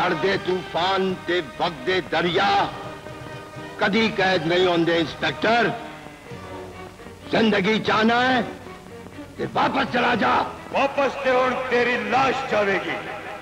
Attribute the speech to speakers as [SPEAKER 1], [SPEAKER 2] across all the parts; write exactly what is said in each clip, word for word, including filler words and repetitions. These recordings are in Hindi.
[SPEAKER 1] लड़दे तूफान ते वगदे दरिया कदी कैद नहीं होंदे इंस्पेक्टर। जिंदगी चाहना है ते वापस चला जा।
[SPEAKER 2] वापस ते हुण तेरी लाश जावेगी।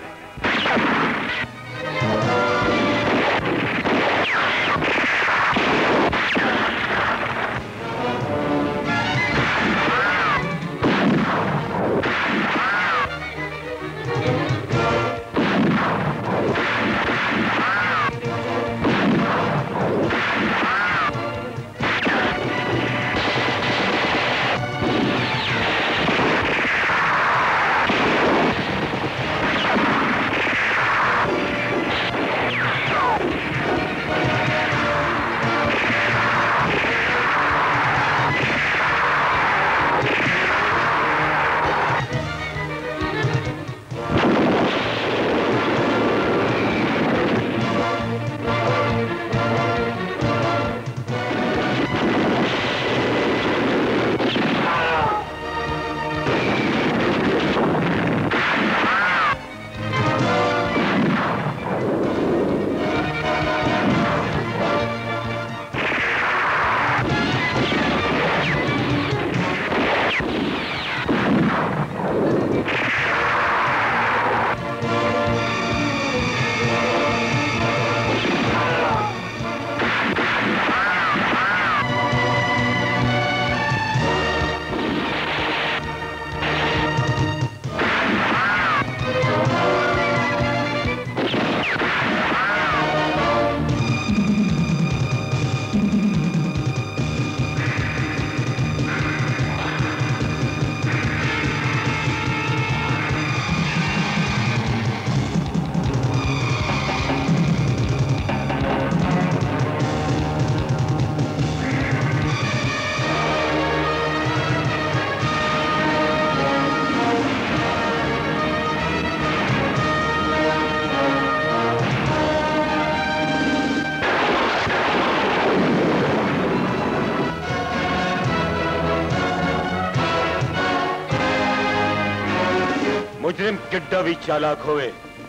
[SPEAKER 2] मुजरिम किड्डा भी चालाक होवे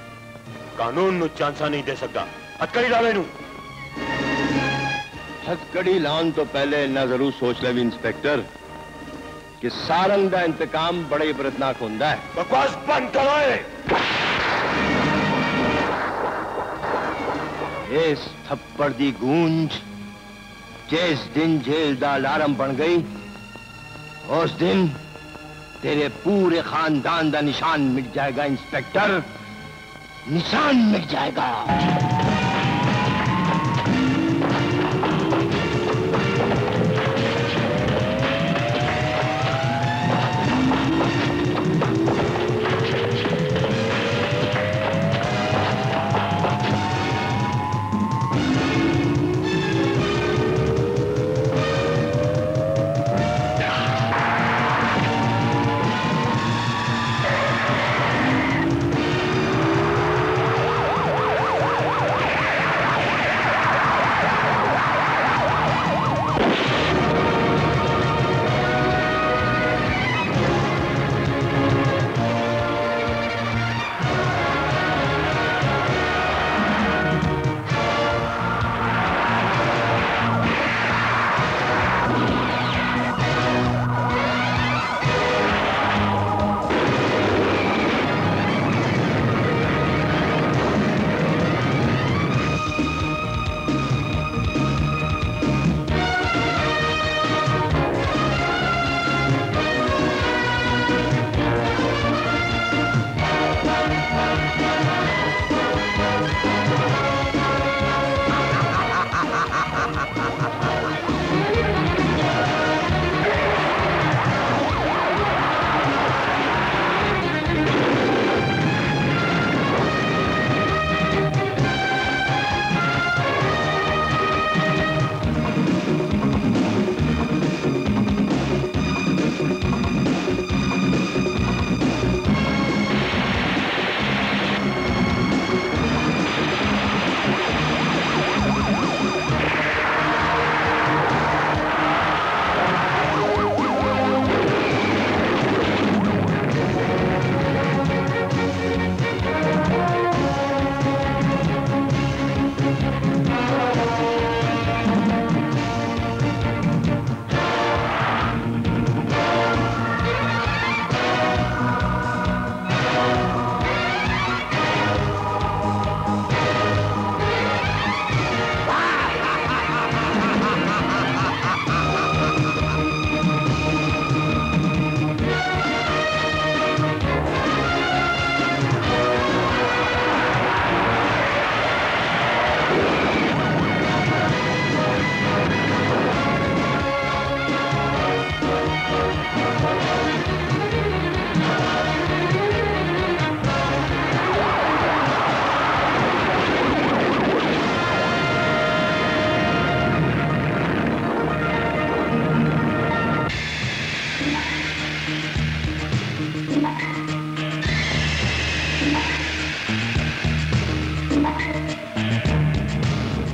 [SPEAKER 2] कानून नु चांसा नहीं दे सकता। हथकड़ी ला लेनू।
[SPEAKER 1] हथकड़ी लान तो पहले इन्ना जरूर सोच ले भी इंस्पेक्टर कि सारंग दा इंतकाम बड़े इबरतनाक हुंदा है।
[SPEAKER 2] बकवास बंद करो।
[SPEAKER 1] इस थप्पड़ दी गूंज जिस दिन जेल दा अलार्म बन गई उस दिन तेरे पूरे खानदान का निशान मिट जाएगा इंस्पेक्टर। निशान मिट जाएगा।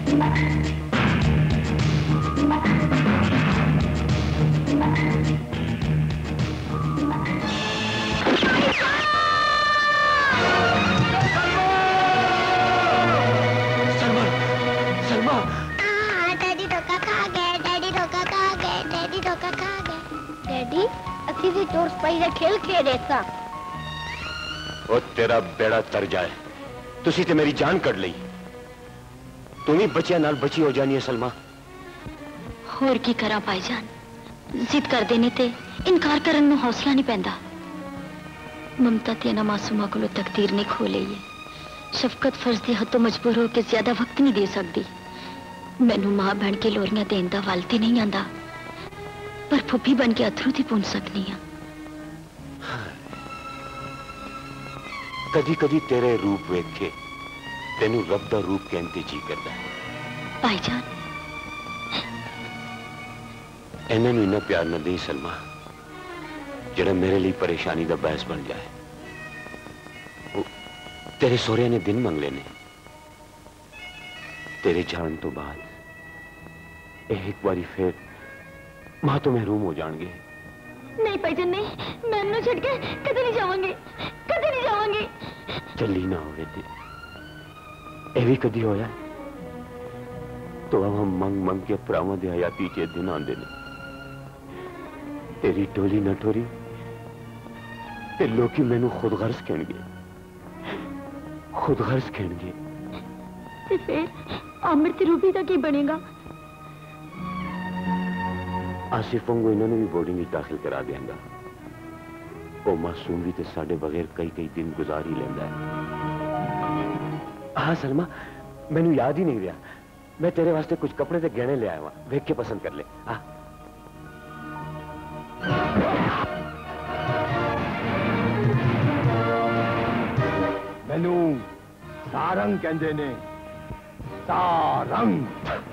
[SPEAKER 3] खेल खेले सा
[SPEAKER 2] वो तेरा बेड़ा तर जाए तुसी ते मेरी जान कट ली तू भी बचिया नाल बची हो जानी है सलमा
[SPEAKER 4] होर की करा भाईजान जिद कर देने ते इनकार करन नूं हौसला नहीं पैंदा ममता ते ना मासूमा कोलों तकदीर नहीं खो लई है शफकत फर्ज दे हत्थों मजबूर होकर ज्यादा वक्त नहीं दे सकती मैनू मां बन के लोरियां देन दा वल ते नहीं आंदा पर फुफी बन के अथरू दी पूंछ सकनी हां
[SPEAKER 2] कदी कदी तेरे रूप वेख के तेनू रब दा रूप कहते जी करदा है
[SPEAKER 4] भाईजान
[SPEAKER 2] इन्हां नूं इन्ना प्यार न दे सलमा जेड़ा मेरे लिए परेशानी दा बायस बन जाए वो तेरे सोहरे ने दिन मंगले ने तेरे जान तो बाद एक बारी फिर मां तो महरूम हो जाएंगे
[SPEAKER 4] नहीं भाईजान नहीं मैं इन्हू छड़ के कदे नहीं जावांगी कदे नहीं जावांगी
[SPEAKER 2] चली ना होवे ते ए भी कदी होया तो अब हम मंग मंग के भरावां दे हयाती च दिन आंदे ने तेरी टोली न टोरी ते लोकी मैनू खुद गर्ज कहणगे खुद गर्ज कहणगे
[SPEAKER 4] ते फिर आमिर ते रूबी दा की बनेगा
[SPEAKER 2] आसिफ वांगू इन्होंने भी बोर्डिंग में दाखिल करा देंगा वो मासूम भी तो साढ़े बगैर कई कई दिन गुजार ही लेंदा है हाँ सलमा मैनू याद ही नहीं रहा मैं तेरे वास्ते कुछ कपड़े ते गहने ले आया हुआ वेख के पसंद कर ले हाँ
[SPEAKER 1] मैनू सारंग कहंदे ने सारंग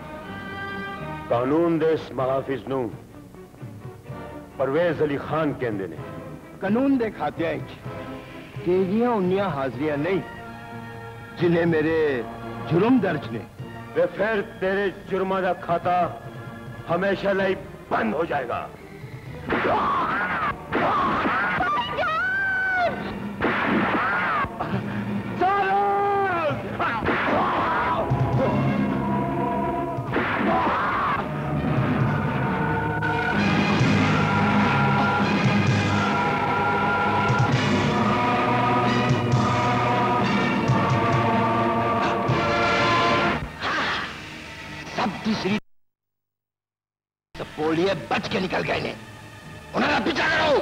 [SPEAKER 2] कानून दे इस महाफिज नू परवेज अली खान कहंदे ने
[SPEAKER 1] कानून दे खाते तेरियां उन्नियां हाजिरियां नहीं जिन्हें मेरे जुर्म दर्ज ने
[SPEAKER 2] वे फिर तेरे जुर्मा का खाता हमेशा लाई बंद हो जाएगा
[SPEAKER 1] तीसरी पोलिए बच के निकल गए ने उन्हें पीछा करो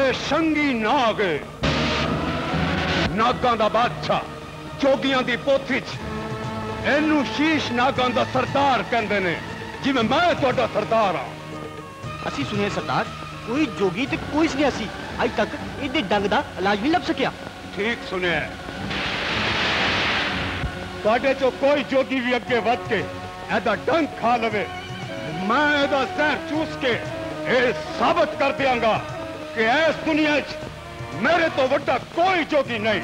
[SPEAKER 5] शंगी नाग नागां दा बादशाह जोगियां दी पोथी च इनू शीश नागां दा सरदार कहंदे ने जिवें मैं तुहाडा सरदार हां।
[SPEAKER 6] ਅਸੀਂ ਸੁਣਿਆ सरदार कोई जोगी ते कोई सन्यासी अज तक इहदे डंग दा इलाज नहीं लभ सकिया।
[SPEAKER 5] ठीक सुनिया तुहाडे चो कोई जोगी भी अगे वध के एदा डंग खा लवे मैं एदा जहर चूस के ए साबित कर दियांगा कि इस दुनिया च मेरे तो वड्डा कोई जोगी नहीं।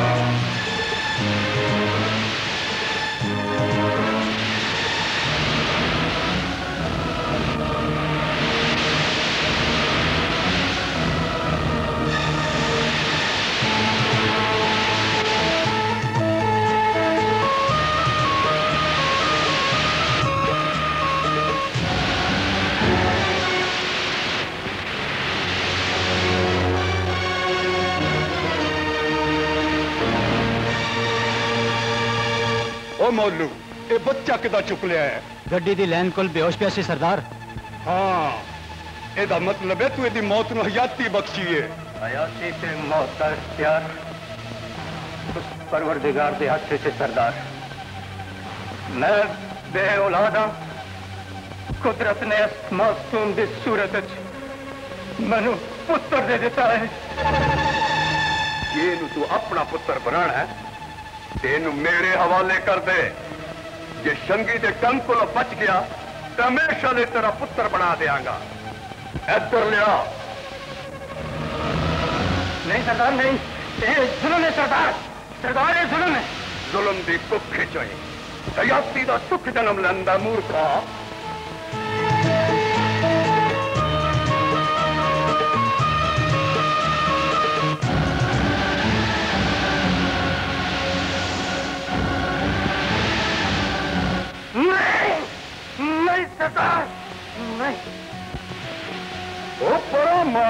[SPEAKER 5] मोलू ये बच्चा किदा चुक लिया है?
[SPEAKER 6] गड्डी दी लैन कोल बेहोश पिया सी सरदार।
[SPEAKER 5] हाँ एदा मतलब है तू एदी मौत नूं हयाती बख्शी है।
[SPEAKER 7] हयाती ते मौत का इख्तियार उस परवरदिगार दे हाथ से सरदार। मैं बे औलाद हां कुदरत ने इस मासूम दी सूरत च मैनू पुत्र दे दिता है।
[SPEAKER 5] ये नूं तू अपना पुत्र बनाना है तेन मेरे हवाले कर दे। जे शंगी दे डंग को बच गया तो हमेशा ले तेरा पुत्र बना देंगा। इधर लिया।
[SPEAKER 7] नहीं सरदार नहीं ये जुल्म है सरदार। सरदार ये जुल्म है।
[SPEAKER 5] जुल्म दी कुख चोई हयाती दा सुख जन्म लैंदा मूर्खा।
[SPEAKER 7] नहीं सरदार नहीं
[SPEAKER 5] वो परा मर।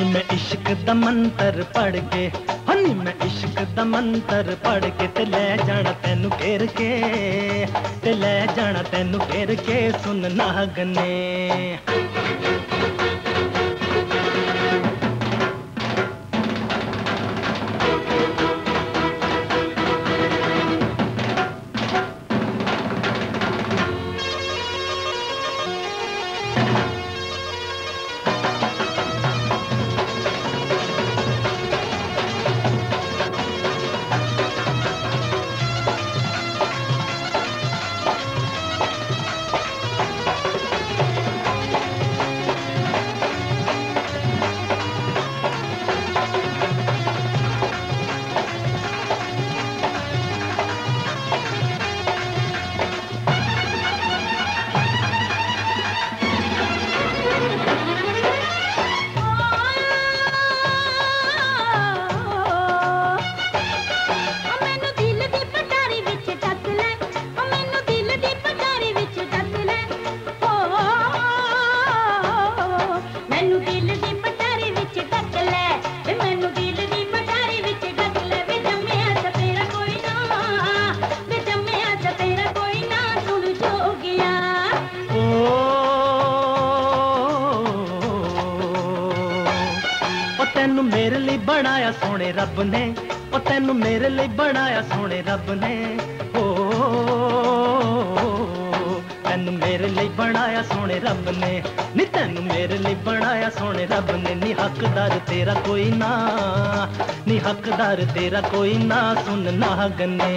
[SPEAKER 8] मैं इश्क दा मंत्र पढ़ के, हनी मैं इश्क दा मंत्र पढ़ के ते ले जाना तेनू घेर के, ते ले जाना तेनू घेर के सुन नागने। रब ने ओ तेनू मेरे लिए बनाया सोने रब ने, ओ तेनू मेरे लिए बनाया सोने रब ने, नी तेनू मेरे लिए बनाया सोने रब ने। नी हकदार तेरा कोई ना, नी हकदार तेरा कोई ना सुन नागने।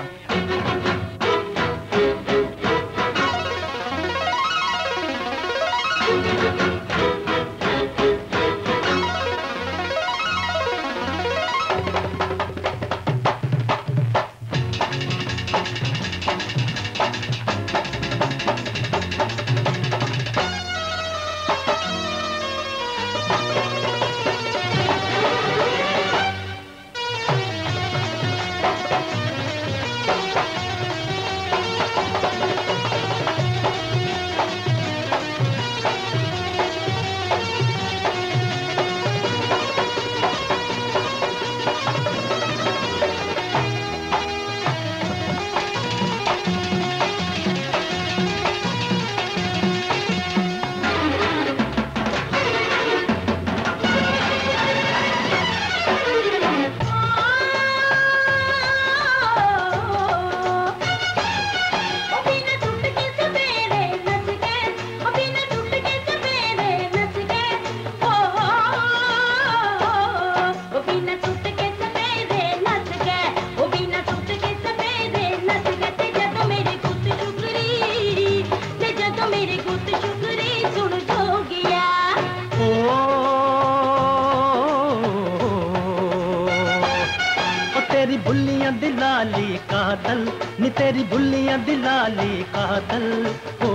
[SPEAKER 8] तेरी बुल्लियां दिलाली कातल, ओ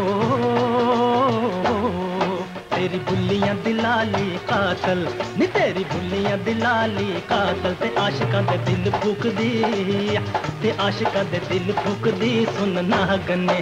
[SPEAKER 8] तेरी बुल्लियां दिलाली कातल, नी तेरी बुल्लियां दिलाली कातल। ते आशिकां दे दिल फूकदी, ते आशिकां दे दिल फूकदी सुन नागने।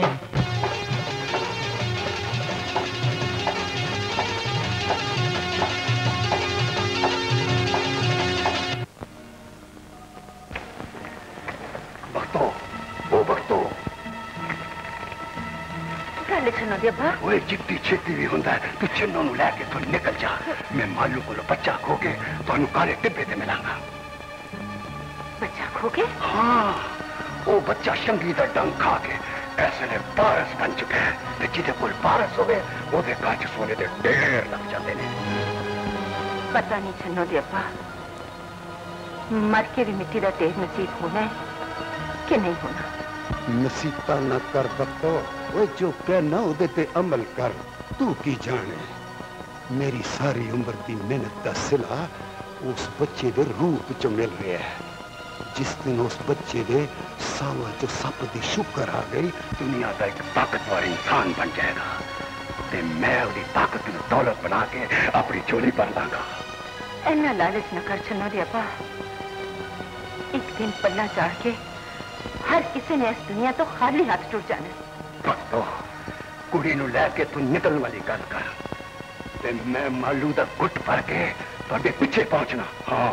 [SPEAKER 1] ओए जिद्दी छेती भी होंदा है, तू छिन्नों नू लैके तू निकल जा। मैं मालू को बच्चा खो के तुहानू काले टिब्बे ते मिलांगा।
[SPEAKER 9] बच्चा खो के?
[SPEAKER 1] हाँ, वो बच्चा शंगी दा डंग खा के ऐसे ने पारस बन चुका है, ते जिदे कोल पारस होवे ओदे घर च सोने दे ढेर लग जाते ने।
[SPEAKER 9] पता नहीं छन्नो दे अब्बा, मर के भी मिट्टी दा ढेर नसीब होना है कि नहीं होना।
[SPEAKER 5] नसीबा न कर बक्तो, वो जो कहना उदे ते अमल कर। तू की जाने, मेरी सारी उम्र की मेहनत का सिला उस बच्चे दे रूप च मिल रहा है। जिस दिन उस बच्चे दे सावा च सप दी शुक्र आ गई, दुनिया का एक ताकतवर इंसान बन जाएगा, ते मैं उसकी ताकत की दौलत बना के अपनी झोली भर लांगा।
[SPEAKER 9] इन्ना लालच न कर छन्नो दे अब्बा, एक दिन पल्ला चाड़ के हर किसी ने इस दुनिया तो खाली हाथ टुट जाना।
[SPEAKER 1] भक्तो, कुड़ी नू लैके तू निकलने वाली गल कर,
[SPEAKER 5] ते मैं मालू दा गुट भर के तुहाडे पीछे पहुंचना। हाँ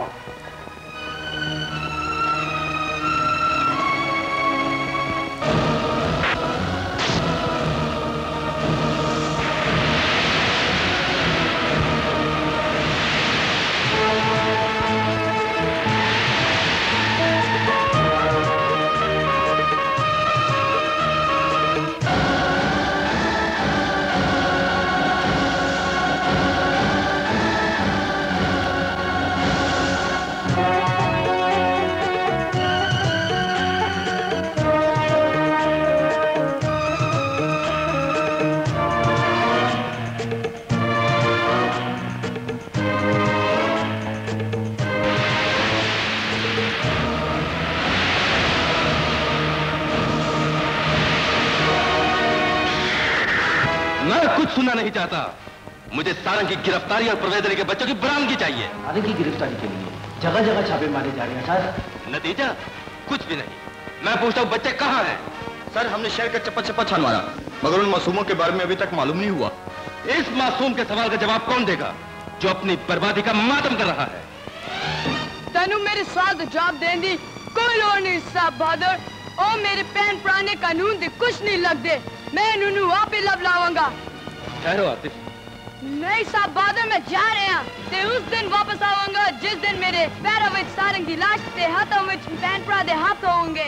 [SPEAKER 10] सुनना नहीं चाहता। मुझे सारंग की गिरफ्तारी और परवेदरी के बच्चों की बरामदगी चाहिए।
[SPEAKER 6] सारंग की गिरफ्तारी के लिए जगह जगह छापे मारे जा रहे हैं सर।
[SPEAKER 10] नतीजा कुछ भी नहीं। मैं पूछता हूँ बच्चे कहाँ हैं?
[SPEAKER 11] सर हमने शहर का चप्पा चप्पा छान मारा मगर उन मासूमों के बारे में अभी तक मालूम नहीं हुआ।
[SPEAKER 10] इस मासूम के सवाल का जवाब कौन देगा जो अपनी बर्बादी का मातम कर रहा है?
[SPEAKER 12] तेनू मेरे सवाल का जवाब देने कोई लोड़ नहीं साहब बहादुर। ओ मेरे भैन पुराने कानून दे कुछ नहीं लगते। मैं इन्होंने वापस लब लावांगा।
[SPEAKER 10] ठहरो आतिफ।
[SPEAKER 12] नहीं साहब बहादुर मैं जा रहा ते उस दिन वापस आवांगा जिस दिन मेरे पैरों में सारंग की लाश ते हाथों में भैन भरा दे हाथ होंगे।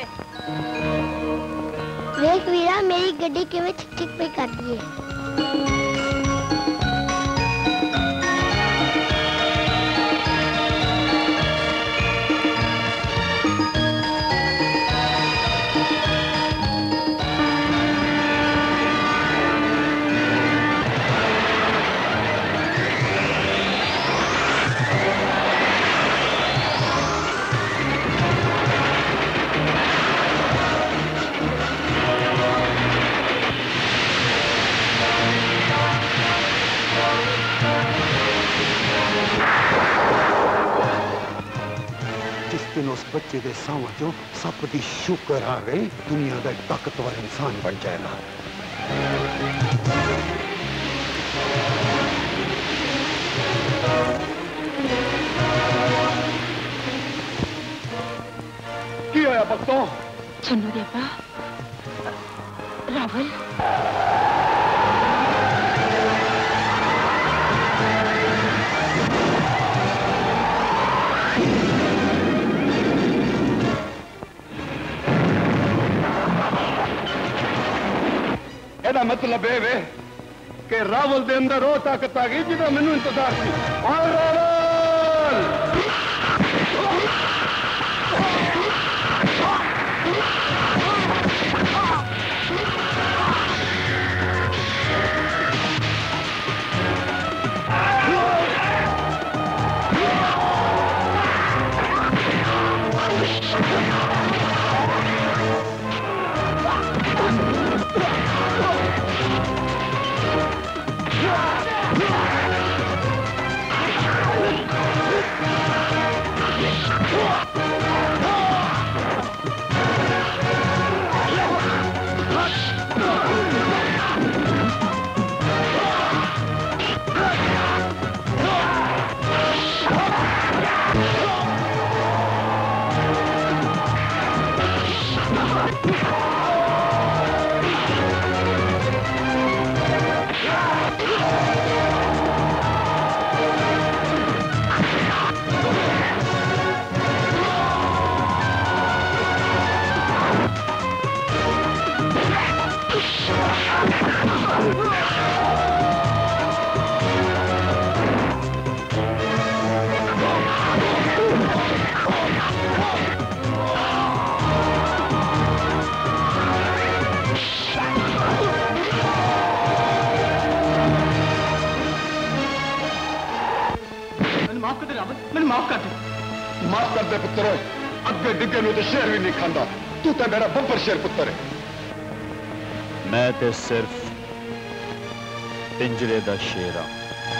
[SPEAKER 3] वेख वीरा मेरी गड्डी किवें चिक पे काटी है।
[SPEAKER 5] उस बच्चे के सामने जो सब दी शुक्र आ गई दुनिया का ताकतवर इंसान बन जाएगा। की होया भक्तों?
[SPEAKER 4] चन्नू देवा रावल
[SPEAKER 5] एदा मतलब है वे कि रावल दे अंदर वो ताकत आ गई जिदा मैनू इंतजार थी। और रावल माफ कर दे पुत्र। अगे डिगे नु तो शेर भी नहीं खांदा। तू तो मेरा बंपर शेर पुत्र है।
[SPEAKER 11] मैं तो सिर्फ पिंजरे दा शेर हां।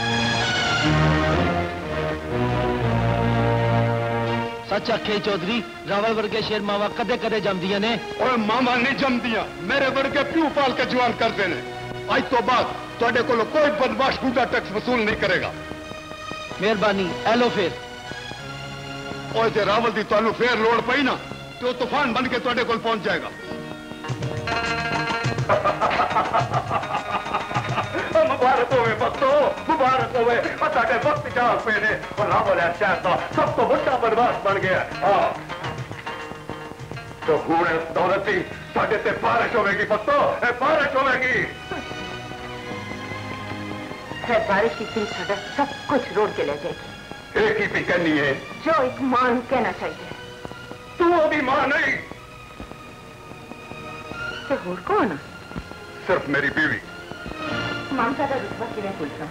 [SPEAKER 6] सच आखे चौधरी रावल वर्गे शेर मावा कदे कदे जमदियां ने।
[SPEAKER 5] ओए मामा नहीं जमदियां मेरे वर्गे प्यू पाल के जवान कर देने। आज तो बाद ਤੁਹਾਡੇ ਕੋਲ ਕੋਈ ਬਦਮਾਸ਼ ਗੁੰਡਾ ਟੈਕਸ ਵਸੂਲ ਨਹੀਂ ਕਰੇਗਾ।
[SPEAKER 6] ਮਿਹਰਬਾਨੀ ਐ ਲੋ ਫਿਰ।
[SPEAKER 5] और जे रावल दी ਤੁਹਾਨੂੰ ਫੇਰ ਲੋੜ ਪਈ ਨਾ ਤੇ ਉਹ ਤੂਫਾਨ ਬਣ ਕੇ ਤੁਹਾਡੇ ਕੋਲ ਪਹੁੰਚ ਜਾਏਗਾ।
[SPEAKER 7] मुबारक होवे बख्तो, मुबारक होवे। साडे वक्त चाल पे ने और रावल है शहर का सब तो बड़ा बदमाश बन गया। हाँ तो हुण इस दौलत दी साडे ते बारिश होवेगी बख्तो, बारिश होवेगी।
[SPEAKER 9] है बारिश की दिन साडा सब कुछ रोड के ले जाएगी।
[SPEAKER 7] एक ही भी कहनी है
[SPEAKER 9] जो एक मां कहना चाहिए।
[SPEAKER 7] तू अभी मां नहीं
[SPEAKER 9] तो होर कौन?
[SPEAKER 7] सिर्फ मेरी बीवी।
[SPEAKER 9] ममता का रुतबा किवें भुलदा?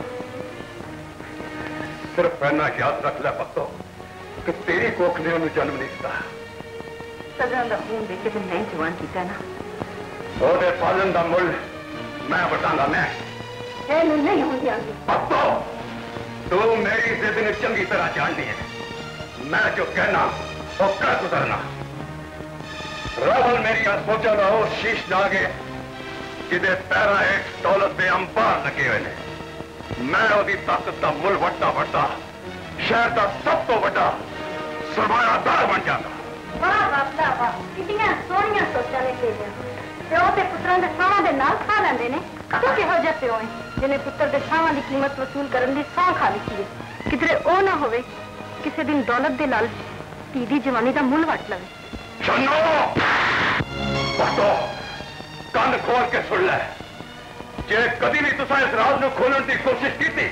[SPEAKER 7] सिर्फ इतना याद रख ले बख्तो कि तेरी कोख ने उन्हें जन्म नहीं दिता।
[SPEAKER 9] सजा का खून देके तो नहीं जवान किया ना।
[SPEAKER 7] ओदे पालन का मुल मैं बताऊंगा। मैं
[SPEAKER 9] नहीं होंगी
[SPEAKER 7] बख्तो तू मेरी जिद ने चंगी तरह जाननी है। मैं जो कहना वो कर गुजरना। रावल मेरी सोचा ना हो शीश नागे जिदे पैरा एक दौलत के अंबार लगे हुए ने। मैं ओदी ताकत का मुल वड्डा वड्डा शहर का सब तो वड्डा सरमायादार बन जाता।
[SPEAKER 9] वाह बापला वाह कितनी सोहनियां सोचा ने तेरियां। प्यो ते पुत्रां दे सावां दे नाल खा लैंदे ने। तू किहो जिहा प्यो है जिन्हें पुत्र के सावां की कीमत वसूल करने की सौं खा ली है। किधरे ओ ना होवे किसी दिन दौलत दे लालच धी दी जवानी का मुल वट लवे।
[SPEAKER 7] चन्नो बख्तो कान खोल के सुन ले। जे कभी भी तुसा इस राज को खोलने की कोशिश की थी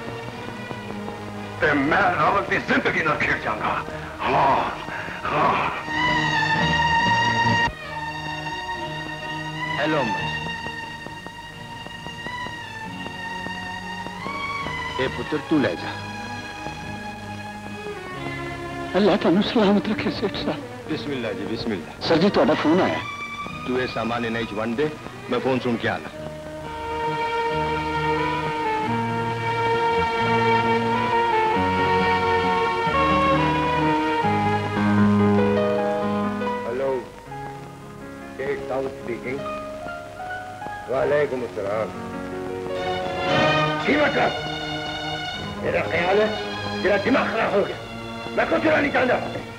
[SPEAKER 7] ते मैं रावल की जिंदगी ना खेड़ जाऊंगा। हाँ हाँ
[SPEAKER 1] हेलो ए पुत्र तू ले जा।
[SPEAKER 13] अल्लाह तुहानू सलामत रखे सेठ साहब।
[SPEAKER 1] बिस्मिल्लाह जी बिस्मिल्लाह।
[SPEAKER 13] सर जी तुहाडा फोन आया।
[SPEAKER 1] तू ये सामान नहीं च वंड दे मैं फोन सुन के आना।
[SPEAKER 5] Hello Sheikh south speaking. वालेकुम अस्सलाम। की मतलब मेरा ख्याल है तेरा दिमाग खराब हो गया। मैं कुछ नहीं चाहता।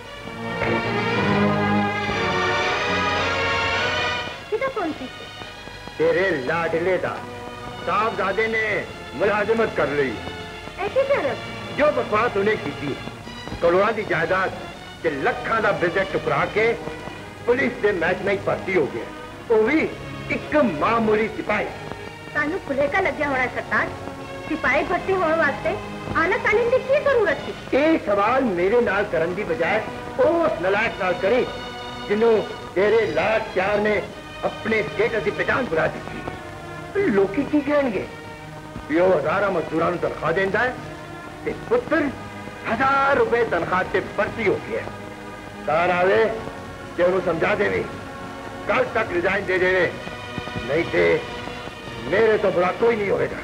[SPEAKER 5] तेरे लाडले दा साहबजादे ने मुलाजमत कर ली।
[SPEAKER 9] ऐसी तरफ
[SPEAKER 5] जो बकवास उन्हें की थी करोड़ों की जायदाद के लखा का बजट टुकरा के पुलिस के मैच में भर्ती हो गया। वो भी एक मामूली सिपाही।
[SPEAKER 9] सानू खुलेका लग्या होना सरदार। सिपाही भर्ती होने वास्ते आना तालीम की की जरूरत थी?
[SPEAKER 5] ये सवाल मेरे नाल करन दी बजाय उस नलायक नाल करे जिन्हों तेरे लाड प्यार ने अपने स्टेटस की पहचान बुला दी थी। लोकी की कहेंगे यो हजारा मजदूरों को तनख्वाह देता है ते पुत्र हजार रुपए तनख्वाह से भर्ती हो गया। कार आवे कि उन्हें समझा देवे कल तक रिजाइन दे देवे नहीं थे मेरे तो बुरा कोई नहीं होगा।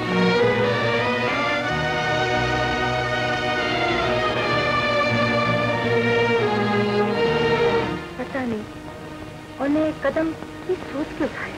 [SPEAKER 9] पता नहीं उन्हें कदम की सोच के उठाए।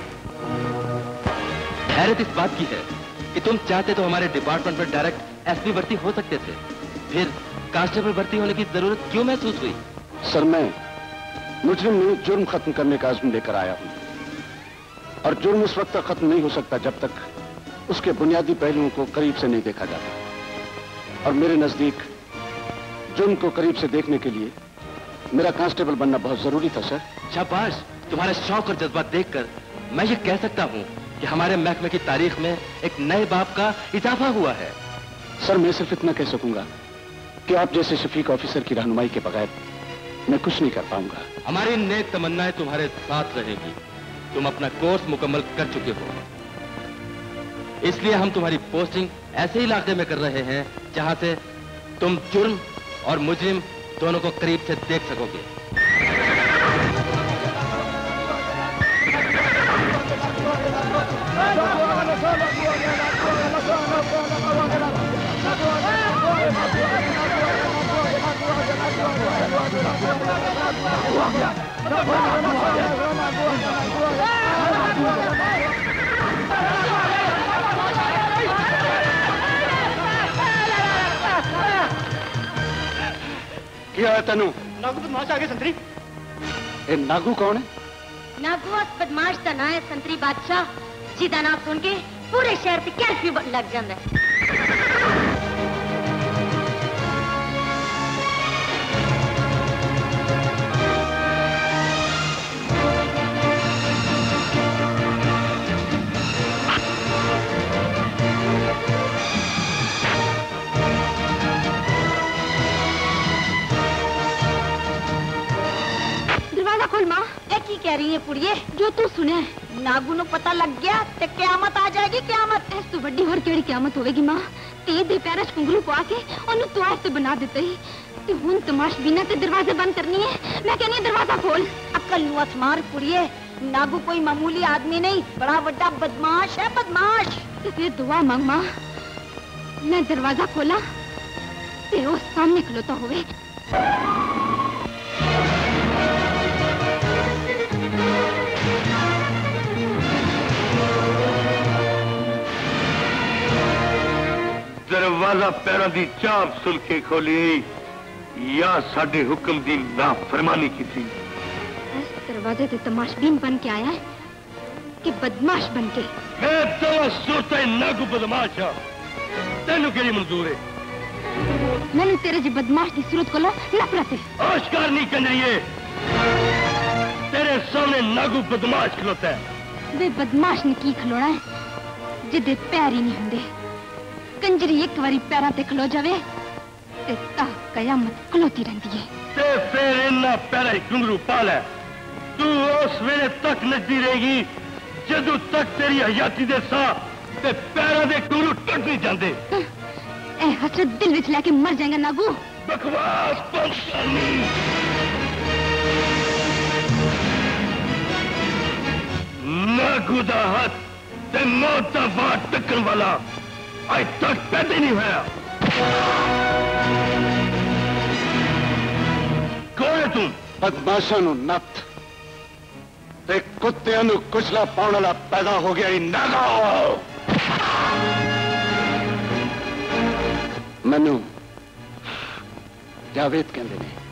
[SPEAKER 10] हैरत इस बात की है कि तुम चाहते तो हमारे डिपार्टमेंट में डायरेक्ट एसपी भर्ती हो सकते थे, फिर कांस्टेबल भर्ती होने की जरूरत क्यों महसूस हुई?
[SPEAKER 13] सर मैं मुजरिम में जुर्म खत्म करने का आज़म लेकर आया हूं और जुर्म उस वक्त तक खत्म नहीं हो सकता जब तक उसके बुनियादी पहलुओं को करीब से नहीं देखा जाता। और मेरे नजदीक जुर्म को करीब से देखने के लिए मेरा कांस्टेबल बनना बहुत जरूरी था सर।
[SPEAKER 10] शाबाश, तुम्हारा शौक और जज्बा देखकर मैं ये कह सकता हूँ कि हमारे महकमे की तारीख में एक नए बाब का इजाफा हुआ है।
[SPEAKER 13] सर मैं सिर्फ इतना कह सकूंगा कि आप जैसे शफीक ऑफिसर की रहनुमाई के बगैर मैं कुछ नहीं कर पाऊंगा।
[SPEAKER 10] हमारी नेक तमन्नाएं तुम्हारे साथ रहेगी। तुम अपना कोर्स मुकम्मल कर चुके हो, इसलिए हम तुम्हारी पोस्टिंग ऐसे इलाके में कर रहे हैं जहां से तुम जुर्म और मुजरिम दोनों को करीब से देख सकोगे।
[SPEAKER 14] हो गया
[SPEAKER 13] है तेनू?
[SPEAKER 6] नागू बदमाश आ गए संतरी।
[SPEAKER 13] ए नागू कौन है?
[SPEAKER 9] नागू उस बदमाश का नाम है संतरी बादशाह, जिसका नाम सुन के पूरे शहर से कर्फ्यू लग जाता है।
[SPEAKER 4] खोल माँ,
[SPEAKER 9] की कह रही है कुड़िए?
[SPEAKER 4] जो तू सुने
[SPEAKER 9] नागू नु पता लग गया ते क्यामत आ जाएगी। क्यामत
[SPEAKER 4] इस तो बड़ी होर केड़ी क्यामत होवेगी माँ। ते दे पैर च कुंगरू पा के ओनु तुआर ते बना देते ही ते हुन तमाश बिना ते दरवाजे बंद करनी है। मैं कहनी दरवाजा खोल।
[SPEAKER 9] अक्ल नु असमार कुड़िए, नागू कोई मामूली आदमी नहीं, बड़ा बड़ा बदमाश है, बदमाश।
[SPEAKER 4] ते फिर दुआ मांग माँ, मैं दरवाजा खोला ते वो सामने खलोता होवे।
[SPEAKER 5] दरवाजा पैरों की चाप सुल के खोली या साडे हुक्म की नाफरमानी की थी?
[SPEAKER 4] इस दरवाजे से तमाशबीन बन के आया है कि बदमाश बन के?
[SPEAKER 5] मैं तो सोचता नागू बदमाश हाँ, तेनू केड़ी मंजूर है?
[SPEAKER 4] मैंने तेरे जी बदमाश की सूरत को नफरत है।
[SPEAKER 5] आश्कार नहीं कर रही है, तेरे सामने नागू बदमाश खलोता है।
[SPEAKER 4] वे बदमाश ने की खलोना है जिदे पैर ही नहीं होंगे। कंजरी एक बारी पैरों ते खलो जावे ते ता कयामत खलोती रहती है।
[SPEAKER 5] ते फिर इन्ना पैरा ही घुंघरू पा ले, तू उस वेले तक नचती रहेगी जदों तक तेरी हयाती दे साह ते पैरों दे घुंघरू टुट नहीं जाते।
[SPEAKER 4] ए हसरत दिल विच लेके मर जाएगा नागू।
[SPEAKER 5] बकवास बंद करनी। नागू दा हाथ ते मौत दा वार टक्कन वाला आज तक पैदा ही नहीं हुआ। कौन है तुम?
[SPEAKER 13] बदमाशा नु नत ते कुत्ते नु कुचला पाउण वाला पैदा हो गया ही नागा। मैनू जावेद कहते ने।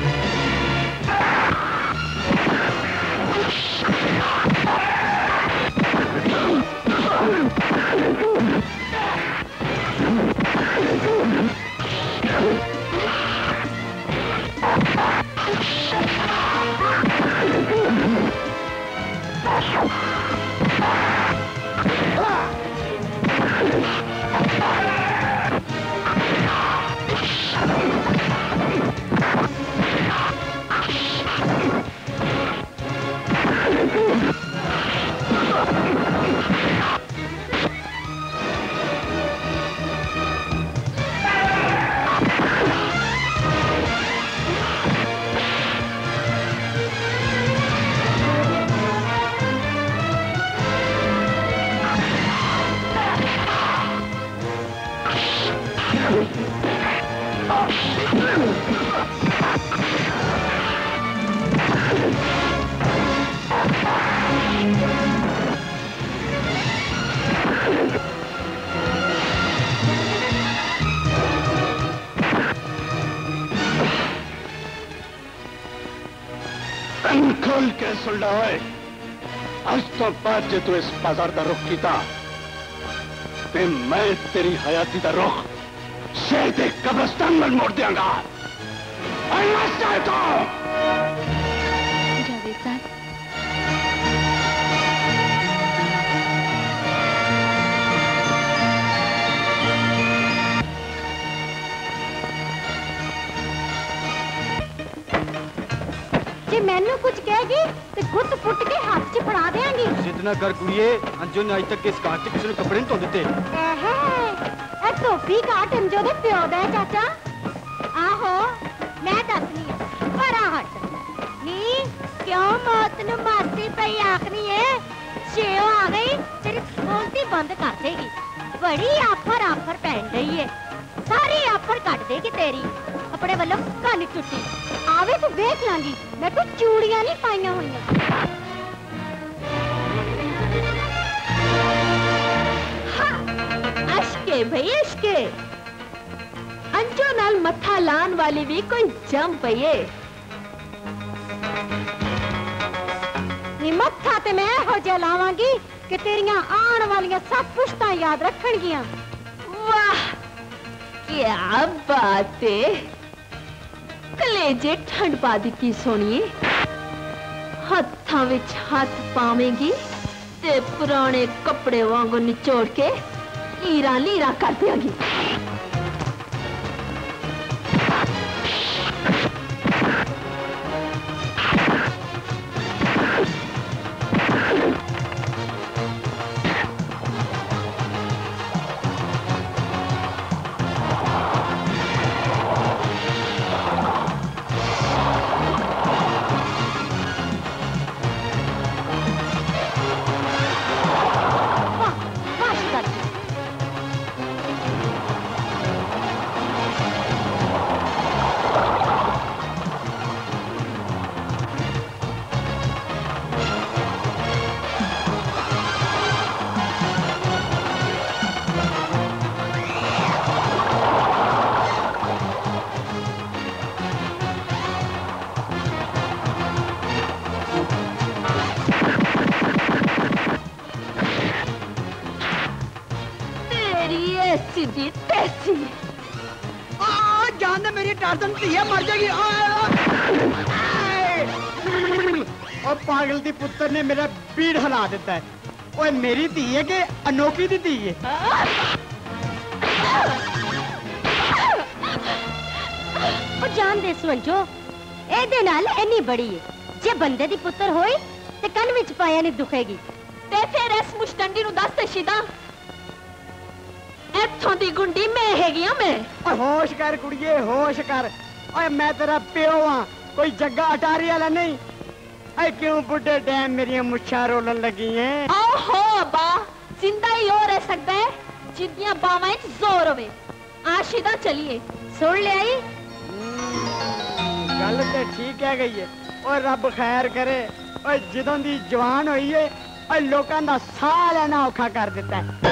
[SPEAKER 13] खोल के सुन रहा है, आज तो बाद जे तू इस बाजार का रुख किया ते मैं तेरी हयाती का रुख शेर के कब्रिस्तान में मोड़ देंगा।
[SPEAKER 4] जावेद साहब,
[SPEAKER 9] जे मैनू कुछ कहेगी तो गुੱਤ पुट के हाथ च फड़ा देंगी।
[SPEAKER 6] जिद ना कर कुड़िए, अंजो ने आज तक इस कार च किसी ने कपड़े नहीं धो दिते।
[SPEAKER 9] ए धोबी घाट अंजो दे प्यो दा है चाचा। आहो मैं दसनी है पर हट नी क्यों मौत नु मारती पई आखनी है। शेओ आ गई तेरी बोलती बंद कर देगी। बड़ी आफर आफर पहन रही है, सारी आफर कट देगी तेरी। अपने वालों कल टुटी आवे तो देख लांगी। मैं तो चूड़ियां नहीं पाइया हुई। हाँ, अशके भाई अशके। अंजो ना
[SPEAKER 14] नाल मत्था लान वाली भी कोई जम पईए।
[SPEAKER 9] मत्था ते मैं हो जा लावांगी कि तेरियां आने वालियां सब पुश्तां याद रखणगियां।
[SPEAKER 14] वाह क्या बात है, कलेजे ठंड पा दी सोनिए। हत्थां विच हथ पावेंगी ते पुराने कपड़े वांगू निचोड़ के लीरा लीरा कर देंगी।
[SPEAKER 6] पागल दी पुत्र ने मेरा बीड़ हिला दिता है। ओए मेरी धी है कि अनोखी दी धी है?
[SPEAKER 9] जान दे सुंजो एदे नाल इन्नी बड़ी है, जे बंदे दी पुत्र होई ते कन विच पाया नहीं दुखेगी।
[SPEAKER 14] ते फिर इस मुश्तंडी नु दस ते शिदा इत्थों दी गुंडी मैं हैगी हां मैं।
[SPEAKER 6] ओए होश कर कुड़िए होश कर। ओए मैं तेरा प्यो हां, कोई जग्गा अटारी वाला नहीं। ऐ क्यों बुढ़े डैम मेरी मुच्छां रोलन लगी हैं?
[SPEAKER 14] ओहो अब्बा जिंदा ही हो रह सकता है जिद्दियां बावां च जोर होवे। आशिदा चलिए
[SPEAKER 9] सुन ले आई
[SPEAKER 6] गल ते ठीक है गई है। और रब खैर करे। और जदों दी जवान होई है और लोकां दा साह लेना औखा कर दिता है।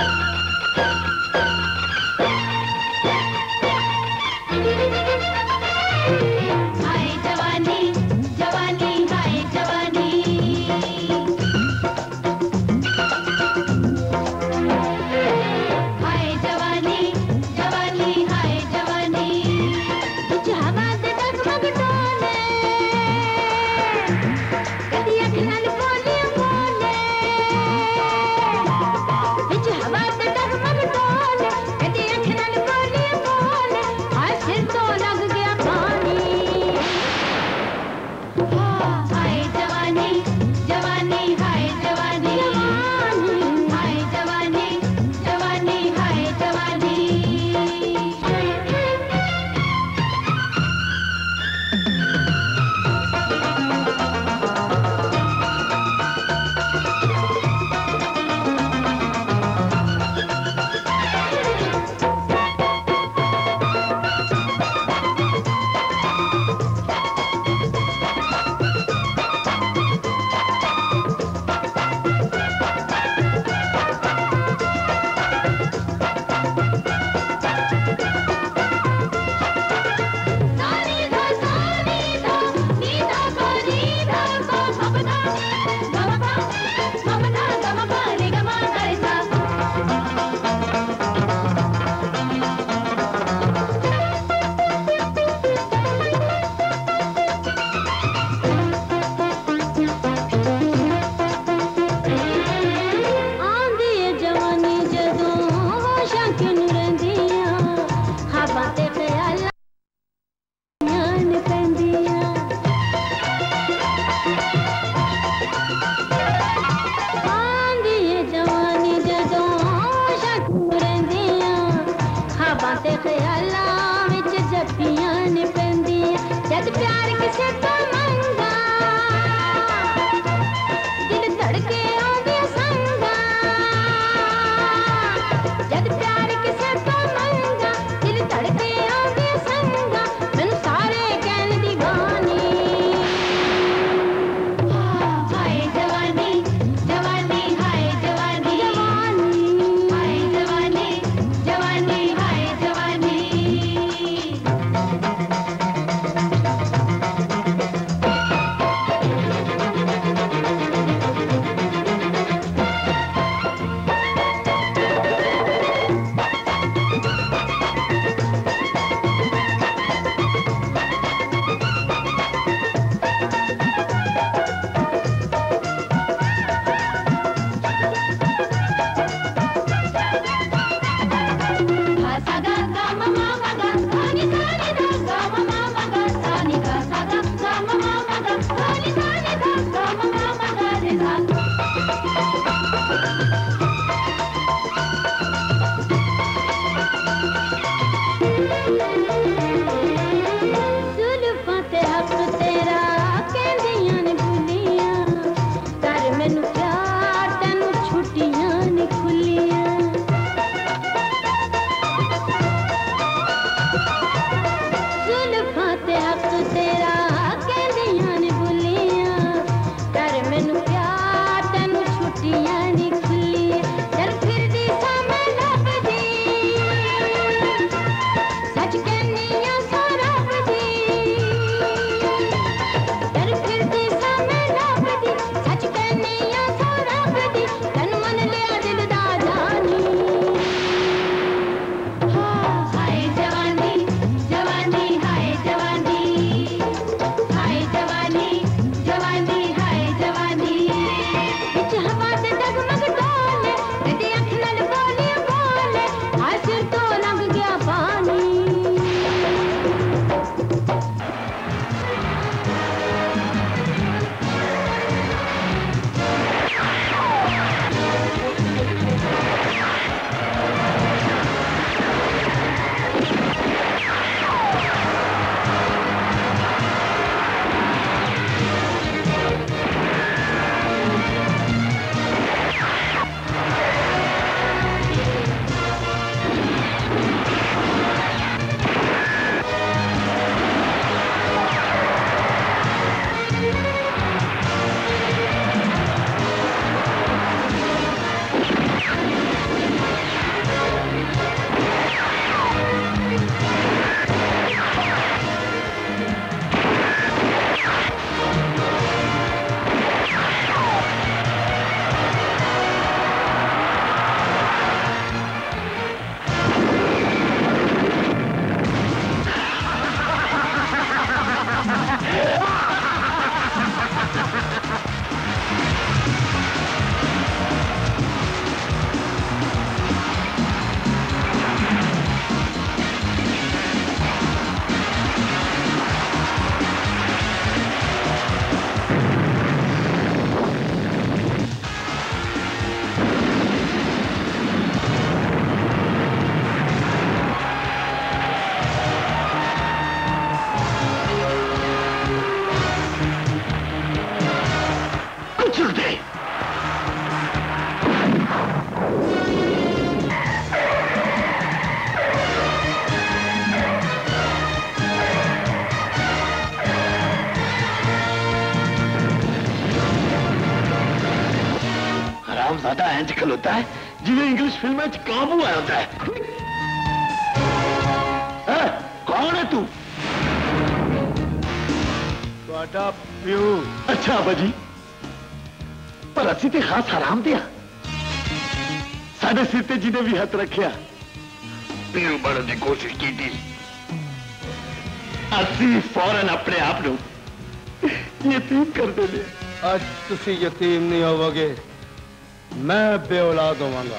[SPEAKER 13] हरामजादा इंज खलोता है जिन्हें इंग्लिश फिल्म में काबू आया होता है। है? कौन है तू?
[SPEAKER 5] ਤੁਹਾਡਾ ਪਿਓ।
[SPEAKER 13] अच्छा बाजी, पर असी ते खास हराम दिया साडे सिर ते जिन्हें भी हथ रखिया पियो बनने की कोशिश की थी। असी फौरन अपने आप को यतीम कर देने।
[SPEAKER 5] ਅੱਜ ਤੁਸੀਂ ਯਤੀਮ ਨਹੀਂ ਹੋਵੋਗੇ, ਮੈਂ ਬੇਔਲਾਦ ਹੋਵਾਂਗਾ।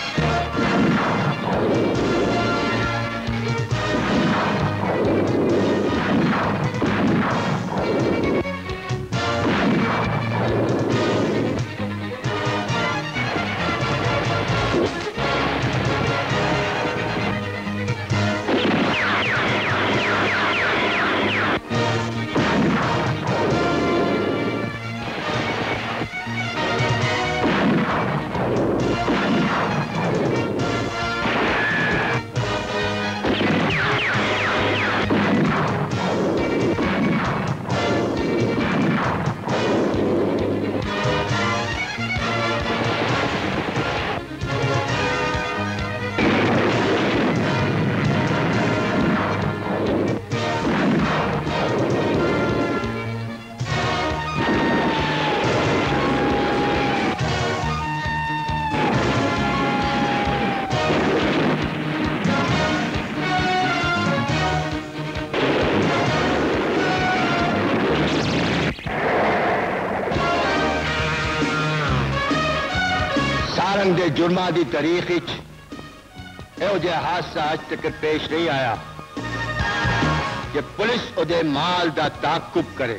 [SPEAKER 1] दे जुर्मा दी तारीख एहो जिहा हादसा अज तक पेश नहीं आया कि पुलिस उहदे माल दा ताकुब करे।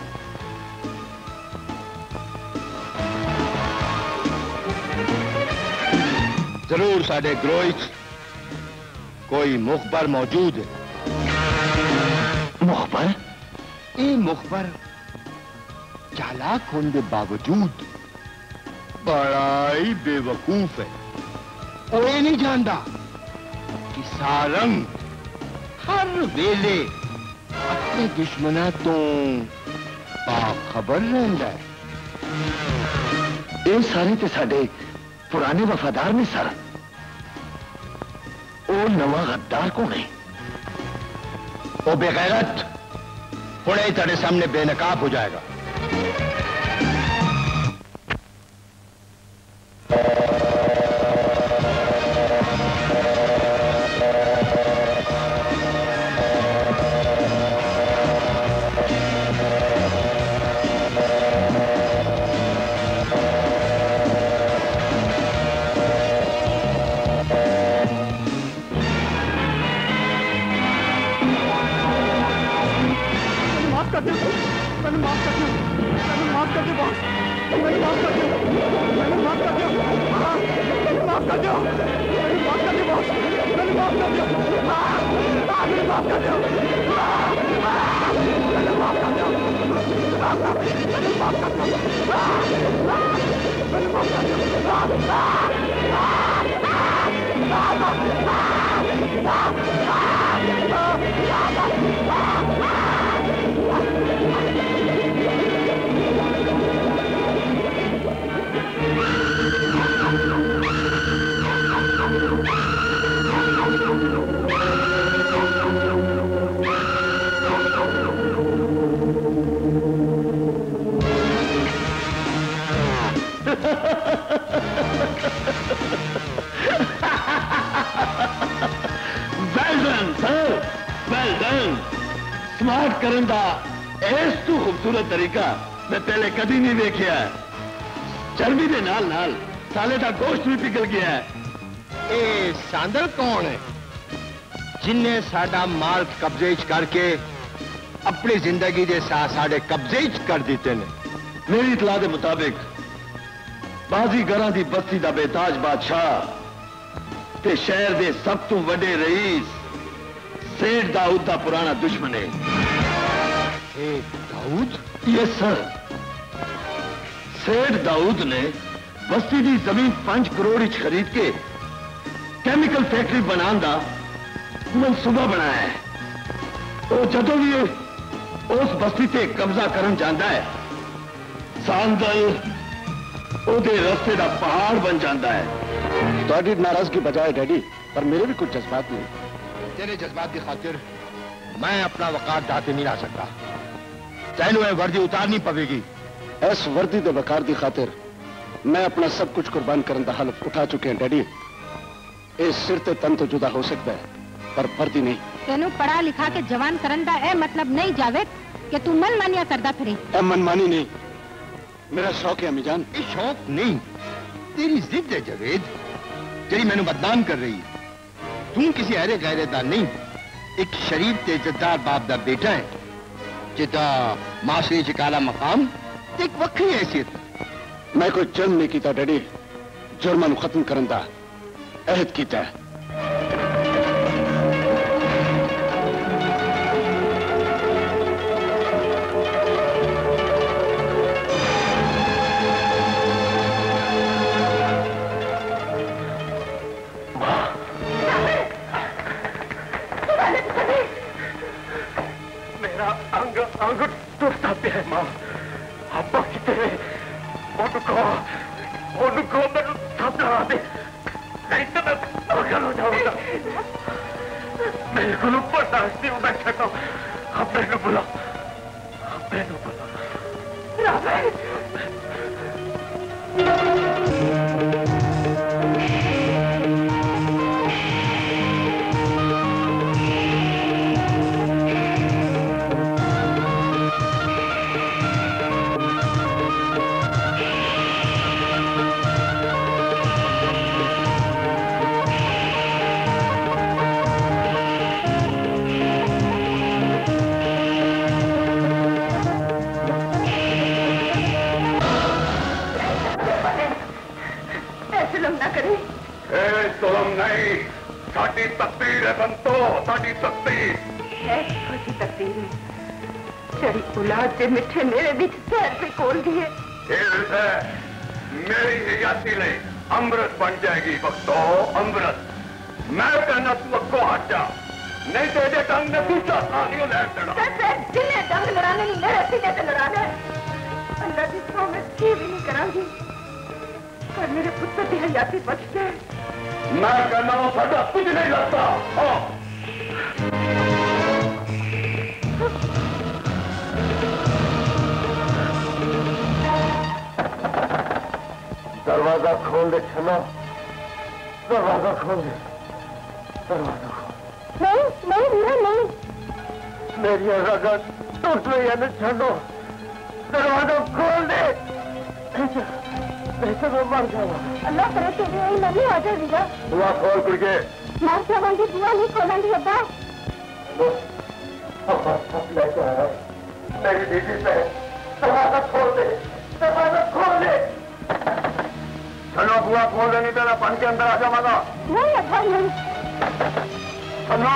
[SPEAKER 1] जरूर साडे ग्रोह कोई मुखबर मौजूद है।
[SPEAKER 13] मुखबर?
[SPEAKER 1] ये मुखबर चालाक होने के बावजूद बड़ा ही बेवकूफ है। वो ये नहीं जानता कि सारंग हर वेले अपने दुश्मना तो बाखबर रहता है।
[SPEAKER 13] ये सारे ते साडे पुराने वफादार ने सर। वो नवा गद्दार कौन है?
[SPEAKER 1] वो बेगैरत हुणे तेरे सामने बेनकाब हो जाएगा।
[SPEAKER 13] स्मार्ट करन दा इस तू खूबसूरत तरीका मैं पहले कभी नहीं देखिया। चर्बी दे नाल नाल साले दा गोश्त भी पिघल गया है।
[SPEAKER 1] ए सांदल कौन है जिन्हें साडा माल कब्जे च करके अपनी जिंदगी दे साथ साडे कब्जे च कर दिते ने?
[SPEAKER 13] मेरी इतला के मुताबिक बाजीगरां दी बस्ती दा बेताज बादशाह ते शहर दे सब तो वड्डे रईस सेठ दाऊद दा पुराना दुश्मन है।
[SPEAKER 1] सेठ दाऊद?
[SPEAKER 13] Yes sir. सेठ दाऊद ने बस्ती दी जमीन पांच करोड़ च खरीद के केमिकल फैक्ट्री बनाने का मनसूबा बनाया है। वो जदों भी उस बस्ती से कब्जा करन जाता है सांदल
[SPEAKER 5] ਉਹਦੇ ਰਸਤੇ ਦਾ ਪਹਾੜ ਬਣ ਜਾਂਦਾ ਹੈ।
[SPEAKER 13] ਤੁਹਾਡੀ ਨਾਰਾਜ਼ਗੀ ਬਜਾਏ डैडी, पर मेरे भी कुछ जज्बात नहीं।
[SPEAKER 1] तेरे जज्बात की खातिर मैं अपना वकार दाते नहीं ला सकता। तैनू ये वर्दी उतारनी पवेगी।
[SPEAKER 13] इस वर्दी दे वकार दी खातिर मैं अपना सब कुछ कुर्बान करने का हलफ उठा चुके हैं डैडी। इस सिर ते तन तो जुदा हो सकता है, पर वर्दी नहीं।
[SPEAKER 9] तेनू पढ़ा लिखा के जवान करन दा ए मतलब नहीं जावेद कि तू मनमानिया करदा फिरे।
[SPEAKER 13] ए मनमानी नहीं, मेरा शौक है अम्मीजान।
[SPEAKER 1] ये शौक नहीं, तेरी जिद है जावेद, तेरी मैंने बदनाम कर रही है। तू किसी अरे गैरदार नहीं, एक शरीफ ते इज्जतदार बाप दा बेटा है, जिदा माशरे च काला मकाम ते एक वक्री हैसियत।
[SPEAKER 13] मैं कोई जुर्म नहीं कीता डैडी, जुर्मां नूं खत्म करन दा अहद कीता है।
[SPEAKER 5] अंग अंग टूटता पे है मां। अब्बा कितने उनको उनको मैंने थपड़ा दे, नहीं तो मैं पागल हो जाऊंगा। मेरे को बर्दाश्त नहीं होना चाहता। अब्बे को बुला, अब्बे को बुला। जुल्म नहीं, साड़ी तकदीर है बंतो, साड़ी तकदीर
[SPEAKER 9] है। खुशी तकदीर में चढ़ी औलाद के मिठे मेरे बीच सैर पे खोल दिए।
[SPEAKER 5] मेरी हयाती ले अमृत बन जाएगी बख्तो, अमृत। मैं कहना तू अगो हट जा, नहीं तो ये डंग ने दूसरा सानियों ले देना।
[SPEAKER 9] जिन्हें डंग लड़ाने नहीं मेरे सीने से लड़ाने। अल्लाह की सौ में की भी नहीं करांगी, पर मेरे पुत्र की हयाती बच जाए।
[SPEAKER 5] मैं कहना हूं सादा कुछ नहीं लगता। हाँ। दरवाजा खोल दे छना, दरवाजा खोल दे, दरवाजा खोल।
[SPEAKER 9] नहीं नहीं वीरा नहीं,
[SPEAKER 5] मेरी रगा टूट रही है, न छो, दरवाजा खोल दे, नहीं तो मैं मर जाऊंगा।
[SPEAKER 9] अल्लाह करे तेरे यही नहीं आ जाए वीरा।
[SPEAKER 5] बुआ खोल कुड़के।
[SPEAKER 9] मर जाऊंगी, बुआ नहीं खोलेंगी अब्बा।
[SPEAKER 5] लेके आया मेरी बीवी से, दरवाजा खोल दे, दरवाजा खोल दे। चलो बुआ खोल दे, नहीं तो मैं बन के अंदर आ जाऊंगा।
[SPEAKER 9] नहीं अब्बा नहीं।
[SPEAKER 5] चलो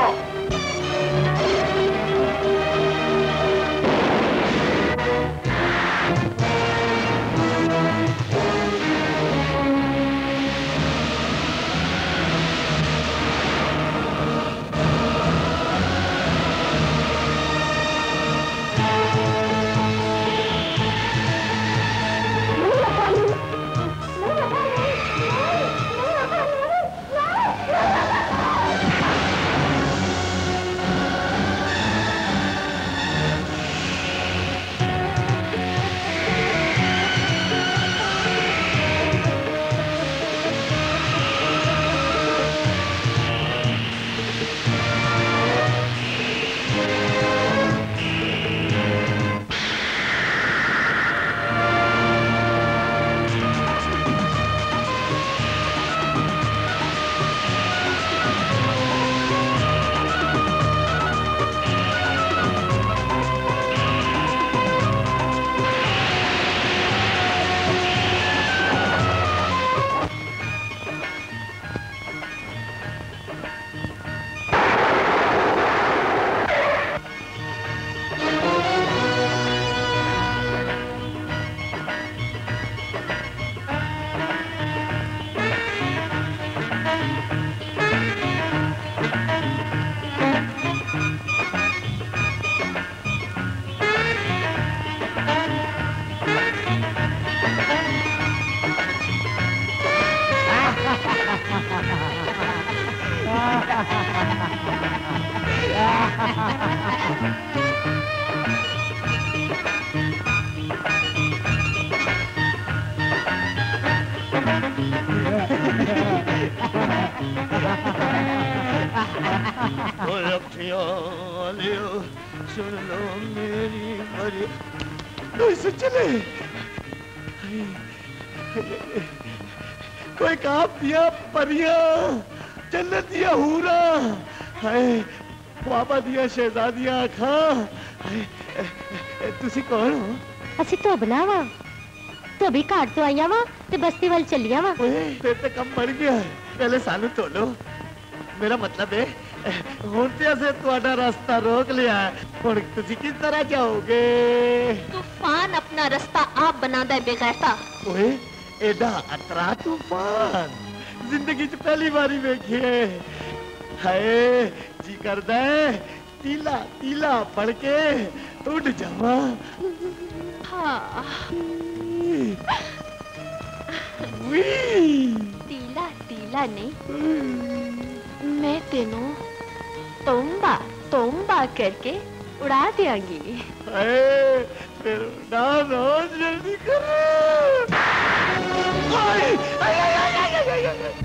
[SPEAKER 15] सुन लो मेरी मरी कैसे चले कोई काम दिया परिया जन्नत दिया हूरा है बाबा दिया शहजादियां खां तुसी कौन हो
[SPEAKER 16] ਅਸੀਂ ਧੋਬਲਾ ਵਾ ਧੋਬੀ ਘਾਟ ਤੋਂ ਆਈਆਂ ਵਾ ਤੇ ਬਸਤੀ ਵੱਲ ਚੱਲੀਆਂ ਵਾ
[SPEAKER 15] तेरे ते कम बढ़ गया है पहले सानू धो लो मेरा मतलब है हुण ते असें तुहाडा रास्ता रोक लिया हुण तुसी किस तरह जाओगे
[SPEAKER 14] तूफान अपना रास्ता आप बनादा है बेगैरता
[SPEAKER 15] ओए एडा अतरा तूफान जिंदगी च पहली बारी वेखिए हाय जी करदा है तीला तीला पड़ के उड़ जावा
[SPEAKER 14] हाँ तीला तीला नहीं मैं तेनू तोम्बा तोम्बा करके उड़ा देंगी
[SPEAKER 15] फिर उड़ाना जल्दी करो आई, आई, आई, आई, आई, आई, आई, आई।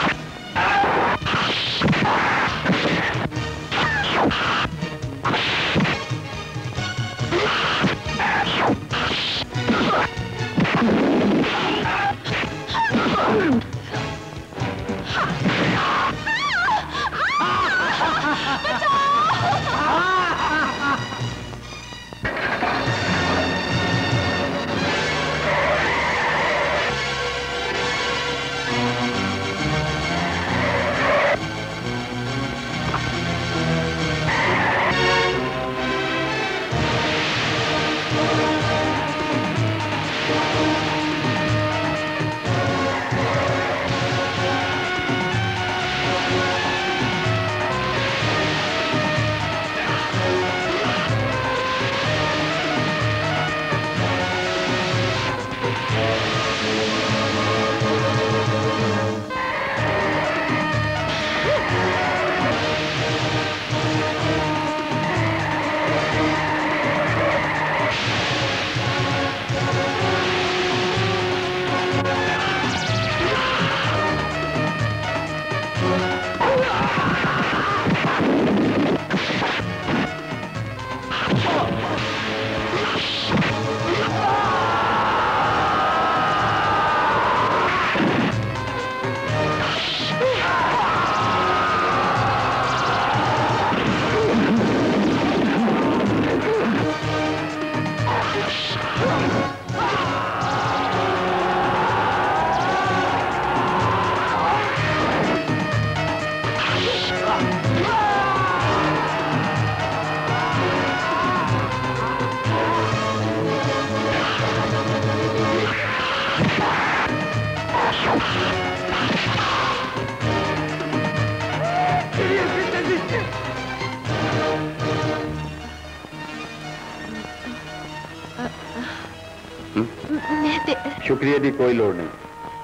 [SPEAKER 13] शुक्रिया दी कोई लोड़ नहीं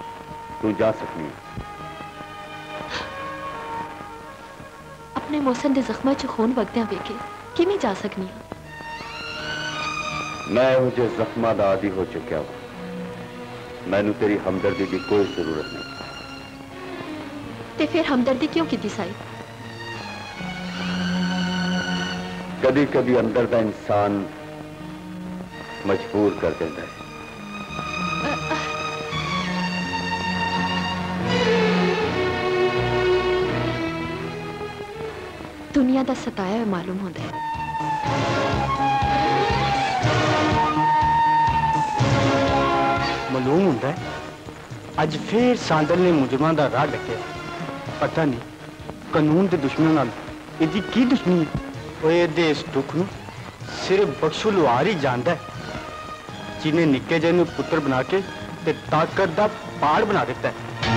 [SPEAKER 13] तू जा सकनी है
[SPEAKER 14] अपने मौसम के जख्मा च खून वगद्या वेखे किवें जा सकनी
[SPEAKER 13] मैं मुझे जख्मा दा आदी हो चुका हूं मैनू तेरी हमदर्दी की कोई जरूरत नहीं
[SPEAKER 14] ते फिर हमदर्दी क्यों की साई
[SPEAKER 13] कभी कभी अंदर का इंसान मजबूर कर देता है
[SPEAKER 14] दुनिया का सताया मालूम होता है
[SPEAKER 6] मालूम होता है अज फिर सांदल ने मुजरमां दा राह डकिया पता नहीं कानून के दुश्मनों नाल इहदी की दुश्मनी है ओए दे इस दुख नूं सिर्फ बख्शू लुहार ही जानदा है जिन्हें निक्के जे नूं पुत्र बना के ते ताकत दा पहाड़ बना दिता है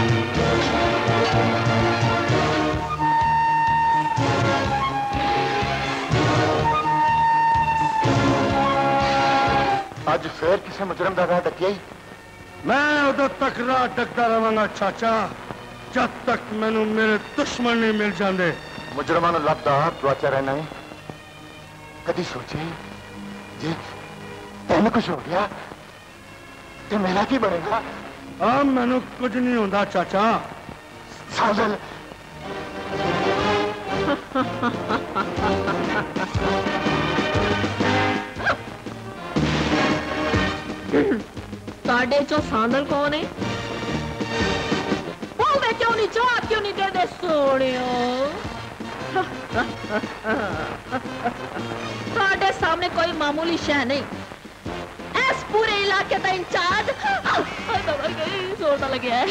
[SPEAKER 13] अज फिर किसी मुजरम का राह डकिया ही
[SPEAKER 5] मैं उदो तक राह डकता रहांगा चाचा जब तक मैनू मेरे दुश्मन नहीं मिल जाते।
[SPEAKER 11] मुजरमान लभदा बचा रहना है। कभी सोचे जे तेन कुछ हो गया तो मेरा की बनेगा?
[SPEAKER 5] हाँ मैनू कुछ नहीं होता चाचा।
[SPEAKER 11] साजल
[SPEAKER 14] साढ़े चो सांदल कौन है? वो वे क्यों नहीं जवाब क्यों नहीं दे दे सोनियो? साढ़े सामने कोई मामूली शह नहीं। इस पूरे इलाके का इंचार्ज जोरदार लगे है।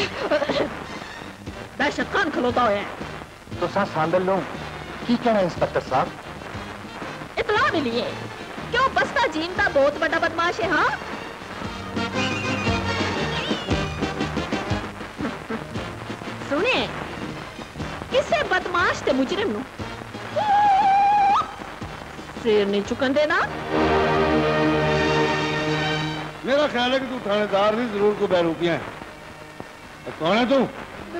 [SPEAKER 14] दहशत खान खलोता हुआ है।
[SPEAKER 11] तो सा सांदल लो की कहना है इंस्पेक्टर साहब?
[SPEAKER 14] इतला मिली है क्यों बस्ता जीन का बहुत बड़ा बदमाश है। हाँ सुने किसे बदमाश ते मुजरिम नु सिर नहीं चुकन देना।
[SPEAKER 5] मेरा ख्याल है कि तू थानेदार नहीं जरूर को बहरूपियां है। कौन है तू?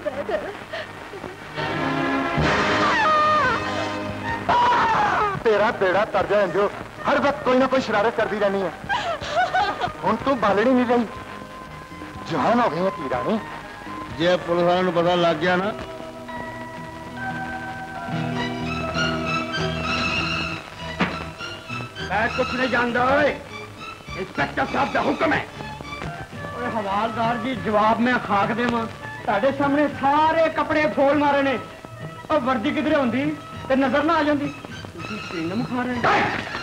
[SPEAKER 11] तेरा बेड़ा तरजा है जो हर वक्त कोई ना कोई शरारत करती रहनी है। हुन तू बालड़ी नहीं रही, जान हो गई है तीरा ने।
[SPEAKER 5] जे पुलिस वालों को पता लग गया ना मैं कुछ नहीं जानता। इंस्पेक्टर साहब का हुक्म है।
[SPEAKER 6] ओए हवालदार जी जवाब में खाक देवां ਤੁਹਾਡੇ सामने सारे कपड़े फोल मारे ने और वर्दी किधरे होंदी ते नजर ना आ जांदी। ਤੁਸੀਂ ਸੀਨਮ ਖਾ ਰਹੇ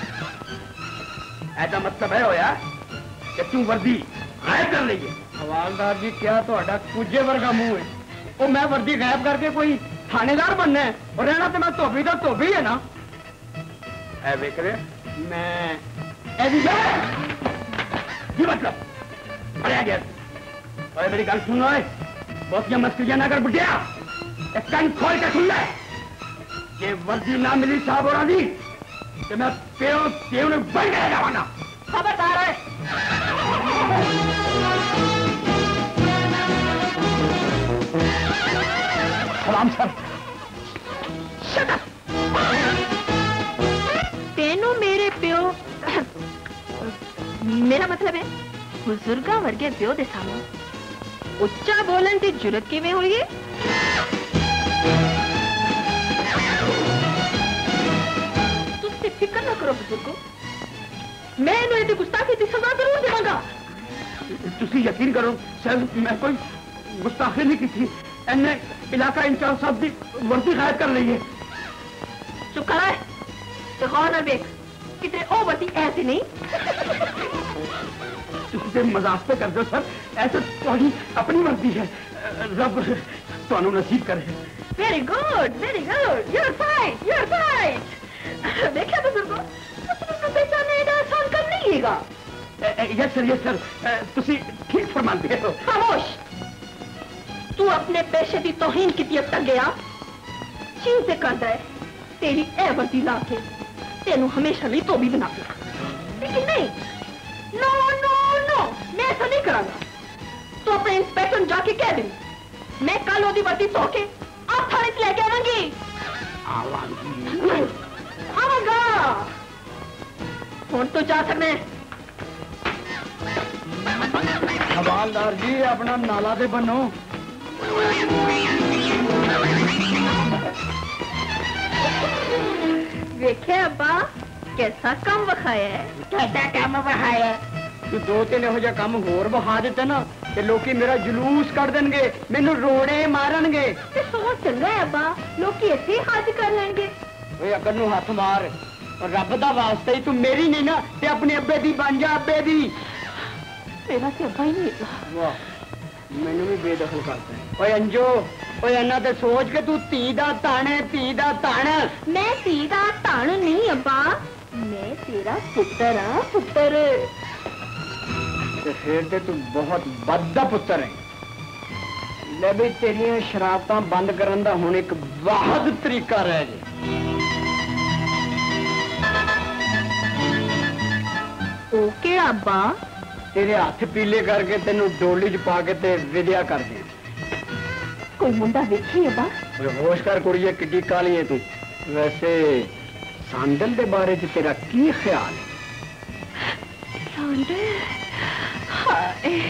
[SPEAKER 5] ऐसा मतलब है होया कि तू वर्दी गायब कर लीजिए।
[SPEAKER 6] हवालदार जी क्या ਤੁਹਾਡਾ ਕੁਝੇ ਵਰਗਾ ਮੂੰਹ ਹੈ? ਉਹ मैं वर्दी गायब करके कोई थानेदार बनना है और रहना तो मैं धोबी का धोबी है ना।
[SPEAKER 5] ऐ वेख रहे
[SPEAKER 6] मैं
[SPEAKER 5] ऐसी की मतलब अरे गया। अरे मेरी गल सुन लो बहुत मस्करियां ना कर बुढ़िया। कन खोल के सुन ले ये वर्दी ना मिली साहब और दी तो मैं पेड़ पेड़ में बन गया जावाना।
[SPEAKER 14] खबरदार है।
[SPEAKER 5] सलाम सर।
[SPEAKER 14] तेनू मेरे प्यो मेरा मतलब है बुजुर्गा वर्गे प्यो दे सामने उच्चा बोलन की जुरत किवें हुई है? तुसी फिक्र ना करो बुजुर्गो, मैं इन्हें इहदी गुस्ताखी की सजा जरूर देवांगा।
[SPEAKER 5] तुसी यकीन करो सर मैं कोई गुस्ताखी नहीं की थी। इन्हें इलाका इंचार्ज साहब की वर्दी गायब कर ली है।
[SPEAKER 14] चुप कर है तो गौर ना देख कितने ओ वर्दी ऐसी नहीं।
[SPEAKER 5] तुझे मजाक पे कर दो सर ऐसा थोड़ी अपनी मर्जी है। रब ਤੁਹਾਨੂੰ नसीब करे।
[SPEAKER 14] Very good very good you are fine you are fine. देखा बुजुर्गो तुम पहचाने का आसान काम नहीं हैगा।
[SPEAKER 5] यस सर यस सर तुसी ठीक फरमाते हो।
[SPEAKER 14] खामोश तू अपने पेशे की तौहीन की तक गया चीन से करता है तेरी ए वर्दी ला के तेनू हमेशा लिए तो भी बना दिया। लेकिन नहीं नो नो नो मैं ऐसा नहीं करांगा। तो अपने इंस्पेक्टर जाके कह दे मैं कल ओदी वर्दी धो के आप थाने से लेके आवांगी।
[SPEAKER 5] आवांगी
[SPEAKER 14] आवांगा हुण तो जा सकने।
[SPEAKER 6] हवालदार जी अपना नाला दे बनो।
[SPEAKER 14] वेखे अब्बा कैसा काम वखाया है? कैसा काम वखाया है?
[SPEAKER 6] तू दो तीन हो जा काम होर बहा देते ना ते लोकी मेरा जुलूस कर देंगे मैनू रोड़े मारनगे।
[SPEAKER 14] ते सो चंगा है अब्बा लोकी ऐसे हाथ कर लेंगे।
[SPEAKER 6] ओए अगर नू हाथ मार और रब दा वास्ता ही तू मेरी नहीं ना ते अपने अब्बे दी बन जा अब्बे दी।
[SPEAKER 14] मेरा ते अब्बा ही नहीं था।
[SPEAKER 6] वाह मैनू भी बेदखल करता है। ओए अंजो ओए अन्ना ते सोच के तू धी दा धन है धी दा धन।
[SPEAKER 14] मैं धी दा धन नहीं अब्बा मैं तेरा पुत्र हाँ पुत्र।
[SPEAKER 6] ते फिर ते तू बहुत बद्दा पुत्र है। ले भी तेरियां शरारतां बंद करन दा हुण एक वाहद तरीका रह जे।
[SPEAKER 14] ओ केड़ा अब्बा?
[SPEAKER 6] तेरे हाथ पीले करके तेनू डोली च पा के ते विद्या कर दे।
[SPEAKER 14] कोई मुंडा देखी है बा?
[SPEAKER 6] होश कर कुड़िए किड्डी काली है तू। वैसे सांदल के बारे च तेरा की ख्याल है?
[SPEAKER 14] सांदल हाय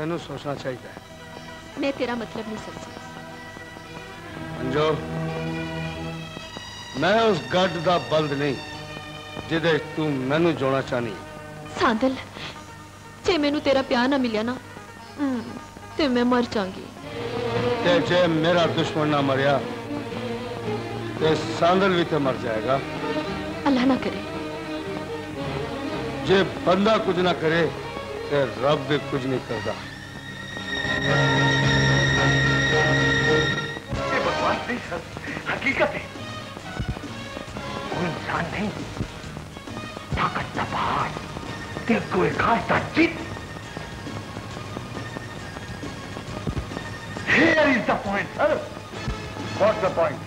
[SPEAKER 5] तेनू सोचना चाहिए।
[SPEAKER 14] मैं तेरा मतलब नहीं समझी।
[SPEAKER 5] अंजो, मैं उस गढ़ दा बंद नहीं जिदे तू मैनू जोड़ना चाहनी।
[SPEAKER 14] सांदल, जे मैनू तेरा प्यार ना मिलिया ना ते मैं मर जाऊंगी।
[SPEAKER 5] ते जे मेरा दुश्मन ना मरिया ते सांदल भी तो मर जाएगा।
[SPEAKER 14] अल्लाह ना करे।
[SPEAKER 5] जे बंदा कुछ ना करे ते रब भी कुछ नहीं करता।
[SPEAKER 7] ये बकवास नहीं सर, हकीकत है। वो इंसान नहीं, ताकत का पहाड़, दिल को एक खासा चित। Here is the point, sir. What's the point?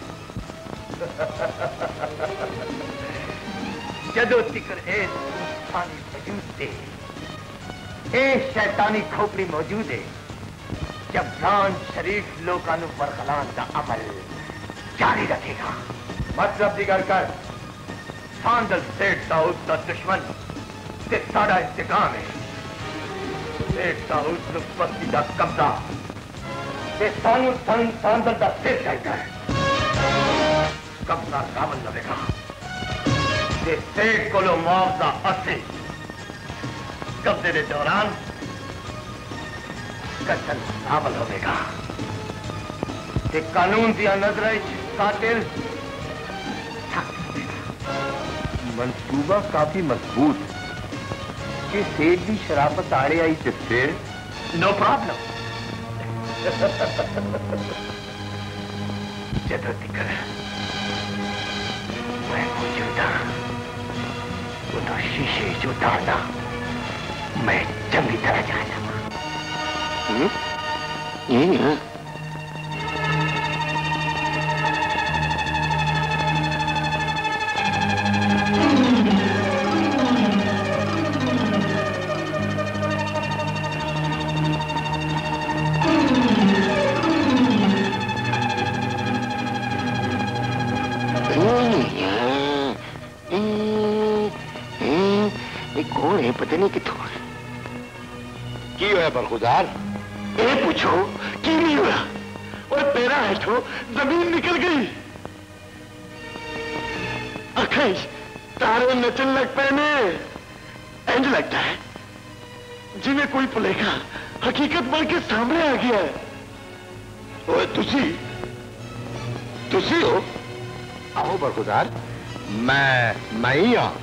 [SPEAKER 7] जदों तिकर ए शैतानी वजूद दे, ए शैतानी खोपड़ी मौजूद है, जब जान शरीफ लोकानु बरखलान का अमल जारी रखेगा। मतलब दिगर कर, सांदल सेठ दाऊद का दुश्मन ते साड़ा इंतकाम है। सेठ दाऊद नु बस्ती का कब्जा ते सानू सन सांदल का सिर चाहिए है। कब्जा रावण लवेगा ते सेठ को लो मुआवजा अस्सी। कब्जे के दौरान कत्ल रावण होगा ते कानून दिया नजर कातिल। मंसूबा काफी मजबूत कि सेठ की शराफत आड़े आई तो फिर नो प्रॉब्लम। जदों तिकर मैं मौजूदा उन्होंने शीशे जो डालना मैं चंगी तरह जाना।
[SPEAKER 2] ये है कौन है पता नहीं कितों
[SPEAKER 1] की होया बरखुदार?
[SPEAKER 2] ये पूछो की नहीं हुआ और पैरा हेठो जमीन निकल गई। अखिश तारे नचन लग पैने। इंज लगता है जिन्हें कोई पुलेखा हकीकत बन के सामने आ गया है। ओए तुसी तुसी हो?
[SPEAKER 1] आओ बरखुदार, मैं मैं ही हाँ।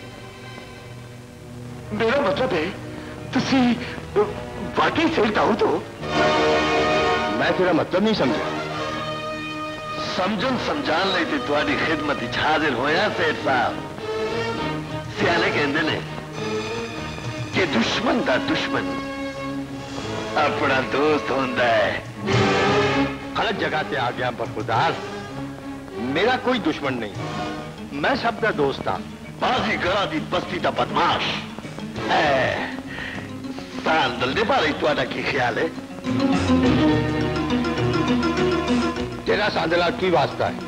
[SPEAKER 2] मेरा मतलब है तुसी वाकई सेठ दाऊद हो?
[SPEAKER 1] मैं तेरा मतलब नहीं समझा।
[SPEAKER 2] समझन समझान ले ते तुम्हारी खिदमत हाजिर होया सेठ साहब। सियाने कहते ने कि दुश्मन दा दुश्मन अपना दोस्त होता है।
[SPEAKER 1] गलत जगह से आ गया बरखुदार। मेरा कोई दुश्मन नहीं, मैं सबका दोस्त था।
[SPEAKER 2] बाजी करा दी बस्ती दा बदमाश। सांदल ने बारे तुम्हारा की ख्याल है?
[SPEAKER 1] तेरा सांदला की वास्ता है?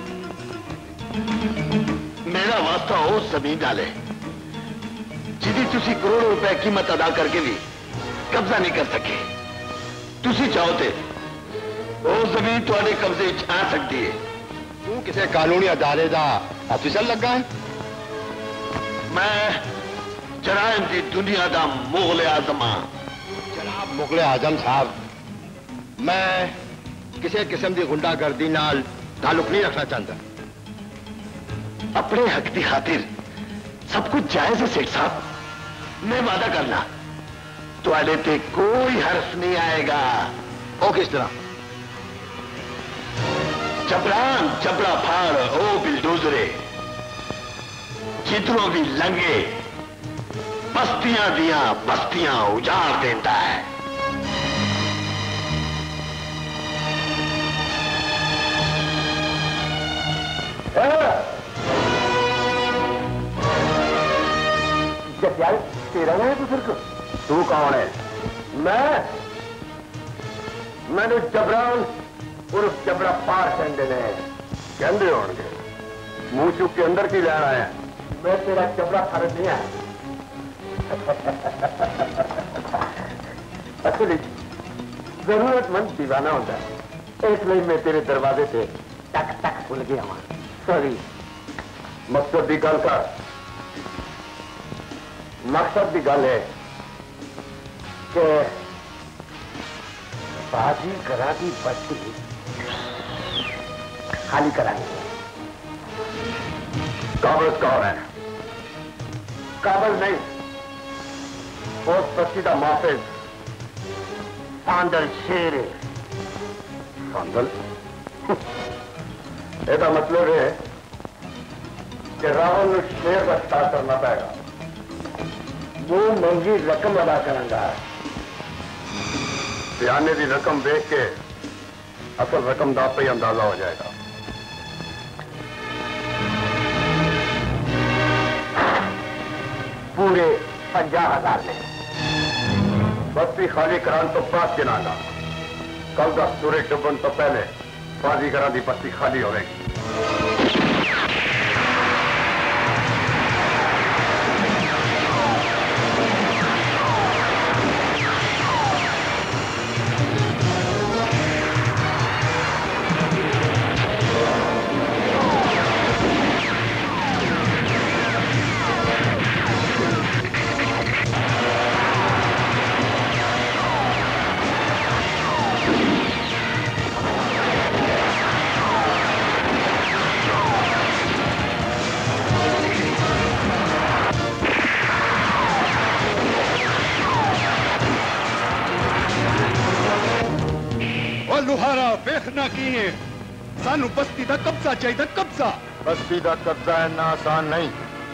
[SPEAKER 2] मेरा वास्ता हो जमीन डाले जिदी तुसी करोड़ों रुपए कीमत अदा करके भी कब्जा नहीं कर सके। तुसी चाहो ते वो जमीन तुम्हारे कब्जे आ सकती है।
[SPEAKER 1] तू किसी कानूनी अदारे का ऑफिसर लगा है?
[SPEAKER 2] मैं जराइम की दुनिया का मुगल आजम हाँ।
[SPEAKER 1] जनाब मुगल आजम साहब, मैं किसी किस्म की गुंडागर्दी नाल ताल्लुक नहीं रखना चाहता।
[SPEAKER 2] अपने हक की खातिर सब कुछ जायज है सेठ साहब। मैं वादा करना तुहाडे ते कोई हर्फ नहीं आएगा।
[SPEAKER 1] वो किस तरह?
[SPEAKER 2] जबरान जबड़ा फाड़ ओ बिलडोजरे जिधरों भी लंघे बस्तियां दियां बस्तियां उजाड़ देता है।
[SPEAKER 7] जब्याल तेरा ना है बुजुर्ग?
[SPEAKER 1] तू कौन है?
[SPEAKER 7] मैं मैंने जबरान उर्फ जबड़ा पार कहते ने।
[SPEAKER 1] कहते होंगे मुंह चुप के अंदर की जा रहा है।
[SPEAKER 7] मैं तेरा जबड़ा फर्ज नहीं है। असल
[SPEAKER 2] जरूरतमंद दीवाना होता है, इसलिए मैं तेरे दरवाजे से टक टक खुल गया वहां। सॉरी।
[SPEAKER 11] मकसद की गल कर।
[SPEAKER 2] मकसद की गल है कि बाजी करा की बस्ती खाली करानी।
[SPEAKER 11] काबल कौन है?
[SPEAKER 2] काबल नहीं, उस बस्ती का मुहाफिज सांदल शेर है।
[SPEAKER 11] सांदल? ਇਹਦਾ मतलब है कि रावण को शेर का शिकार करना पड़ेगा।
[SPEAKER 2] वो महंगी रकम अदा करूंगा।
[SPEAKER 11] बयाने की रकम देख के असल रकम का आपे ही अंदाजा हो जाएगा।
[SPEAKER 2] पूरे पंजा हजार में
[SPEAKER 11] बस्ती खाली कराने तो बाद गिनागा। कल का सूरज डुबन तो पहले बाजीगरां की बस्ती खाली होगी।
[SPEAKER 5] लुहारा वेखना की है, सानू बस्ती का कब्जा चाहिए। कब्जा
[SPEAKER 11] बस्ती का कब्जा इन्ना आसान नहीं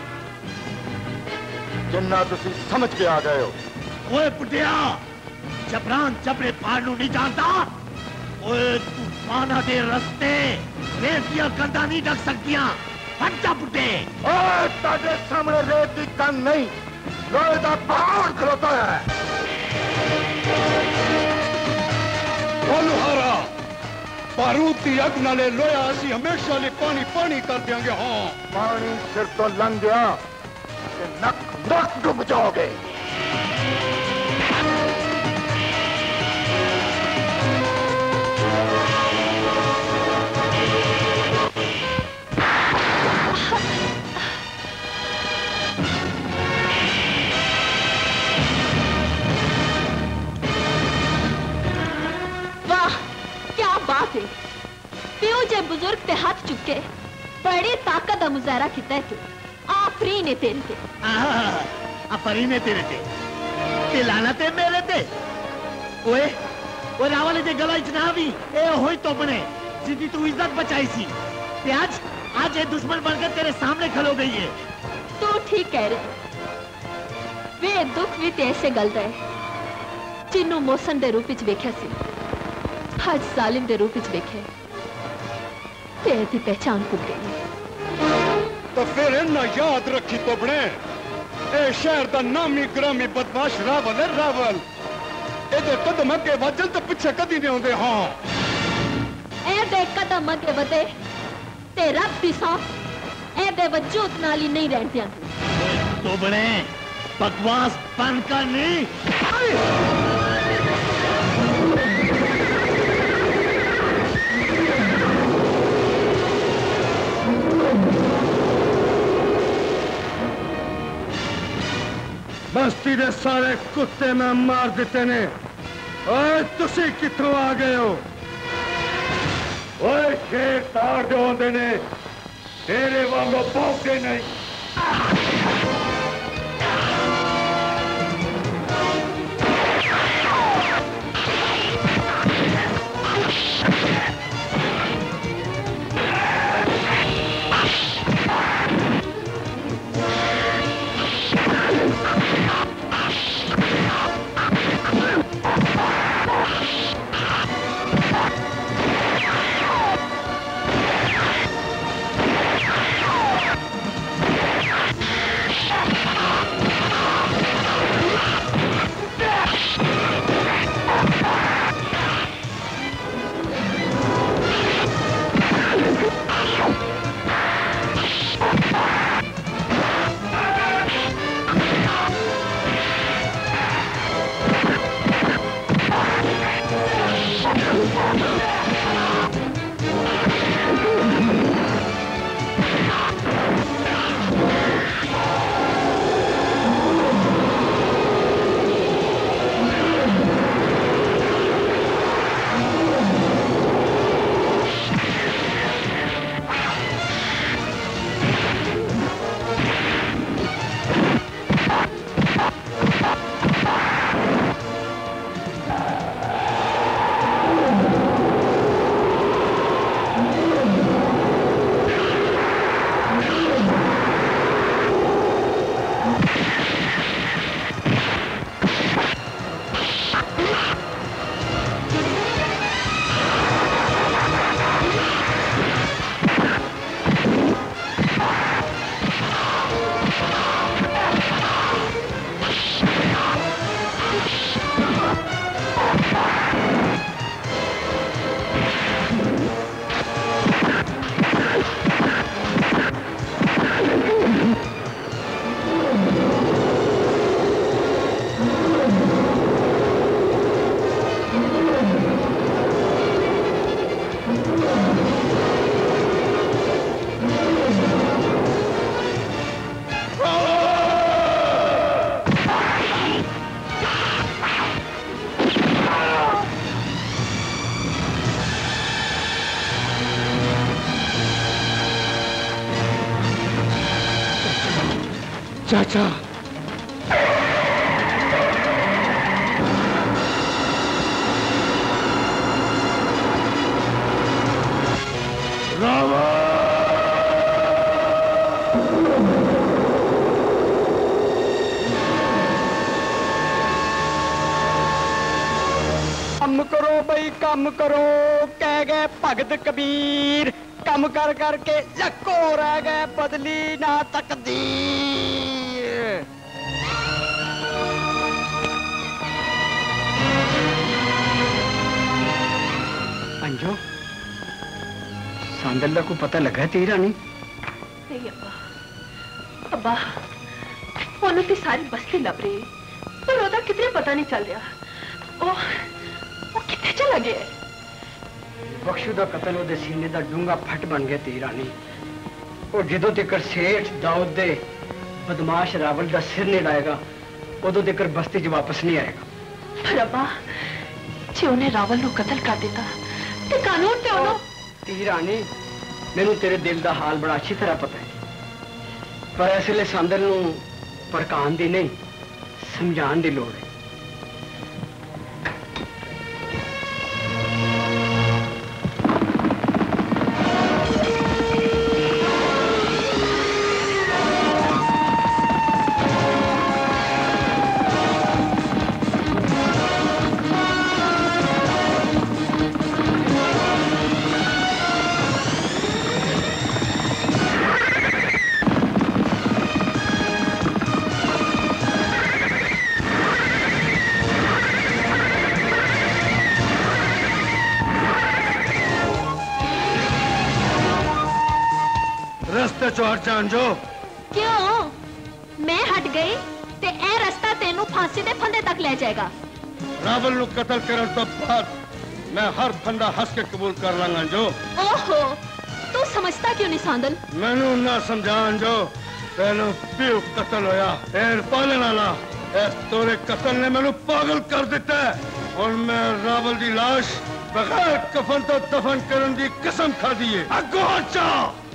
[SPEAKER 11] जिन्ना तुसी समझ के आ गए हो।
[SPEAKER 15] ओए बुढ़िया, जबरान जबरे पार नू नहीं जानता। ओए तूफाना दे रस्ते रेत दिया कंधा नहीं ढक सकतियां। हट जा बुढ़े।
[SPEAKER 11] ओए तारे सामने रेत की कंध नहीं, लोहे का पहाड़ खलोता है।
[SPEAKER 5] ओ लुहारा, बारूद की अग नाले लोया असी हमेशा लिए पानी पानी कर देंगे। हाँ,
[SPEAKER 11] पानी सिर तो लंघ गया कि नक नक डूब जाओगे।
[SPEAKER 14] बात है प्यो जे बुजुर्ग ते हाथ चुके बड़ी ताकत का मुजाहरा किया है। आफरी ने तेरे ते
[SPEAKER 15] आफरी ने तेरे ते ते लाना ते मेरे ते। ओए ओ रावल दे गला इतना भी ए होई तो बने जिदी तू इज्जत बचाई सी ते आज आज ये दुश्मन बनकर तेरे सामने खलो गई है।
[SPEAKER 14] तू ठीक कह रहे वे दुख भी ते ऐसे गल रहे जिन्नू मौसम दे रूप विच वेख्या सी आज जालिम दे रूप विच वेखे तेरे दी पहचान भुल गई।
[SPEAKER 5] तो फिर इन्ना याद रखी तो बने ए शहर दा नामी ग्रामी बदमाश रावल है। रावल एदे कदम अगे वजन तो पीछे कदी नहीं आउंदे। हाँ,
[SPEAKER 14] एदे कदम अगे वधे ते रब दी सौ एदे वजूद नाल ही नहीं रहन दियां।
[SPEAKER 15] तो बने बकवास बंद कर नहीं।
[SPEAKER 5] बस्ती दे सारे कुत्ते मैं मार दिते ने। ओए तुसी कित्थों आ गए हो? ओए शेर तार दे होंदे ने, तेरे वांगू भौंकदे नहीं।
[SPEAKER 11] चाचा
[SPEAKER 6] कम करो भाई कम करो, कह गए भगत कबीर, कम कर करके लको रह गए, बदली ना तकदीर। अंजो सांदल को पता लगा तेरी रानी?
[SPEAKER 14] नहीं अब्बा, अब्बा उन्होंने तो सारी बस्ती लभ रही पर ओदा कितने पता नहीं चल रहा। ओ वो कितने चला गया?
[SPEAKER 6] बख्शू का कतल ओदे सीने का डूंगा फट बन गया तेरी रानी। और जदों तक सेठ दाऊद दे बदमाश रावल का सिर नहीं लाएगा उदों तक बस्ती च वापस नहीं आएगा।
[SPEAKER 14] पर अब्बा जे उन्हें रावल को कतल कर देता ते कानून ते उन्हों
[SPEAKER 6] तेरी रानी मैनू तेरे दिल का हाल बड़ा अच्छी तरह पता है, पर इसलिए सांदल नू भड़कान दी नहीं समझाने की लोड़ है।
[SPEAKER 5] चोर जान जो
[SPEAKER 16] क्यों मैं हट गई ते ए रास्ता तेनू फांसी दे फंदे तक ले जाएगा।
[SPEAKER 5] रावल नु कत्ल करन तो बाद मैं हर फंदा हंस के कबूल कर लांगा जो।
[SPEAKER 16] ओहो तू समझता क्यों नहीं सांदल?
[SPEAKER 5] मैनू ना समझान जो पहले प्यो कत्ल होया फिर पालन वाला तोरे कत्ल ने मैनू पागल कर दिता है और मैं रावल दी लाश बगैर कफन तो दफन करन दी कसम खा दी है। अगो अच्छा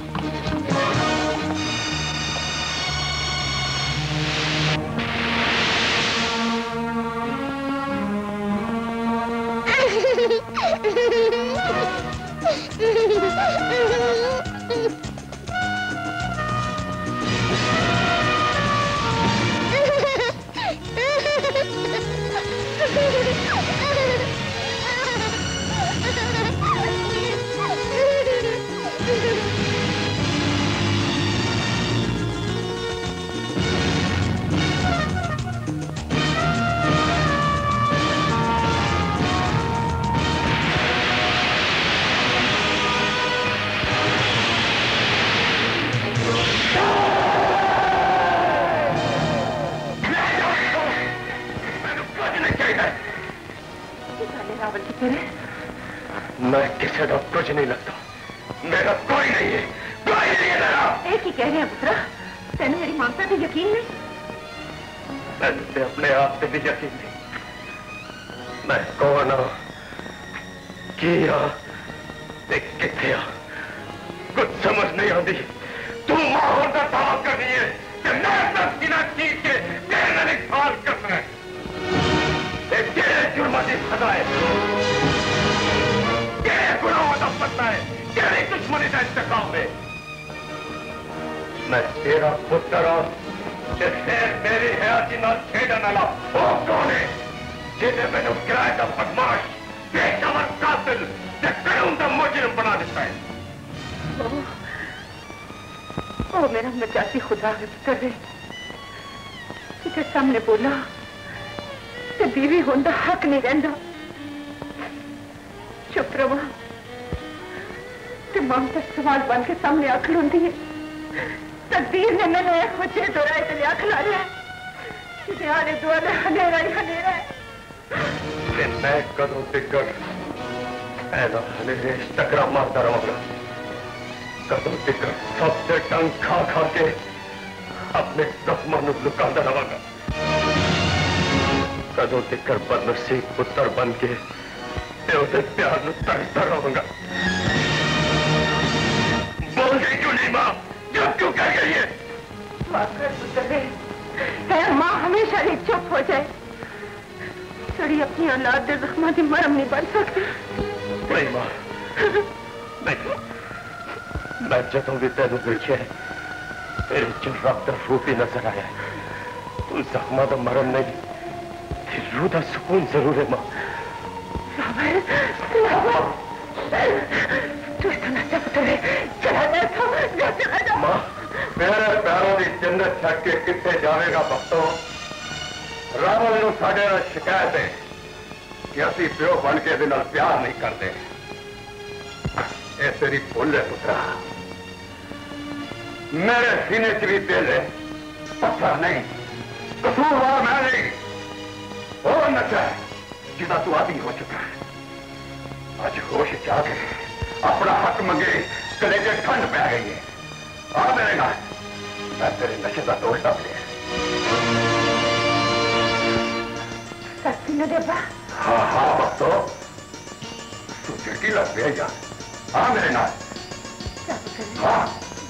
[SPEAKER 5] मैं किसी का कुछ नहीं लगता, मेरा कोई नहीं है, कोई नहीं है मेरा।
[SPEAKER 14] एक ही कह रहे हैं पुत्रा, तेन मेरी ममता पे यकीन नहीं?
[SPEAKER 5] मैं अपने आप पे भी यकीन नहीं। मैं कौन हाँ, किया, किथे हाँ, कुछ समझ नहीं आती। तू माहौल का दावा कर रही है कि मैं अपना सीना चीर के तेरे में सवाल करना है। तेरे जुर्मा की सजा है, तेरे गुनाहों का पता है, तेरी दुश्मनी का इंतकाम है। मैं तेरा पुत्र हूं, मेरी हयाती ना छेड़ने वाला वो कौन है जिन्हें मैंने किराए का बदमाश पेशावर कातिल कानून का मुजरिम बना देता है।
[SPEAKER 14] ओ, ओ मेरा मजाती खुदा है पुत्र है, तुझे सामने बोला तो बीवी होने हक नहीं रहता। चुप रहो, ममता सवाल बन के सामने आख लुंदी है। तकदीर ने मैंने खुचे दोराए ते लिया खिला रहा है, आले दुआले हनेरा ही हनेरा है।
[SPEAKER 5] मैं कदों तिकर ऐसा हनेरे टकरा मारता रहूंगा, कदों तिकर सबसे टंग खा खा के अपने जख्मों को लुकाता रहूंगा, कदों तिकर बदनसीब पुत्र बन के उसे प्यार में तरसता रहूंगा। बोल गई क्यों नहीं मां, जब क्यों कह गई है?
[SPEAKER 14] वाकई पुत्र है
[SPEAKER 9] हमेशा लिए चुप हो जाए। सड़ी अपनी औलाद के जख्मां की मरम नहीं बन सकती।
[SPEAKER 5] नहीं मां, नहीं। मैं जदों भी तेन देखे तेरे च रब का रूप ही नजर आया। तू जख्मां का मरम नहीं, रूह का सुकून जरूर है मां। तू इतना सब तेरे चला जा, जा चला जा। मां, मेरे पैरों की जन्नत छड़ के कितने जाएगा भक्तों? रावण को साढ़े नाल शिकायत है कि असी प्यो बन के दे नाल प्यार नहीं करते। ये तेरी भुल है पुत्रा। मेरे सीने च भी दिल है, पत्थर नहीं। कसूरवार मैं नहीं, और नशा है जिदा तू आदि हो चुका है। आज होश जाके अपना हक मंगे, कलेजे ठंड पै गई है। आ मेरे नाल, मैं तेरे नशे का दोष दब लिया।
[SPEAKER 9] सच्ची न देवा?
[SPEAKER 5] हाँ हाँ भक्तो, तू चिड़की लग गया यार। आ मेरे नाल। हाँ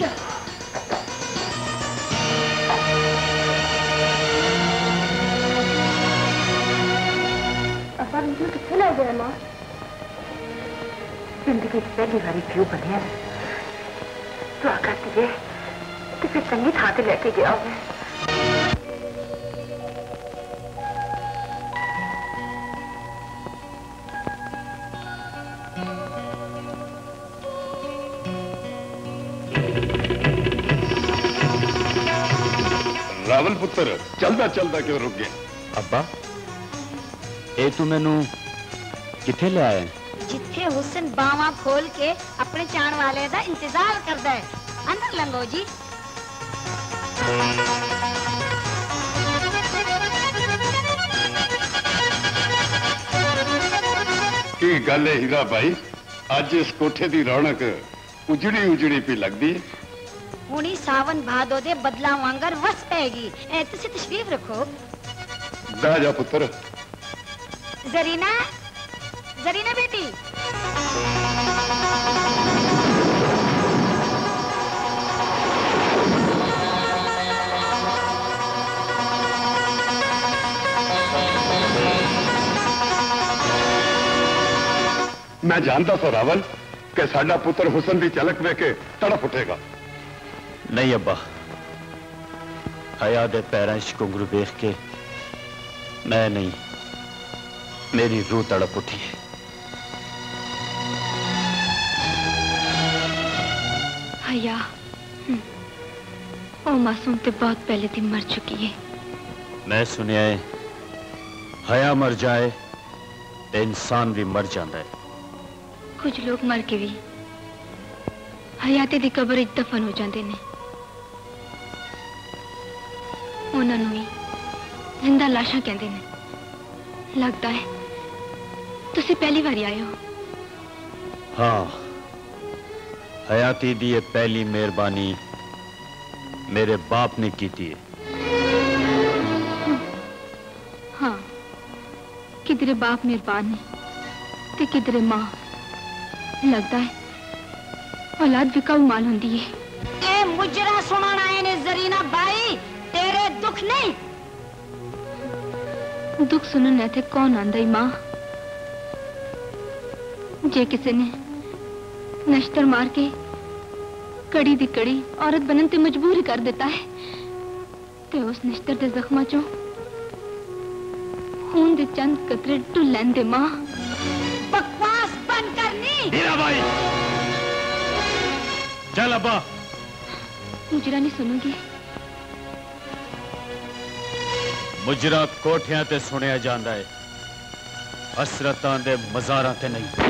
[SPEAKER 9] अपा मुझे कितने ले गए मां? जिंदगी पहली बारी क्यों बनिया तो आकर दिए तो फिर चंगी थां ते लेके गया मैं।
[SPEAKER 5] रावल पुत्र चलता चलता क्यों रुक गया?
[SPEAKER 6] अब्बा ए तू मैनू किथे ले आया?
[SPEAKER 3] जिथे हुसन बावा खोल के अपने चाण वाले का इंतजार करता है। अंदर लंघो जी।
[SPEAKER 5] की गल है हीरा भाई, अज इस कोठे की रौनक उजड़ी उजड़ी पी लगती है।
[SPEAKER 3] हुणी सावन भादो दे बदला वांगर वस पैगी। ए तुसी तशरीफ रखो।
[SPEAKER 5] जा जा पुत्र।
[SPEAKER 3] जरीना, जरीना बेटी।
[SPEAKER 5] मैं जानता था रावल कि साडा पुत्र हुसन की झलक वेखे तड़प उठेगा।
[SPEAKER 6] नहीं अब्बा, हया दे पैरों च घुंघरू वेख के मैं नहीं, मेरी रूह तड़प उठी है।
[SPEAKER 4] हया ओ मासूम ते बहुत पहले थी मर चुकी है।
[SPEAKER 6] मैं सुनिया है हया मर जाए तो इंसान भी मर जाता है।
[SPEAKER 4] कुछ लोग मर के भी हयाते दी कबर इच दफन हो जाते ने। उन्होंने भी जिंदा लाशा कहते ने। लगता है तुसी पहली बारी आए हो।
[SPEAKER 6] हाँ, हयाती दी ये पहली मेहरबानी मेरे बाप ने की थी।
[SPEAKER 4] हाँ, किधरे बाप मेहरबान है ते किधरे मां। लगता है औलाद भी काऊ माल होंदी है।
[SPEAKER 3] ए मुजरा सुनाना आए ने जरीना बाई, तेरे दुख नहीं।
[SPEAKER 4] दुख सुनने थे कौन आंदा ही मां? जे किसी ने नश्तर मार के कड़ी दी कड़ी औरत बनन ते मजबूर ही कर देता है ते उस नश्तर दे जख्मा चो खून दे चंद कतरे टुल लैंदे मां।
[SPEAKER 3] बकवास बंद करनी।
[SPEAKER 6] हीरा भाई चल अब्बा।
[SPEAKER 4] मुजरा नहीं सुनूंगी।
[SPEAKER 6] मुजरा कोठियां ते सुनिया जांदा है, हसरतां दे मज़ारां ते नहीं।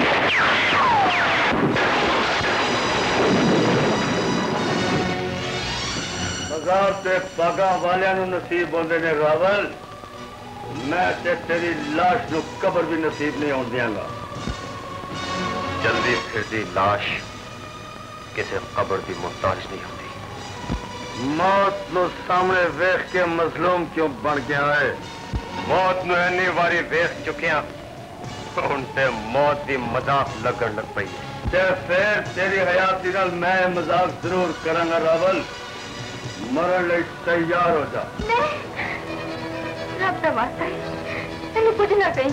[SPEAKER 5] मज़ार ते पागा वालियां नूं नसीब होंदे ने रावल। मैं ते तेरी लाश नूं कबर भी नसीब नहीं होण दियांगा। जल्दी फिरदी लाश किसी कबर की मोहताज नहीं होती। मौत नो सामने वेख के मजलूम क्यों बन गया है? मौत नो इन्नी बारी वेख चुकिया, हुण ते मौत की मजाक लगन लग पई। ते फिर तेरी हयाती नाल मैं मजाक जरूर करांगा रावल। मरण लई तैयार हो जा।
[SPEAKER 9] रब का वास्ता है तेन कुछ ना कहीं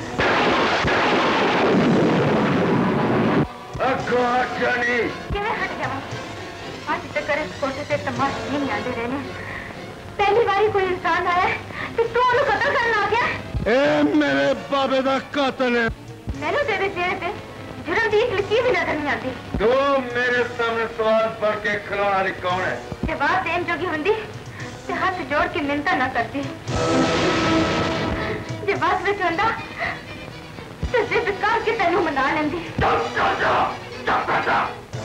[SPEAKER 1] जानी
[SPEAKER 9] हट जावा आज तक इस कोठे से तमाश नहीं आते रहने पहली बारी कोई इंसान आया तो तू उन्हें कत्ल करना आ गया
[SPEAKER 5] ए मेरे बाबे का कातल है
[SPEAKER 9] मैंने तेरे चेहरे पे जुर्म की एक लकीर भी नजर नहीं आती
[SPEAKER 1] तू मेरे सामने सवाल पढ़ के खिलाने वाली कौन है
[SPEAKER 9] जवाब देन जोगी हुंदी ते हाथ जोड़ के मिन्नता ना करती जवाब में चुंदा ते जिद करके तेनू मना लेंदी
[SPEAKER 1] चुप जा जा चुप जा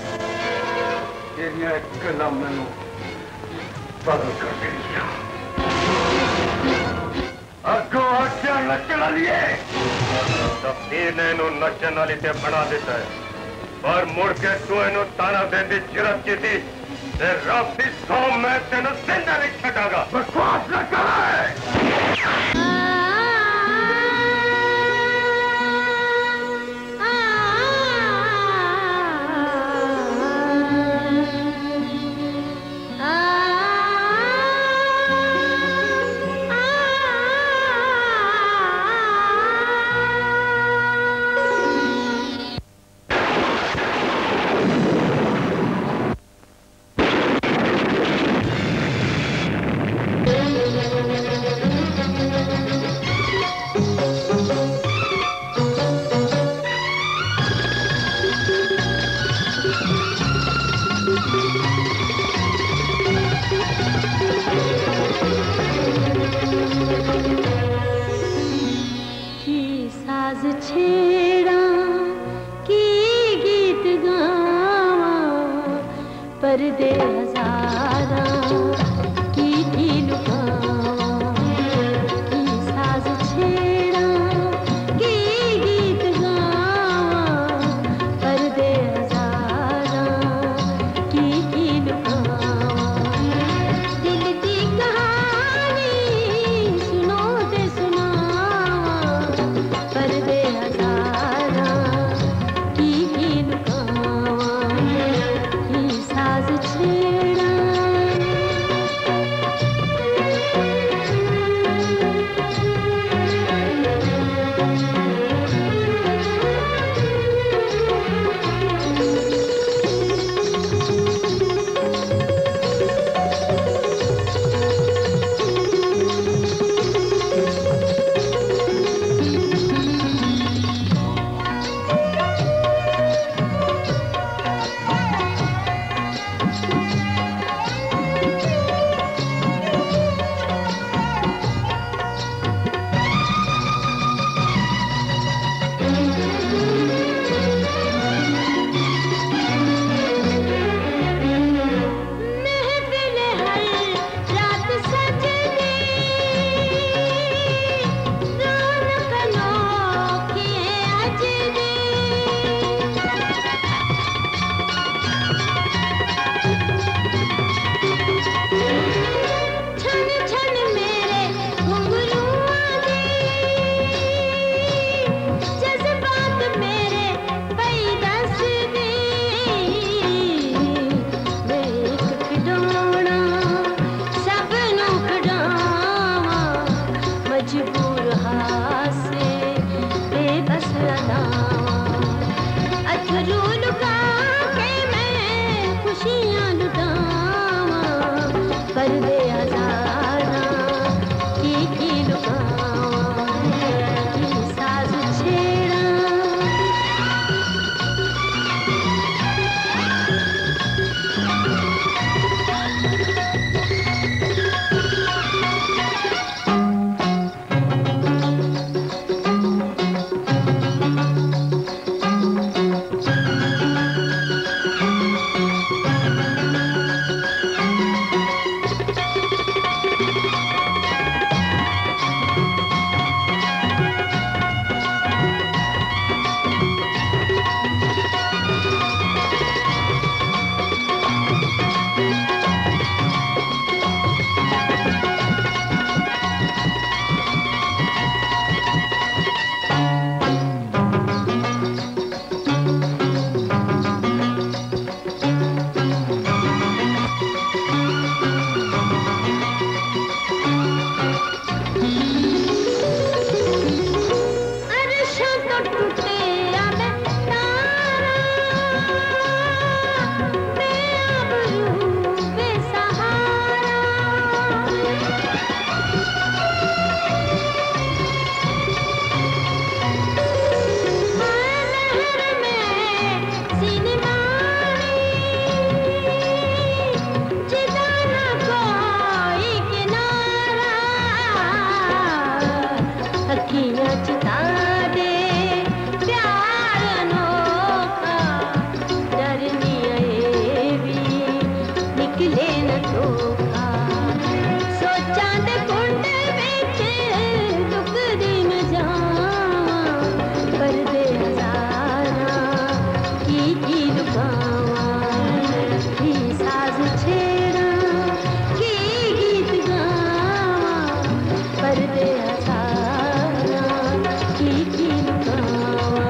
[SPEAKER 1] ये कलम मैनू पागल कर दिया अगो आख्या नचन लिए तफसीर ने इनू नचन वाली ते बना दिता है पर मुड़ के तू इनू ताना देने की जुरत की थी ते रब की सौ मैं तेनू जिंदा नहीं छड़ागा बकवास न कर
[SPEAKER 17] पर्दे हजारा की थी लुकावा की साज छेड़ा की गीत गावा पर्दे हजारा की थी लुकावा दिल की कहानी सुनो ते सुनावा पर्दे हजारा की थी लुकावा साज छेड़ा दर्द असारा की की लुकावा।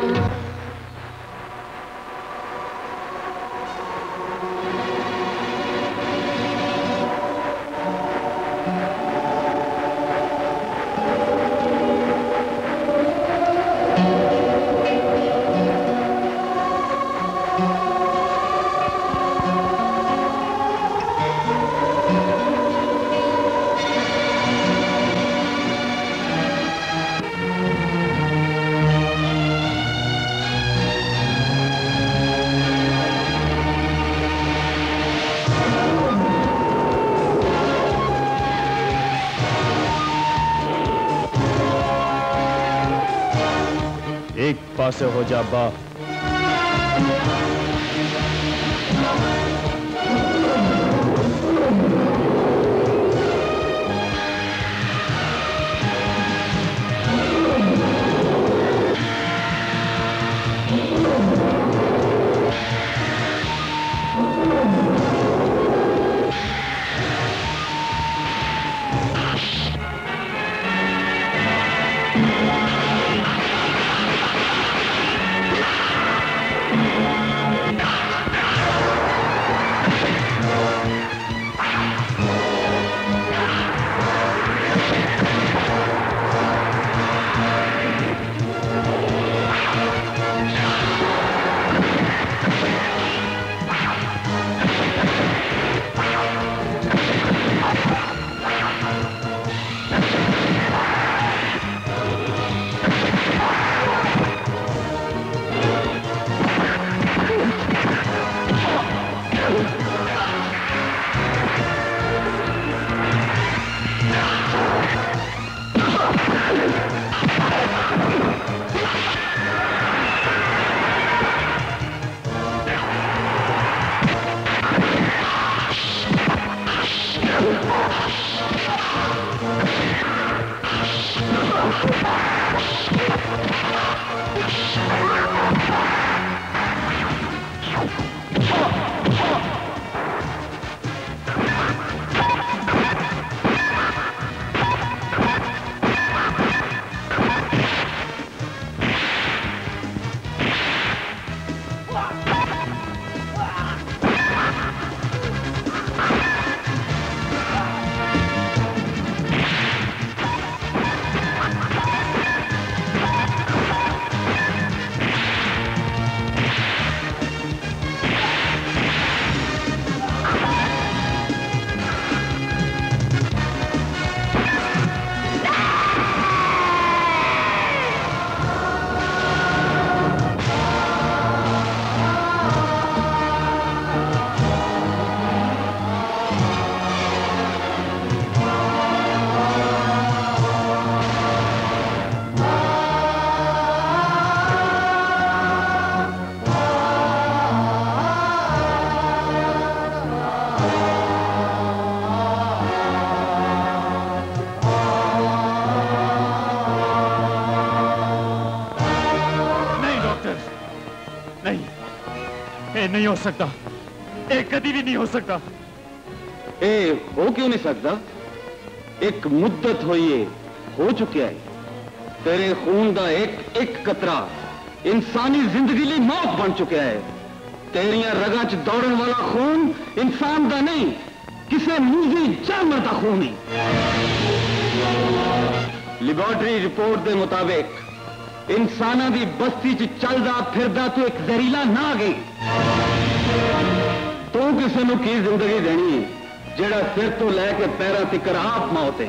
[SPEAKER 15] एक पासे हो जा बा। नहीं हो सकता, एक कभी भी नहीं हो सकता।
[SPEAKER 2] ए हो क्यों नहीं सकता? एक मुद्दत हुई है, हो चुका है। तेरे खून का एक एक कतरा इंसानी जिंदगी ली मौत बन चुका है। तेरिया रगा च दौड़न वाला खून इंसान का नहीं, किसी मूवी जानवर का खून है। लेबोरेटरी रिपोर्ट के मुताबिक इंसाना की बस्ती च चलदा फिरदा तू एक जहरीला ना गई। तू किसी को की जिंदगी देनी है जेड़ा सिर तो लैके पैरों तिकर आप मौत है।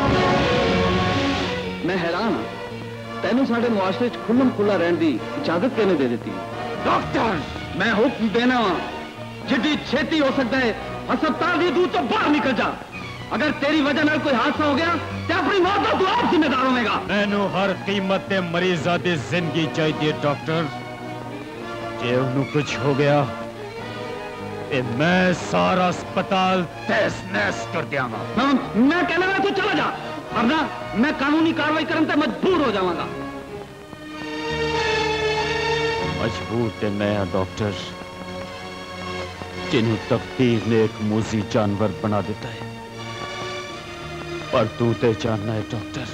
[SPEAKER 2] मैं हैरान हाँ, तेनों साडे मुआशरे च खुल्लम खुला रहने की इजाजत किहने दे दी? डॉक्टर मैं हुक्म देना वा, जिड्डी छेती हो सकता है अस्पताल की दूर तो बाहर निकल जा। अगर तेरी वजह नाल कोई हादसा हो गया तो अपनी मौत का तू आप जिम्मेदार होगा।
[SPEAKER 15] मैनू हर कीमत ते मरीजा दी जिंदगी चाहिए डॉक्टर। जे उन्हें कुछ हो गया ते मैं सारा अस्पताल तहस नहस कर दियांगा।
[SPEAKER 2] मैं कहना है तू चला जा, वरना मैं कानूनी कार्रवाई करने ते मजबूर हो जाऊंगा।
[SPEAKER 15] मजबूर ते नया डॉक्टर जिन्हों तकदीर ने एक मूजी जानवर बना देता है।
[SPEAKER 6] पर तू ते जानना है डॉक्टर,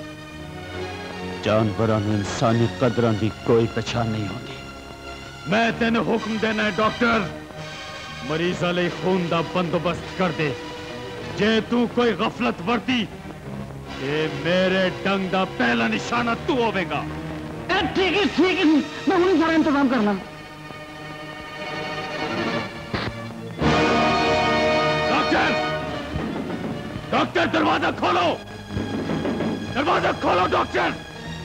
[SPEAKER 6] जानवरों में इंसानी कदरों की कोई पहचान नहीं होती।
[SPEAKER 5] मैं तेन हुक्म देना है डॉक्टर, मरीजा ले खून दा बंदोबस्त कर दे। जे तू कोई गफलत वरती ते मेरे डंग दा पहला निशाना तू होवेगा।
[SPEAKER 18] ठीक है ठीक है, मैं उन्हीं सारा इंतजाम करना।
[SPEAKER 5] डॉक्टर डॉक्टर दरवाजा खोलो, दरवाजा खोलो डॉक्टर।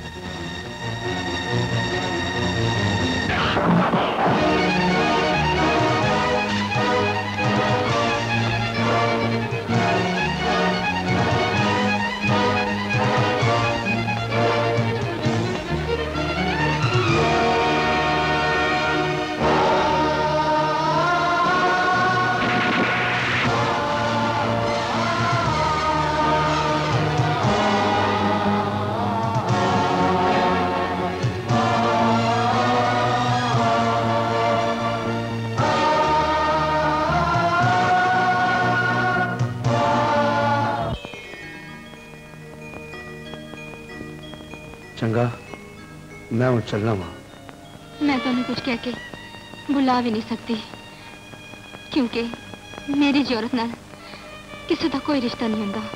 [SPEAKER 6] चंगा, मैं हूं चलना वहां।
[SPEAKER 4] मैं तो कुछ कह के बुला भी नहीं सकती, क्योंकि मेरी जरूरत नाल किसी का कोई रिश्ता नहीं होता।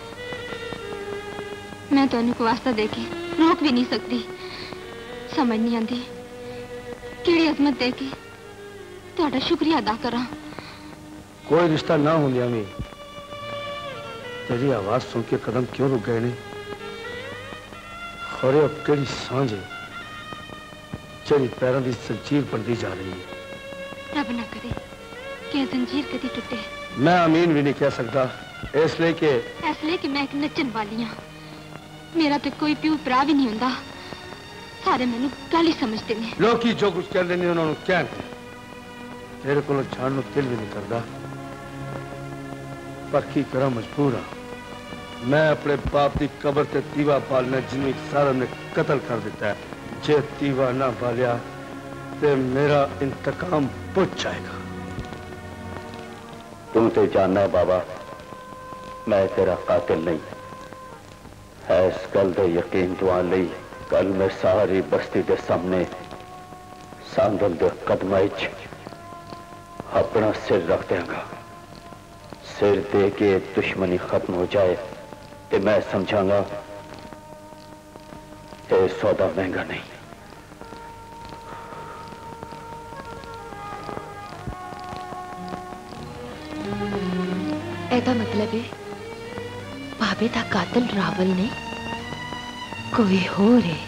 [SPEAKER 4] मैं तो को वास्ता दे के रोक भी नहीं सकती। समझ नहीं आती केड़ी अजमत दे के तुहाडा शुक्रिया अदा करा।
[SPEAKER 6] कोई रिश्ता ना होंदिया भी तेरी आवाज सुन के कदम क्यों रुक गए ने? खरे अब केड़ी सांझ है जेड़ी पैरों की जंजीर बनती जा रही है।
[SPEAKER 4] रब ना करे कि जंजीर कदी टूटे।
[SPEAKER 6] मैं अमीन भी नहीं कह सकता, इसलिए कि
[SPEAKER 4] इसलिए कि मैं एक नचन वाली हाँ। मेरा तो कोई प्यू भरा भी नहीं होंदा। सारे मैनू गल ही समझते हैं।
[SPEAKER 6] लोग ही जो कुछ कहते हैं उन्होंने क्या तेरे को छाड़न दिल भी नहीं करता, पर की करा मजबूर हाँ। मैं अपने बाप की कबर से तीवा पालना जिन्हें सारा ने कत्ल कर दिता है। जे तीवा ना पालिया तो मेरा इंतकाम बुझ जाएगा।
[SPEAKER 2] तुम तो जानना है बाबा, मैं तेरा कातिल नहीं है। इस गल दे यकीन दुआ लई कल मैं सारी बस्ती के सामने सांदल दे कदमां विच अपना सिर रख देंगा। सिर दे के दुश्मनी खत्म हो जाए तो मैं समझांगा ये सौदा महंगा नहीं।
[SPEAKER 16] ऐसा मतलब है भाभी का कातिल रावल ने कोई हो रे।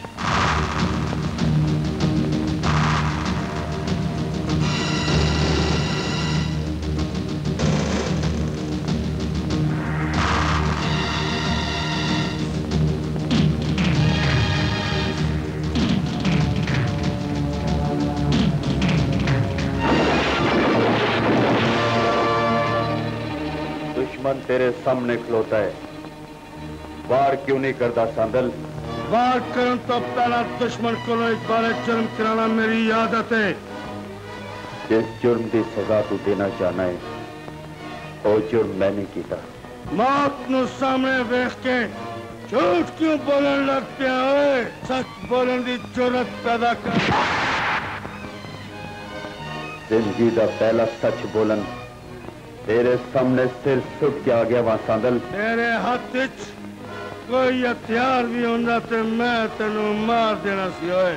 [SPEAKER 2] तेरे सामने खलोता है, वार क्यों नहीं करता सांदल?
[SPEAKER 5] वार करन तो पहला दुश्मन को एक बार जुर्म कराना मेरी आदत है।
[SPEAKER 2] जिस जुर्म की सजा तू देना चाहना है वो जुर्म मैंने किया।
[SPEAKER 5] मौत नु सामने वेख के झूठ क्यों बोलन लग पिया है? सच बोलन की जरूरत पैदा कर।
[SPEAKER 2] जिंदगी का पहला सच बोलन तेरे सामने सिर सुट के आ गया वहां सांदल।
[SPEAKER 5] तेरे हाथ कोई हथियार भी होंदा ते मैं तेनू मार देना सी। ओए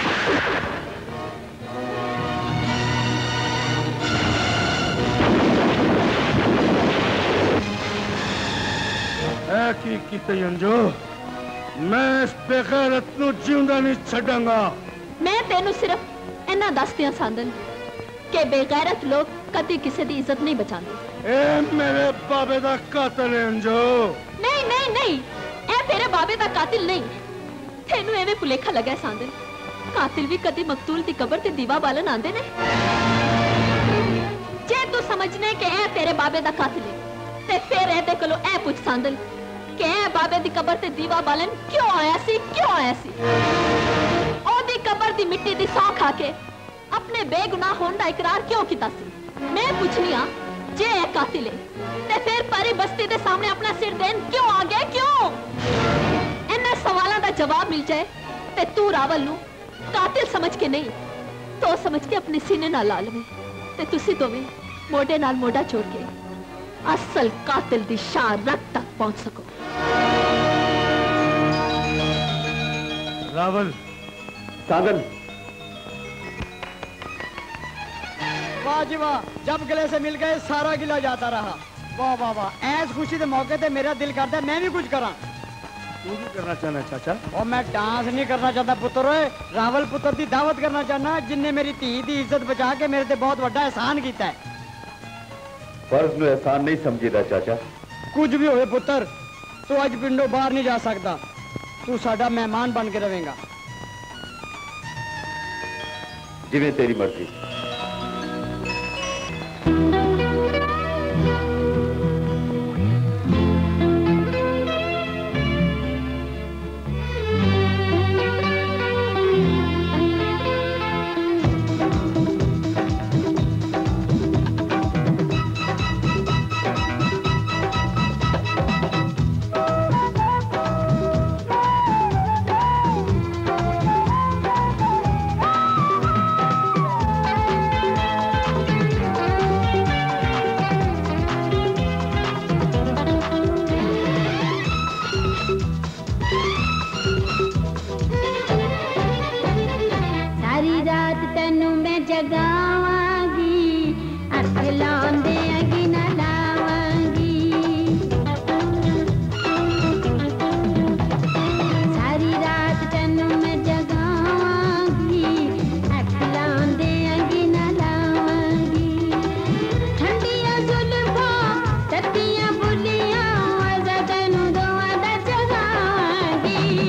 [SPEAKER 5] ऐ की कीते अंजो, मैं इस बेगैरत नू जिंदा नहीं छड़ांगा।
[SPEAKER 16] मैं तेनू सिर्फ इन्ना दस दिया सांदल के बेगैरत लोग कभी किसी की इज्जत नहीं बचाते।
[SPEAKER 5] ए मेरे बाबे दा कातिल है अंजो।
[SPEAKER 16] नहीं नहीं नहीं, ए तेरे बाबे दा कातिल नहीं। तेनू एवें भुलेखा लगा सांदल। कातिल भी कदी मकतूल दी कबर ते दीवा बालन आंदे ने। जे तू समझने के ए तेरे बाबे दा कातिल है ते फिर एदे कोलों ए पुछ सांदल के ए बाबे दी कबर ते दीवा बालन क्यों आया सी? क्यों आया सी? ओदी कबर दी मिट्टी दी सौं खा के अपने बेगुनाह होने का इकरार क्यों किया सी? मैं पूछनी हाँ जे है कातिल है ते फिर परी बस्ती के सामने अपना सिर देन क्यों आ गया? क्यों? इन्ना सवालों का जवाब मिल जाए ते तू रावल नू कातिल समझ के नहीं तो समझ के अपने सीने नाल ला लवे ते तुसी दोवें मोढे नाल मोढा जोड़ के असल कातिल दी शान रग तक पहुंच सको।
[SPEAKER 5] रावल
[SPEAKER 2] सागर
[SPEAKER 18] वाह जी वाह, जब गले से मिल गए सारा गिला जाता रहा। वाह वाह वाह, ऐस खुशी के मौके पे मेरा दिल करता है मैं भी कुछ करा।
[SPEAKER 5] तू भी करना चाहना चाचा?
[SPEAKER 18] और मैं डांस नहीं करना चाहता पुत्र, ओए रावल पुत्र की दावत करना चाहना जिनने मेरी धी की इज्जत बचा के मेरे ते बहुत बड़ा एहसान किया है।
[SPEAKER 2] फर्ज में एहसान नहीं समझीदा चाचा।
[SPEAKER 18] कुछ भी होवे पुत्र, तू अज पिंडों बाहर नहीं जा सकता, तू साडा मेहमान बन के रहेगा।
[SPEAKER 2] जिवें तेरी मर्जी।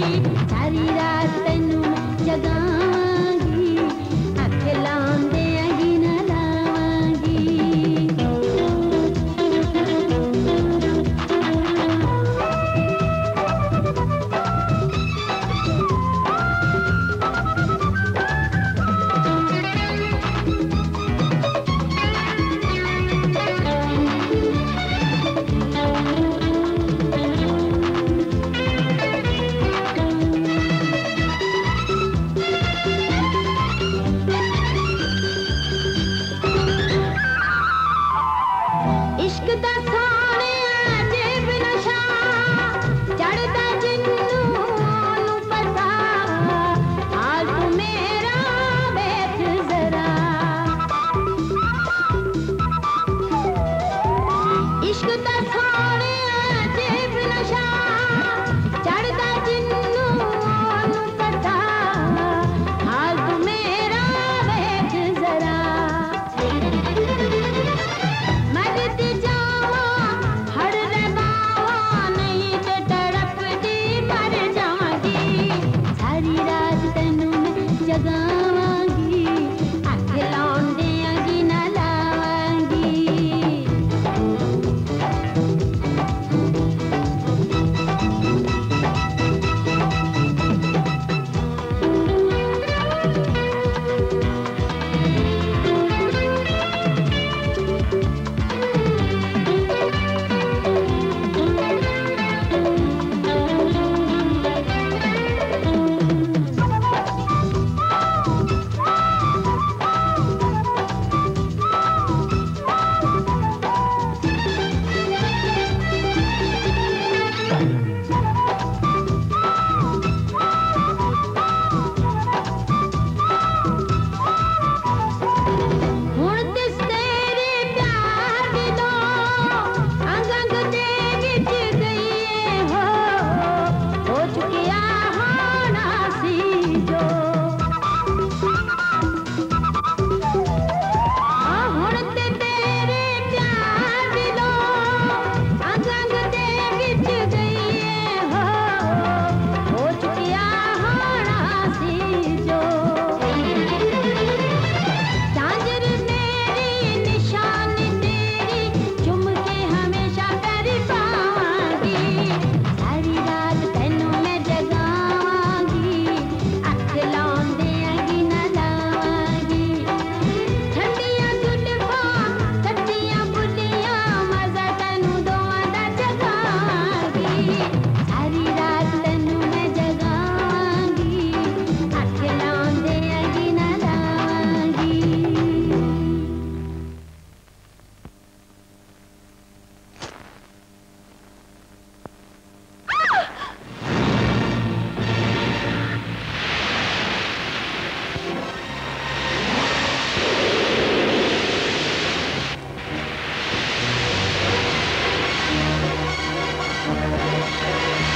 [SPEAKER 17] सारी रात तेनू मैं जगावांगी, अख लांदे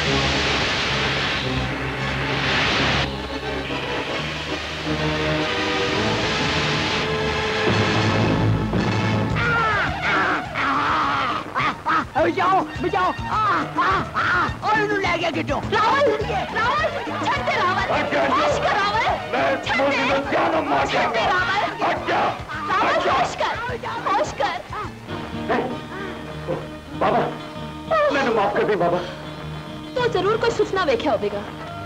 [SPEAKER 18] बचाओ बचाओ और इन्होंने ले गया किटो
[SPEAKER 14] रावल रावल छड़ दे रावल होश कर रावल छड़ दे छड़ दे रावल रावल होश कर होश कर
[SPEAKER 2] बाबा मैंने माफ कर दी बाबा।
[SPEAKER 14] तो जरूर कोई सुपना वेख्या होगा।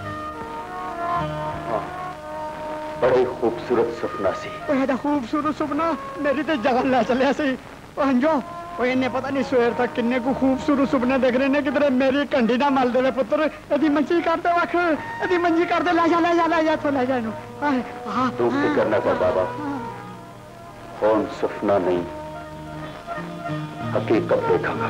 [SPEAKER 2] बड़ी खूबसूरत सुपना सी।
[SPEAKER 18] ओए खूबसूरत सुपना मेरी तो जगह ले चलिया सी। हंजो इन्हें पता नहीं सवेर तक किन्ने को खूबसूरत सुपने देख रहे ने किधरे मेरी कंडी ना मल दे पुत्र यदि मंजी करते वक्त यदि मंजी करते ले जा ले जा ले जा तो ले जा इनु।
[SPEAKER 2] तू फिक्र न कर बाबा, कौन सुपना नहीं हकीकत देखेगा।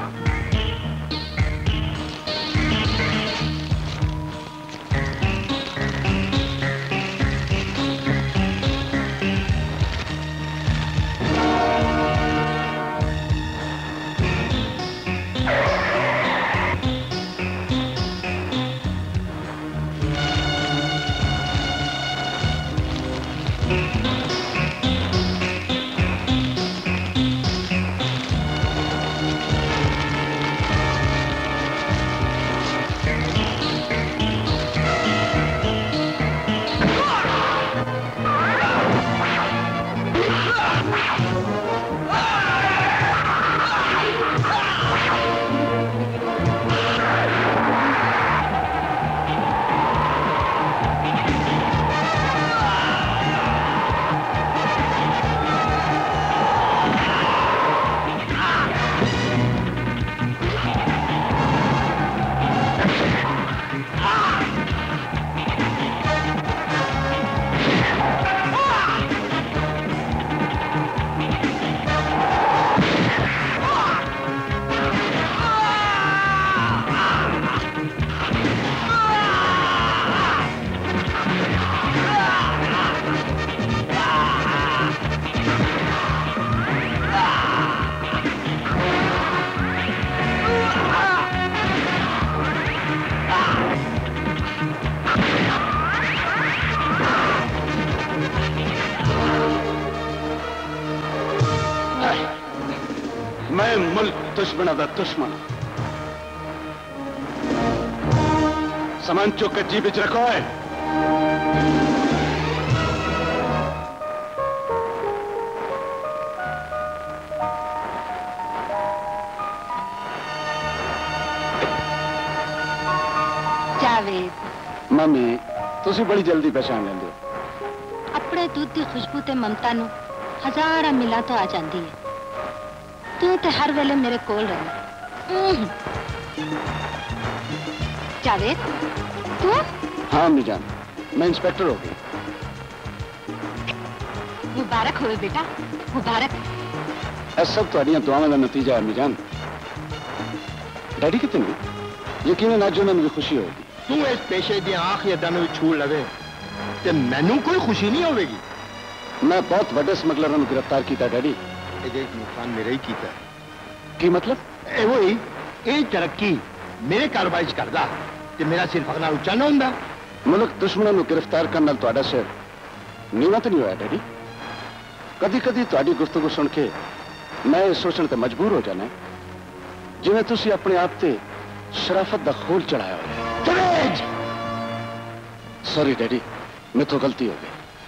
[SPEAKER 13] दुश्मन दा दुश्मन सामान चुक के जीप रखो है।
[SPEAKER 3] जावेद
[SPEAKER 13] मम्मी तुसी बड़ी जल्दी पहचान लेंदे हो।
[SPEAKER 3] अपने दूध की खुशबू ते ममता नू हजारां मिला तो आ जाती है। तू तो हर वेले मेरे कोल रहना। जावेद तू?
[SPEAKER 13] हाँ अम्मी जान, मैं इंस्पेक्टर हो गई।
[SPEAKER 3] मुबारक हो बेटा, मुबारक।
[SPEAKER 13] यह सब तुहाडियां दुआवां दा नतीजा है अम्मी जान। डैडी कितने यकीनन अज उन्होंने भी खुशी होगी।
[SPEAKER 1] तू इस पेशे दी आंख या दम छूड़ लवे ते मैनू कोई खुशी नहीं होगी।
[SPEAKER 13] मैं बहुत बड़े स्मगलर नू गिरफ्तार किया डैडी।
[SPEAKER 1] नुकसान मेरा ही किया।
[SPEAKER 13] की मतलब?
[SPEAKER 1] ए वो ही ए तरक्की मेरे कारोबार च करदा ते मेरा सिर फकना उच्चा ना हुंदा।
[SPEAKER 13] मुल्क दुश्मनों को गिरफ्तार करने तुहाडा सिर नीवा तो नहीं होया डैडी। कदी कदी तुहाडी गुफ्तगू सुन के मैं ये सोचने ते मजबूर हो जाना जिवें तुसी अपने आप ते शराफत दा खोल चढ़ाया हो। सॉरी डैडी, मेरे तो गलती हो गई।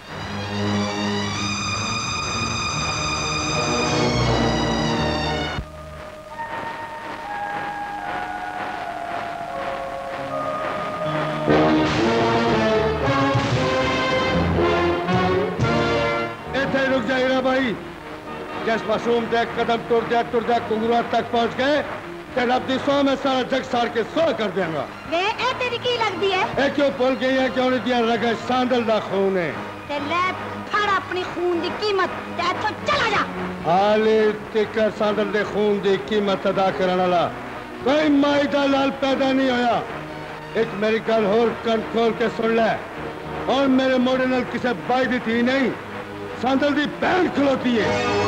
[SPEAKER 5] रुक जाएगा भाई। जिस मासूम ते कदम टुरदे टुरदे कुंगुरा तक पहुंच गए ते रब दी सौ में सारा जग साड़ के सौ कर देंगा।
[SPEAKER 3] वे ए तेरी की लगदी है?
[SPEAKER 5] ए क्यों भूल गई है कि उन्हें दिया रगे सांदल दा खून है।
[SPEAKER 3] ते ले फड़ अपनी खून दी कीमत ते इथों चला जा।
[SPEAKER 5] हाले तिकर सांदल दे खून दी कीमत अदा करने वाला कोई माई दा लाल पैदा नहीं होया। एक मेरी गल होर कन खोल के सुन ले और मेरे मोड़े नाल किसे बाई दी थी नहीं, सांदल दी बहन खलोती है।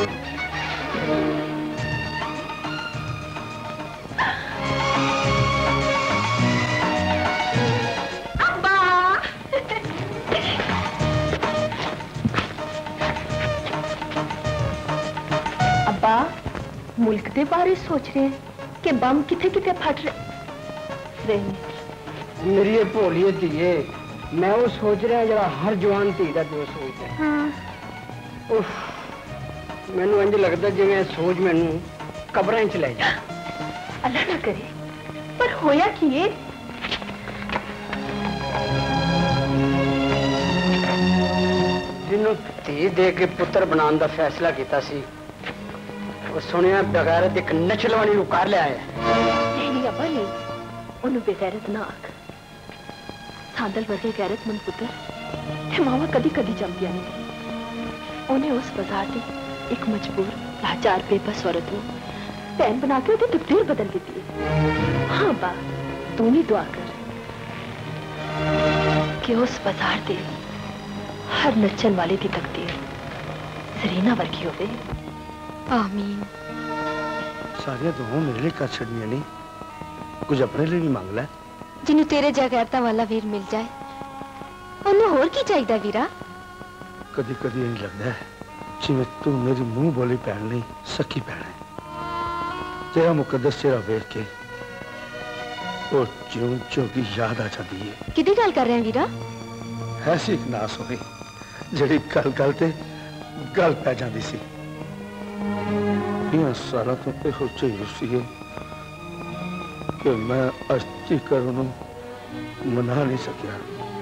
[SPEAKER 14] मुल्क के बारे सोच रहे हैं कि बम किथे किथे फट रहे हैं।
[SPEAKER 18] मेरी ये भोली धीए, मैं वो सोच रहा जरा हर जवान धी का जो सोचता है।
[SPEAKER 14] हाँ।
[SPEAKER 18] उफ, मैनू इंज लगता जिवें सोच मैनू कब्रां च ले जा।
[SPEAKER 14] अल्लाह ना करे, पर होया की ये?
[SPEAKER 18] जिन्हों धी दे के पुत्र बनाने का फैसला किया सी, वो सुनिया बगैरत एक नचलवानी नूं कर लिया है।
[SPEAKER 14] नहीं अब्बा नहीं, उन्हें बेगैरत ना आख। सांदल वर्गे गैरतमंद पुत्र ते मावा कदी कदी जमदियां ने। उन्हें उस बाजार दी एक मजबूर लाचार बेबस औरत नूं भैन बना के उसकी तकदीर बदल दी है। हाँ बा, तू नहीं दुआ कर कि उस बाजार दे हर नचन वाले की तकदीर जरीना वर्गी होवे।
[SPEAKER 3] आमीन।
[SPEAKER 1] सारिया दुआओं मेरे लिए कर छड़नियां नहीं, कुछ अपने लिए भी मांग लै।
[SPEAKER 3] जिन्हों तेरे जगैरता वाला वीर मिल जाए, उन्हें होर की चाहिए वीरा?
[SPEAKER 1] कदी कदी इंज लगता है जिवें तू मेरी मुंह बोली भैन नहीं सकी भैन है। तेरा मुकद्दस चेहरा वेख के वो ज्यों जोगी याद आ जाती है।
[SPEAKER 3] किदी गल कर रहे हैं वीरा?
[SPEAKER 1] ऐसी एक नास होगी जिहड़ी गल गल ते गल पै जाती सी। इन्हां सालां तो इहो ਜਿਹੀ रुसी है कि मैं अज तक उन्हें मना नहीं सकिया।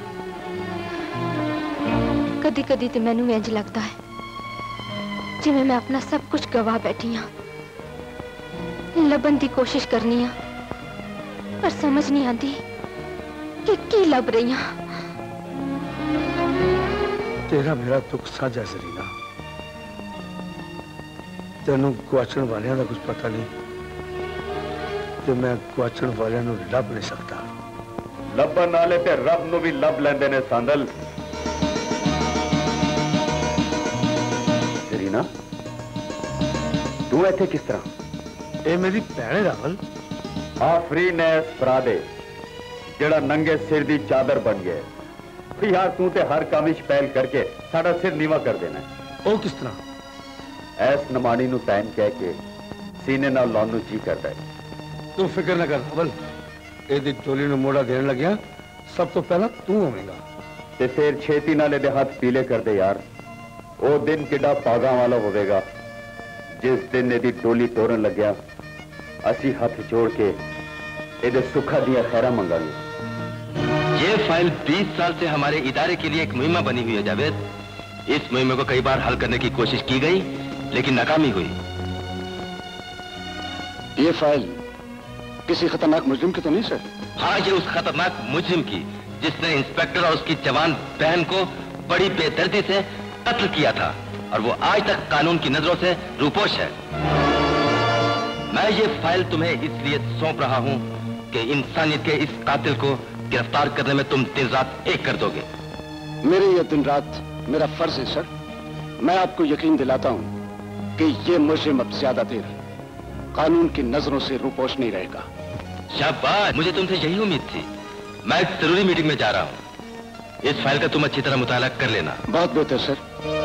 [SPEAKER 3] कदी कदी तो मैनू इंज लगता है जिवें मैं अपना सब कुछ गवा बैठी हाँ। लभन की कोशिश करनी हाँ, पर समझ नहीं आती कि की लभ रही हाँ।
[SPEAKER 1] तेरा मेरा दुख साझा जरीना, तेनू गुआचण वालियां दा कुछ पता नहीं कि मैं गुआचण वालियां नू लभ नहीं सकता।
[SPEAKER 5] लभन वाले ते रब नू भी लभ लैंदे ने सांदल। जरीना, तू इत्थे किस तरह?
[SPEAKER 1] ए मेरी भैन है रावल।
[SPEAKER 5] आफरीन है इस फरादे जेड़ा नंगे सिर दी चादर बन गया। यार तू ते हर काम विच पहल करके साडा सिर नीवा कर देना है।
[SPEAKER 1] ओ किस तरह?
[SPEAKER 5] ऐस नमानी नू तैन कह के सीने नाल लाउण नू जी करदा है।
[SPEAKER 1] तू फिक्र न कर रावल, एदी टोली नू मोड़ा देण लग्या सब तो पहला तू होवेगा।
[SPEAKER 5] ते फिर छेती नाल दे हाथ पीले कर दे यार। ओ दिन किड्डा पागा वाला होवेगा जिस दिन एदी टोली तोड़न लग्या असी हाथ जोड़ के एदे सुखा दिया खैरा मंगांगे।
[SPEAKER 10] ये फाइल बीस साल से हमारे इदारे के लिए एक मुहिमा बनी हुई है जावेद। इस मुहिमा को कई बार हल करने की कोशिश की गई लेकिन नाकामी हुई।
[SPEAKER 13] ये फाइल किसी खतरनाक मुजरिम की तो नहीं सर?
[SPEAKER 10] हाँ, ये उस खतरनाक मुजरिम की जिसने इंस्पेक्टर और उसकी जवान बहन को बड़ी बेदर्दी से कत्ल किया था और वो आज तक कानून की नजरों से रूपोश है। मैं ये फाइल तुम्हें इसलिए सौंप रहा हूं कि इंसानियत के इस कातिल को गिरफ्तार करने में तुम दिन रात एक कर दोगे।
[SPEAKER 13] मेरे ये दिन रात मेरा फर्ज है सर। मैं आपको यकीन दिलाता हूं कि ये मुजरिम अब ज्यादा देर कानून की नजरों से रूपोश नहीं रहेगा।
[SPEAKER 10] शाबाश, मुझे तुमसे यही उम्मीद थी। मैं एक जरूरी मीटिंग में जा रहा हूं। इस फाइल का तुम अच्छी तरह मुताला कर लेना।
[SPEAKER 13] बहुत बेहतर सर।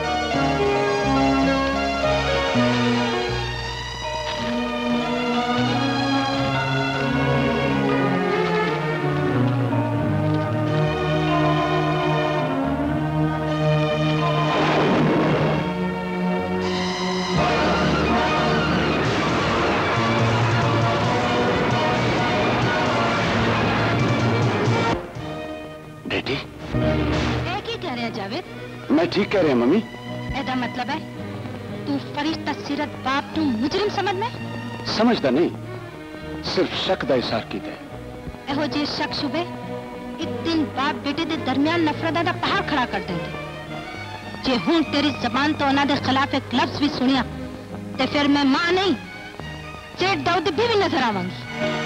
[SPEAKER 13] मैं ठीक कह रहे हैं मम्मी।
[SPEAKER 3] एदा मतलब है तू फरिश्ता सिरत बाप तू मुजरिम समझ में?
[SPEAKER 13] समझदा नहीं, सिर्फ शक दा इशार कीता है।
[SPEAKER 3] एहो जे शक शुबे एक दिन बाप बेटे दे दरमियान नफरत दा पहाड़ खड़ा कर देंगे। जे हुन तेरी जबान तो उन्हां दे खिलाफ एक लफ्ज भी सुनिया ते फिर मैं मां नहीं जेठ दाऊद भी, भी नजर आवांगी।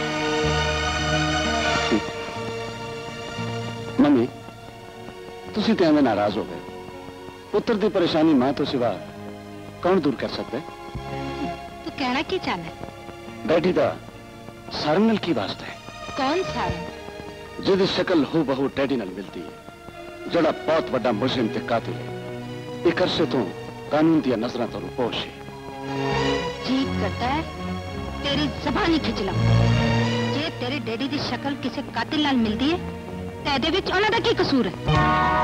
[SPEAKER 13] मम्मी तुसी ते हमें नाराज हो गए। पुत्र की परेशानी मां तो सिवा कौन दूर कर सकता है?
[SPEAKER 3] तू कहना की चाहना है?
[SPEAKER 13] बैठी दा सारंग नाल की वास्ता है?
[SPEAKER 3] कौन सारंग?
[SPEAKER 13] जिहदी शक्ल हू बहू डैडी नाल मिलती है, जड़ा बहुत बड़ा मुजरिम ते कातिल है। एक अरसे तो कानून दी नजरां तो रूपोश है।
[SPEAKER 3] जी करता है तेरी जबान ही खिंच ला जे तेरे डैडी की शक्ल किसी कातिल नाल मिलती है ते एदे विच उन्हां दा की कसूर है?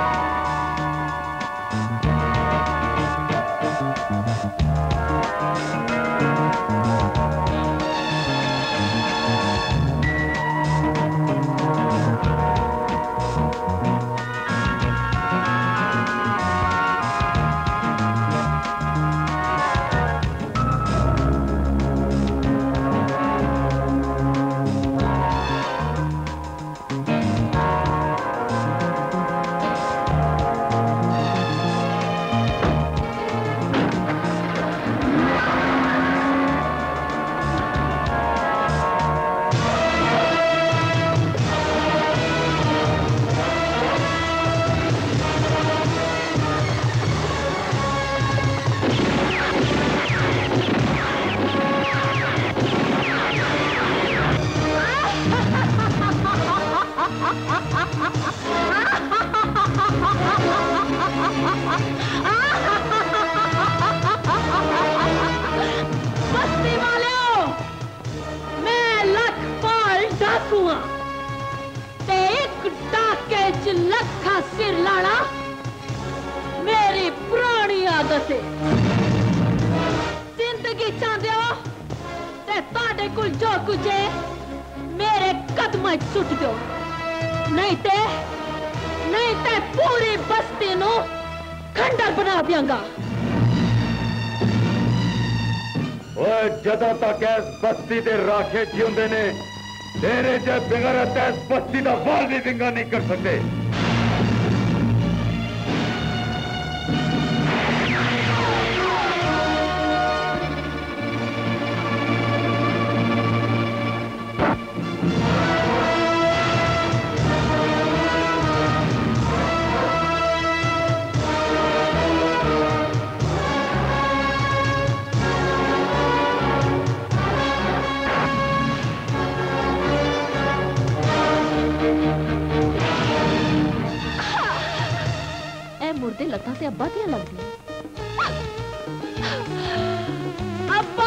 [SPEAKER 5] ਜਦੋਂ ਤੱਕ ਇਸ ਬਸਤੀ ਦੇ ਰਾਖੇ ਜਿਉਂਦੇ ਨੇ ਤੇਰੇ ਜੇ ਬਗੈਰਤ ਇਸ ਬਸਤੀ ਦਾ ਵਾਲ ਵੀ ਵਿੰਗਾ ਨਹੀਂ ਕਰ ਸਕਦੇ।
[SPEAKER 16] लत्तां ते अब्बा दियां लगदियां। अब्बा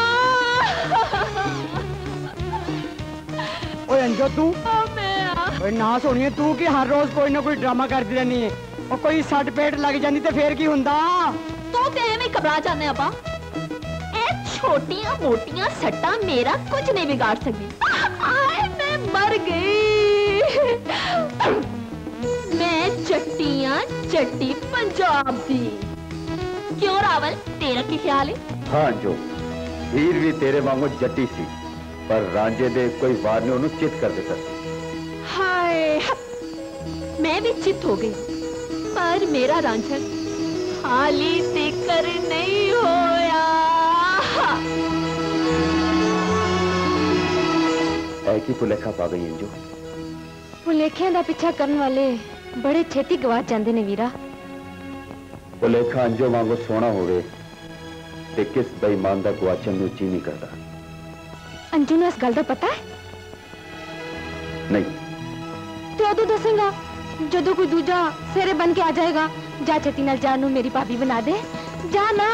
[SPEAKER 18] ओए अंजो तू ओए ना सोनिए तू कि हर रोज कोई ना कोई ड्रामा करती रहनी है और कोई सट पेट लग जानी ते फिर की हुंदा?
[SPEAKER 16] तू ते एवें घबरा जाने अब्बा। ए छोटियां मोटियां सट्टां मेरा कुछ नहीं बिगाड़ सकती। आए मैं मर गई। मैं चट्टियां चट्टी पंजाब दी। क्यों रावल तेरा की ख्याल है?
[SPEAKER 5] हाँ जो हीर भी तेरे वांगू जट्टी सी पर रांझे दे कोई वार ने उन्हें चित कर देता सी।
[SPEAKER 16] हाय मैं भी चित हो गई पर मेरा रांझन हाली तिकर नहीं होया।
[SPEAKER 2] ऐ की भुलेखा पा गई अंजू?
[SPEAKER 4] भुलेखियां दा पीछा करने वाले बड़े छेती गवाच जाते ने वीरा।
[SPEAKER 5] भुलेखा अंजो वांगू सोना होवे ते किस बेईमान दा गवाचन नूं जी नहीं करता।
[SPEAKER 4] अंजू ने इस गल दा पता है?
[SPEAKER 5] नहीं।
[SPEAKER 4] तो उदों दसेगा जदों कोई दूजा सेरे बन के आ जाएगा। जा छेती नाल जान नूं मेरी भाभी बना दे। जा ना।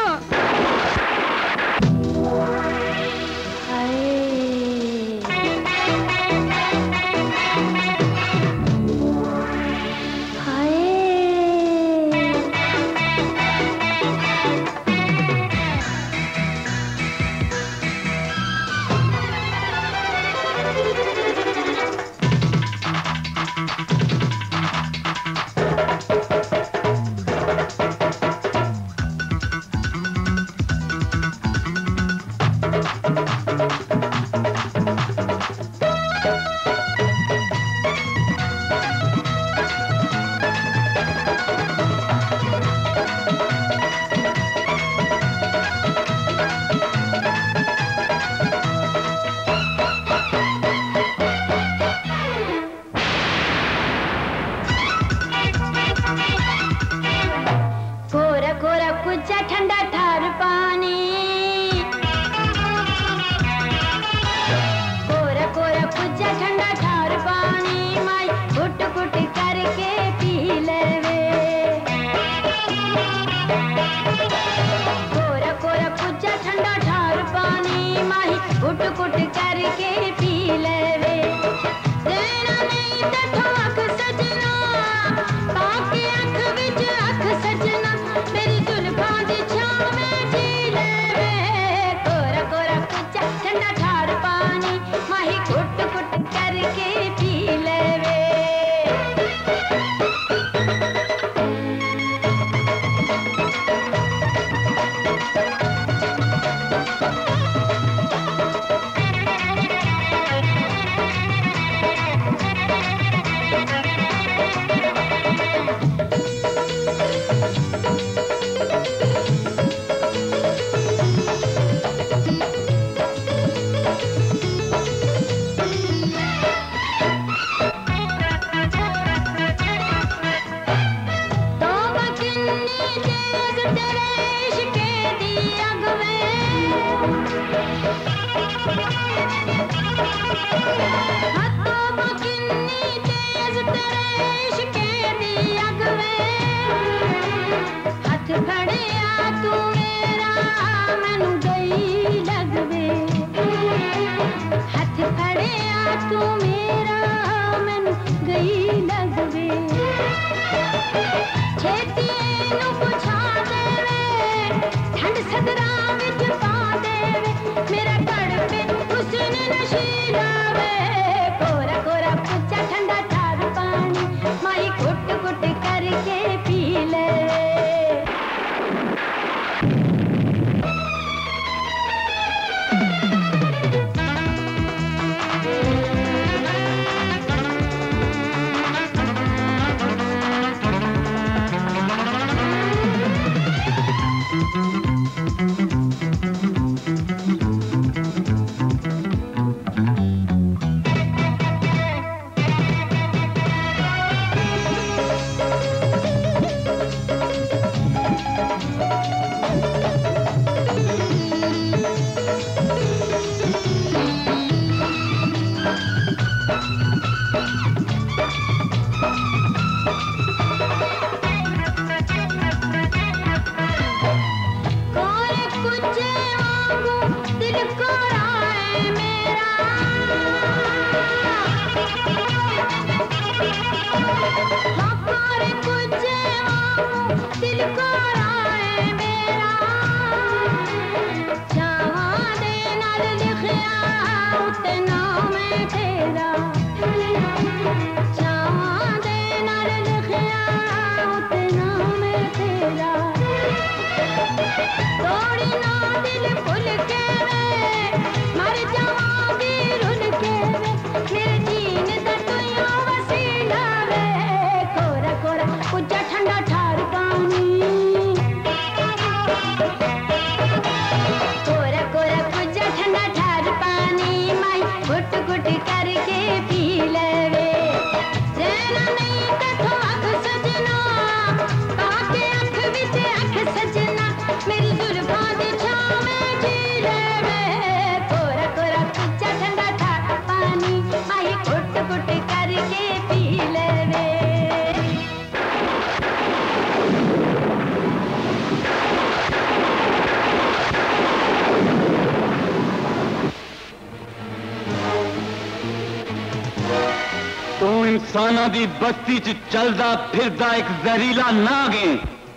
[SPEAKER 2] इंसाना दी बस्ती च चलदा फिरदा एक जहरीला नाग है।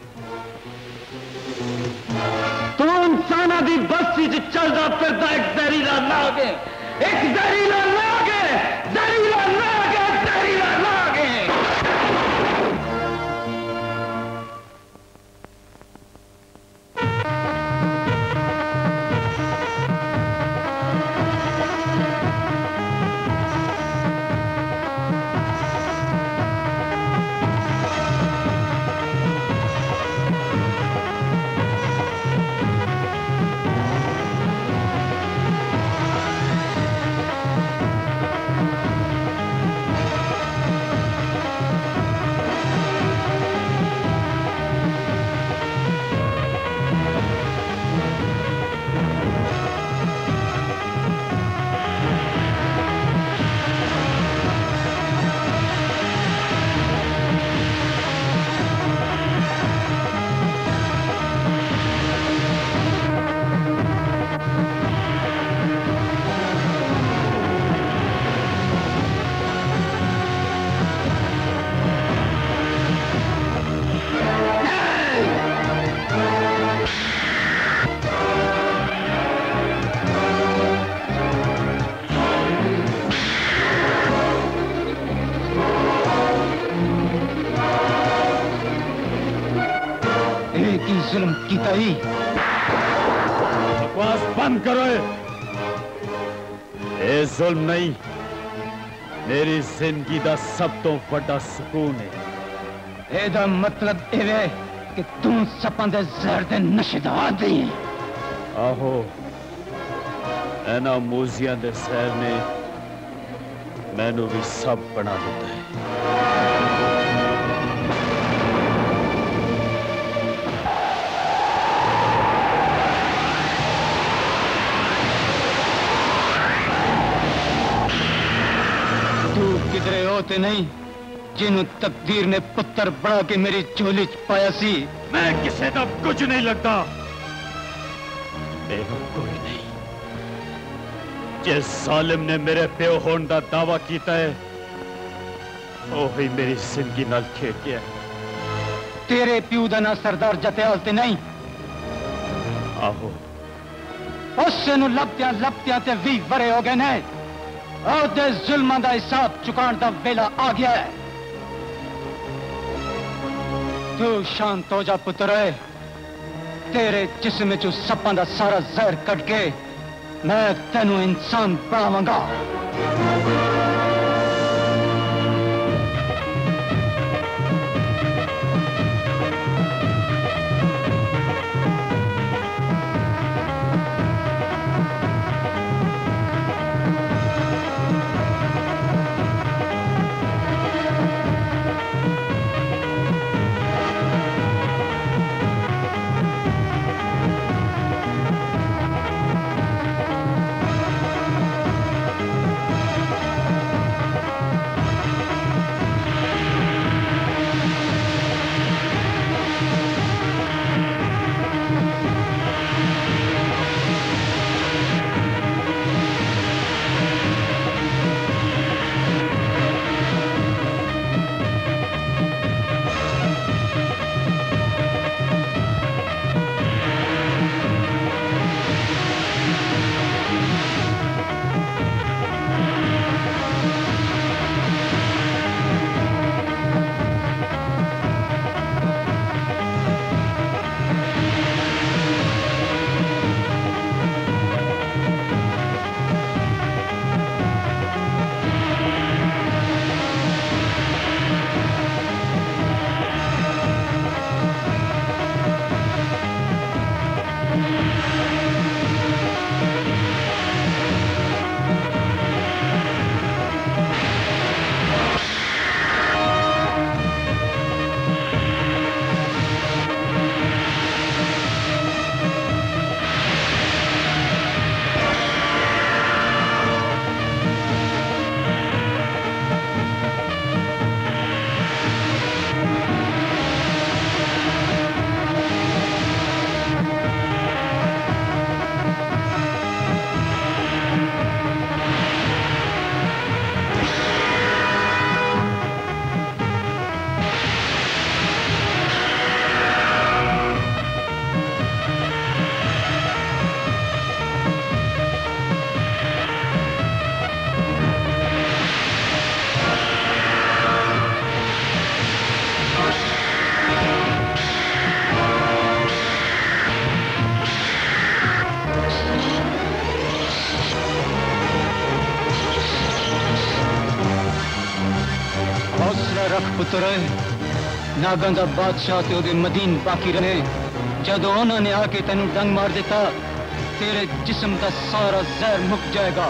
[SPEAKER 2] तू इंसाना दी बस्ती च चलदा फिरदा एक जहरीला नाग है, एक जहरीला नाग है, जहरीला नाग है, जहरीला नाग है।
[SPEAKER 18] जुल्म कीता ही।
[SPEAKER 15] बकवास बंद करो। ये जुल्म नहीं, मेरी जिंदगी दा सब तो बड़ा सुकून है।
[SPEAKER 18] एदा मतलब एवे कि तू सपां दे जहर दे नशेदार दी है।
[SPEAKER 15] आहो, एना मूजियां दे सैर ने मैनू भी सब बना दिता है।
[SPEAKER 18] किधरे होते नहीं जिन्हों तकदीर ने पुत्र बना के मेरी झोली च पाया सी।
[SPEAKER 15] मैं किसे का कुछ नहीं लगता। मेरा कोई नहीं। जिस सालिम ने मेरे प्यो होने का दावा किया है वही मेरी जिंदगी नाल खेड गया।
[SPEAKER 18] तेरे प्यो का ना सरदार जतेयाल ते नहीं।
[SPEAKER 15] आहो,
[SPEAKER 18] उससे नु लपत्या लपत्या ते भी वरे हो गए ने। और दे जुल्मां दा हिसाब चुकाण दा वेला आ गया है। तू शांत हो जा पुत्र। तेरे जिस्म चो सपां दा सारा जहर कट के मैं तेनू इंसान बनावांगा। रख पुत्र नागां दा बादशाह ते ओदे मदीन बाकी रहे जदों उन्होंने आके तेनू डंग मार दिता तेरे जिस्म का सारा जहर मुक जाएगा।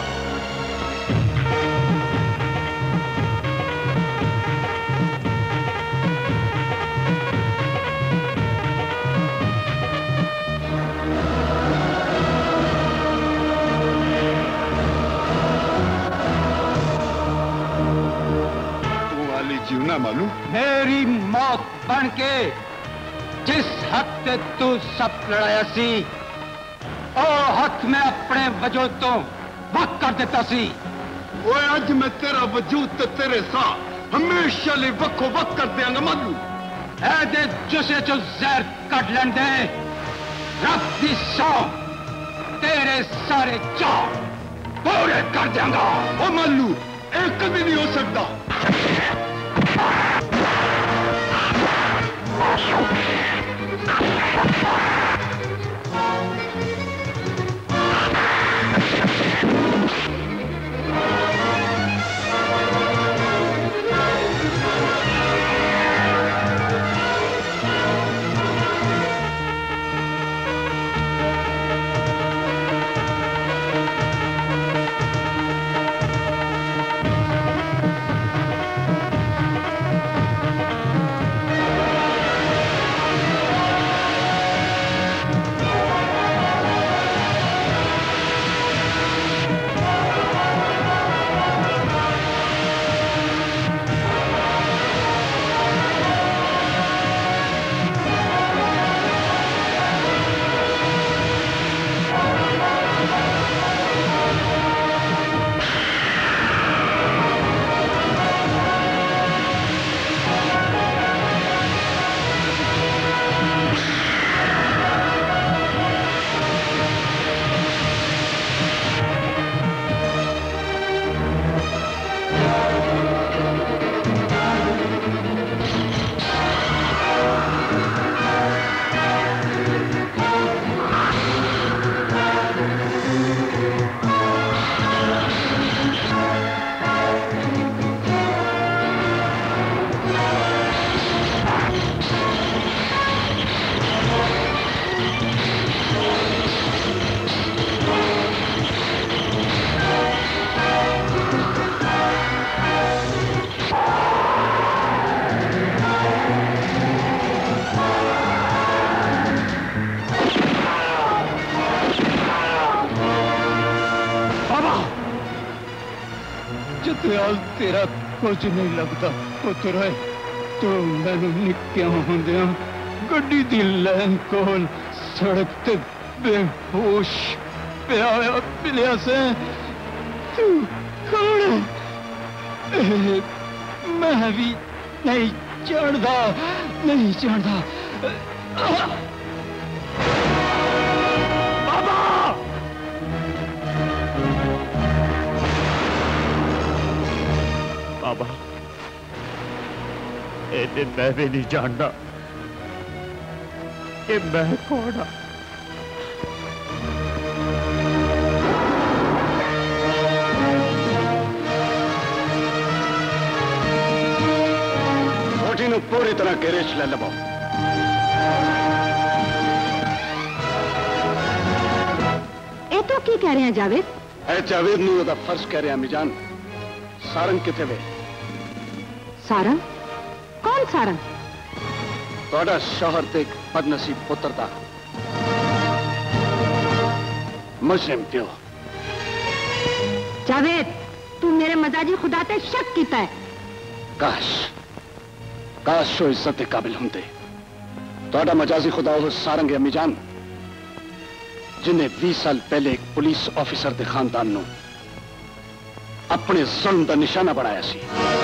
[SPEAKER 11] जीवना मालूम
[SPEAKER 18] मेरी मौत बन के जिस हद से तू सब लड़ाया सी ओ हथ में अपने वजूद तो वक्त कर देता सी।
[SPEAKER 11] ओए अज मैं तेरा वजूद ते तेरे साथ हमेशा लिए वक्को वक्त कर देंगा मालूम।
[SPEAKER 18] ऐ दे जुसे चो जहर कट लें दे रब दी सौ तेरे सारे चाव पूरे कर देंगा।
[SPEAKER 11] ओ मालू एक कभी नहीं हो सकता।
[SPEAKER 18] तेरा कुछ नहीं लगता पुत्र है तो मैनू निक्किया होंदिया गड्डी दी लैन कोल सड़क ते बेहोश पिया मिलिया से तू कौन है? मैं भी नहीं जानता नहीं जानता।
[SPEAKER 15] बाबा इन्हें मैं भी नहीं जानता कि मैं कौन हाँ।
[SPEAKER 13] रोटी नू पूरी तरह घेरे च ले लवो।
[SPEAKER 3] ये तो की कह रहे हैं जावेद?
[SPEAKER 13] ए जावेद नहीं होता फर्ज कह रहे हैं अम्मी जान। सारंग किथे वे?
[SPEAKER 3] सारंग? कौन सारंग?
[SPEAKER 13] थोड़ा शौहर ते बदनसीब पुत्र था मुस्लिम प्यो।
[SPEAKER 3] जावेद तू मेरे मजाजी खुदा ते शक कीता है।
[SPEAKER 13] काश काश वो इज्जत के काबिल होंगे। थोड़ा मजाजी खुदा हो सारंग अम्मी जान जिन्हें बीस साल पहले एक पुलिस ऑफिसर के खानदान नू अपने जुल्म का निशाना बनाया सी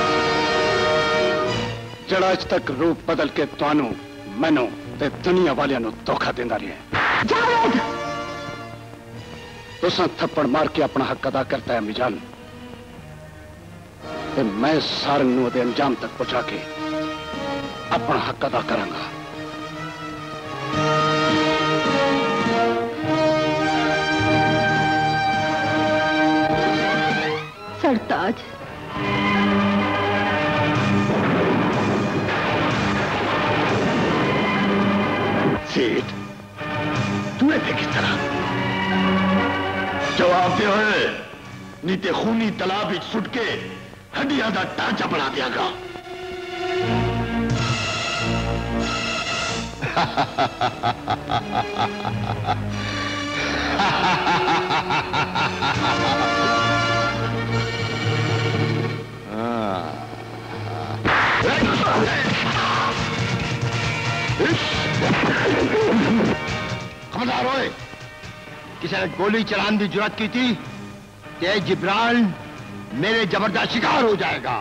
[SPEAKER 13] जड़ा अज तक रूप बदल के तुहानू मैनू ते दुनिया वालियां नू धोखा देंदा रहा।
[SPEAKER 3] जावेद
[SPEAKER 13] तुसां थप्पड़ मार के अपना हक अदा करता है मिजान ते मैं सारंग नू उहदे अंजाम तक पहुंचा के अपना हक अदा करांगा।
[SPEAKER 3] सरताज
[SPEAKER 13] नहीं ते खूनी तालाब विच सुट के हड्डियां दा ढांचा बना दियागा।
[SPEAKER 1] खबरदार होए, किसी ने गोली चलाने की जुर्रत की थी कि जिब्रान मेरे जबरदस्त शिकार हो जाएगा।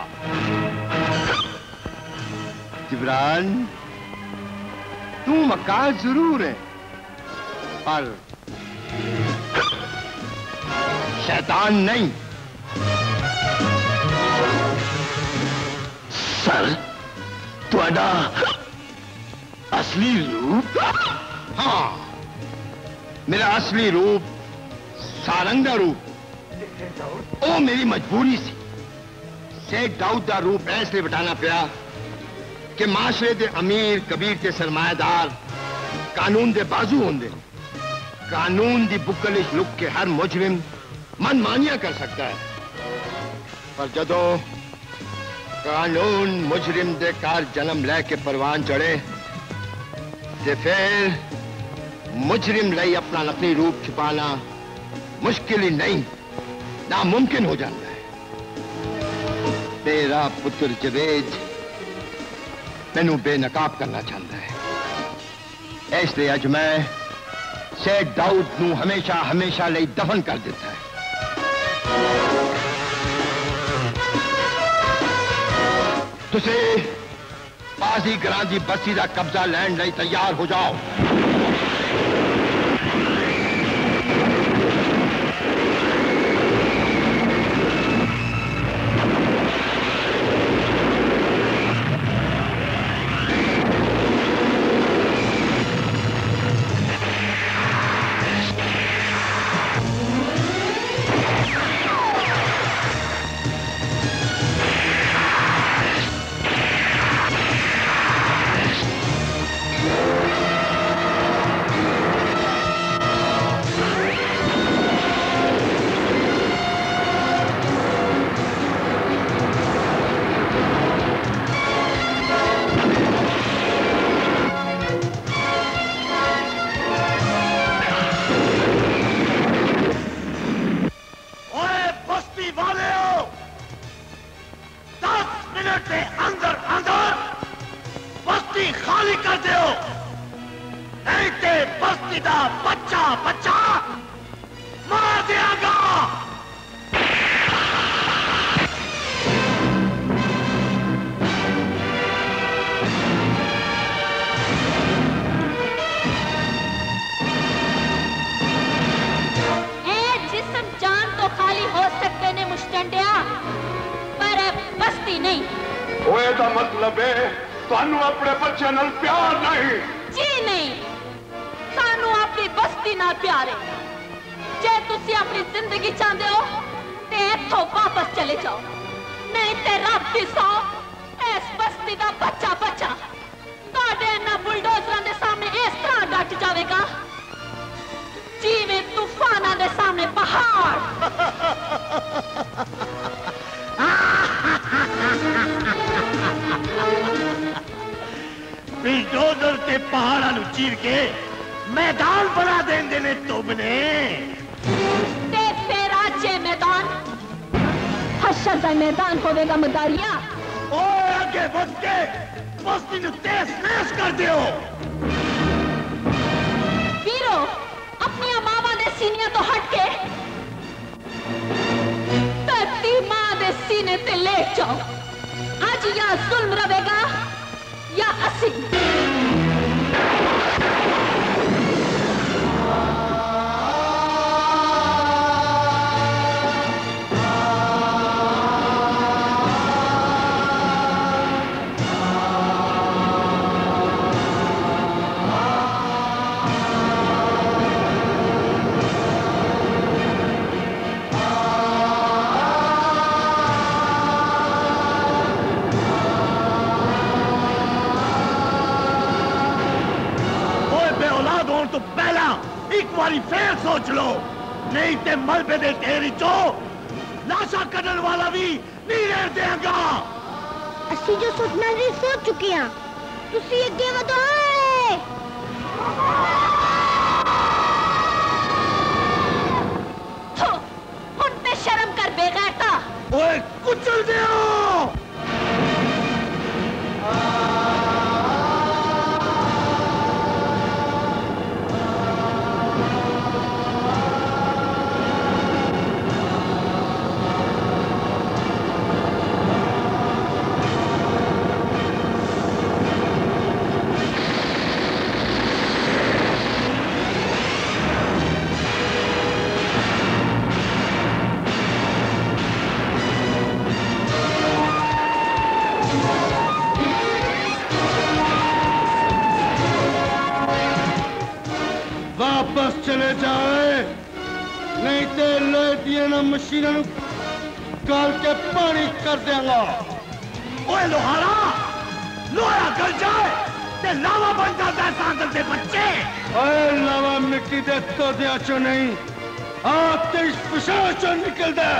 [SPEAKER 1] जिब्रान तू मक्का जरूर है पर शैतान नहीं।
[SPEAKER 13] सर तुहाडा असली रूप?
[SPEAKER 1] हाँ, मेरा असली रूप सारंगा रूप ओ मेरी मजबूरी सी शेख दाऊद का रूप ऐसे बिठाना पिया कि माशरे दे अमीर कबीर ते सरमायादार कानून दे बाजू होंदे। कानून दी बुक्कल इच लुक के हर मुजरिम मनमानियां कर सकता है, पर जदों कानून मुजरिम दे कार जन्म लैके परवान चढ़े ते फिर मुजरिम लई अपना नकली रूप छुपाना मुश्किल ही नहीं नामुमकिन हो जाता है। तेरा पुत्र जवेद मैनू बेनकाब करना चाहता है, इसलिए अज मैं शेख दाऊद नू हमेशा हमेशा लई दफन कर देता है। तुसी बाजी गरां दी बस्ती का कब्जा लैण लई तैयार हो जाओ।
[SPEAKER 15] बिल्डोजर ते पहाड़ा नु चीर के मैदान बना देंदे ने तुमने।
[SPEAKER 16] ते फिर आज ये मैदान हशर दा मैदान होवेगा मदारिया।
[SPEAKER 15] ओ आगे बढ़ के बस्ती नु तेज नैस कर दियो।
[SPEAKER 16] वीरो अपनी मावा दे सीने तो हट के धरती मां दे सीने ते लेट जाओ। आज या जुल्म रहेगा या असी।
[SPEAKER 15] तो पहला एक बारी फिर सोच लो, नहीं ते मलबे दे ढेरी चो लाशा कटन वाला भी नहीं रह देगा।
[SPEAKER 9] ਅਸੀਂ ਜੋ ਸੁਪਨਾ ਵੀ ਸੋਚ ਚੁੱਕੇ ਹਾਂ ਤੁਸੀਂ ਅੱਗੇ ਵਧੋ
[SPEAKER 16] थो हुन ते शर्म कर बेगैरता
[SPEAKER 15] ओए कुचल दियो वापस चले जाए नहीं तो लोहे दिया ना मशीनों गाल के पानी कर देंगा। ओए लोहारा लोहा गल जाए ते लावा बन जाता है सांदल के बच्चे। ओए लावा मिट्टी दे तो दिया चो नहीं आप तो इस पिशाच चो निकल दे।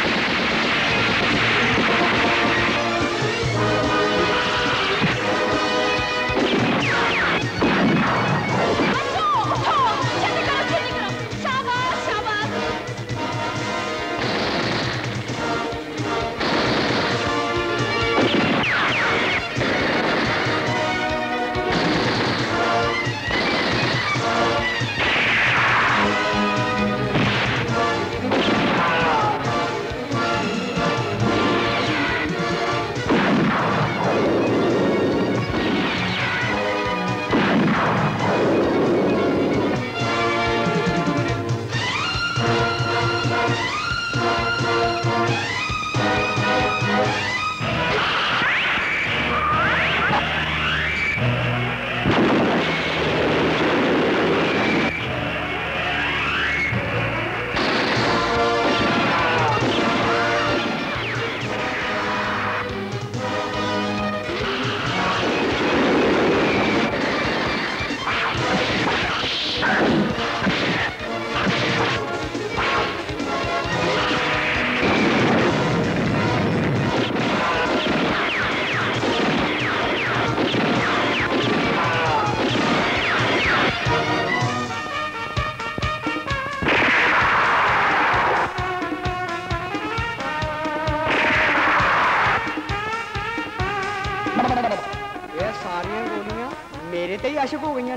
[SPEAKER 18] आशिक हो गई ने।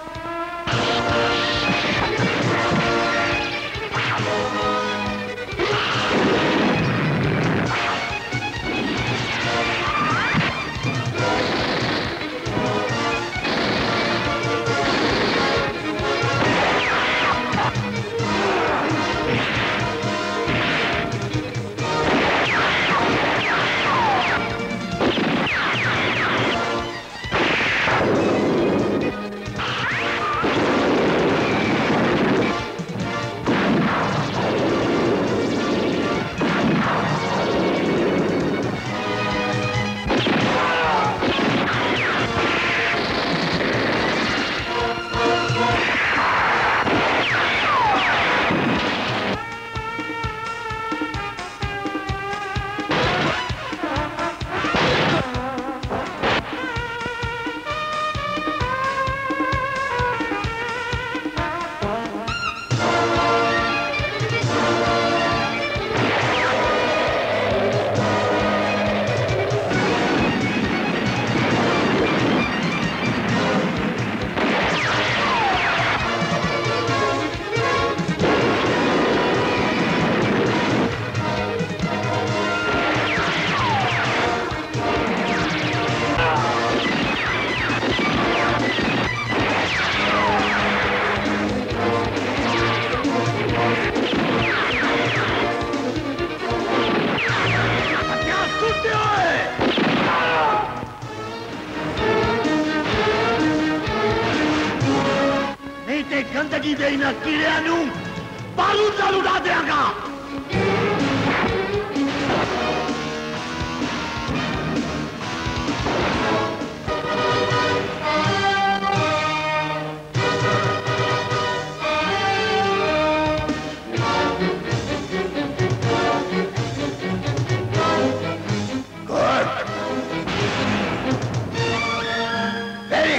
[SPEAKER 18] गंदगी दे ना कीड़िया नू बारूद नाल उड़ा देंगा।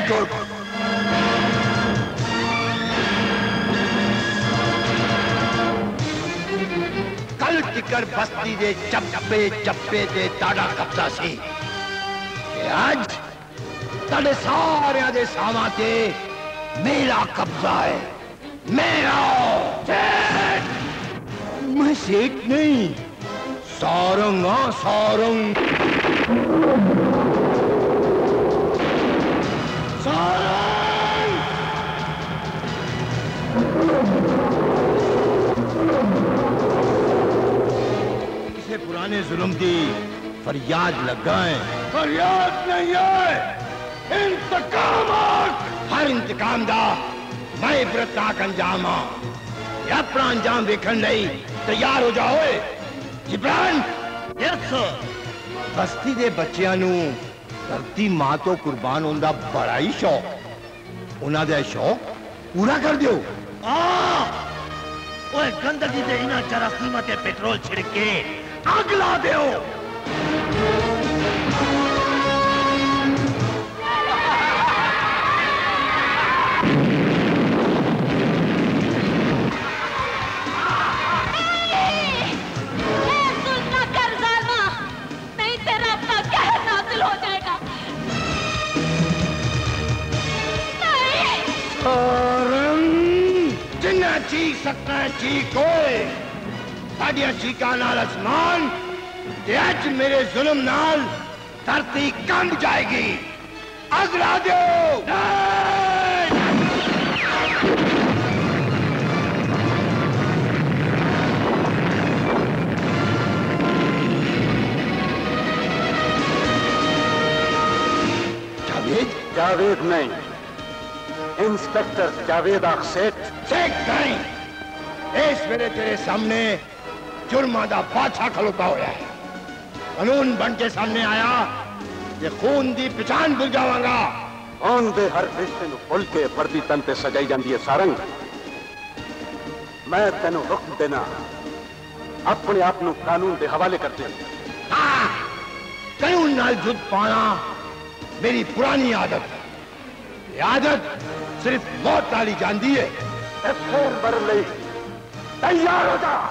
[SPEAKER 1] Very good. कल तिकर बस्ती दे चप्पे चप्पे दे ताड़ा कब्जा सी, आज ताड़े सारे दे सावां ते मेरा कब्जा है, मेरा। सेठ, मैं सेठ नहीं, सारंग हाँ सारंग। सारंग किसे पुराने जुल्म की फरियाद लगाए। फरियाद नहीं है, इंतकाम। हर इंतकाम दा मैं इबरतनाक अंजाम हाँ। अपना अंजाम देखने नहीं तैयार हो जाओ। Jibran, yes sir. बस्ती दे बच्चियां नू धरती मां तो कुर्बान होने का बड़ा ही शौक, उन्हों का शौक पूरा कर दियो। ओए गंदगी दे इना जरासीम ते पेट्रोल छिड़क के आग ला दियो। जिन्ना चीख सकता है चीख होए। साडिया चीखा नाल आसमान ते अज मेरे जुल्म नाल धरती कंब जाएगी। अग ला दो। जावेद?
[SPEAKER 13] जावेद नहीं, इंस्पेक्टर जावेद आख सेठ।
[SPEAKER 1] सेठ नहीं, इस वेले तेरे सामने जुर्मा दा बादशाह खलोता होया है। कानून बन के सामने आया ये खून दी पहचान भूल जावांगा।
[SPEAKER 13] खून दे हर रिश्ते नूं भुल के वर्दी तन ते सजाई जाती है। सारंग, मैं तेनों हुक्म देना अपने आप नूं कानून दे हवाले कर दे।
[SPEAKER 1] हाँ, कानून नाल जुद पाना मेरी पुरानी आदत है। ये आदत सिर्फ मौत वाली जानती है।
[SPEAKER 13] फिर बर ले तैयार हो जा।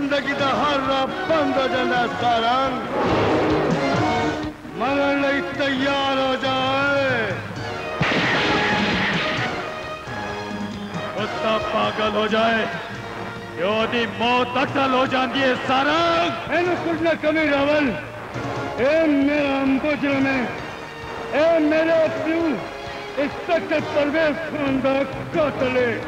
[SPEAKER 5] जिंदगी का हर राह बंद हो जाता सारंग। मरण लिए तैयार हो जाए। कुत्ता पागल हो जाए योदी मौत अटल हो जाती है सारंग। मैंने कुछ न कमी रावल। ए मेरा अंबुजर में ए मेरे प्यू इंस्पेक्टर परवेज खान का कातल है।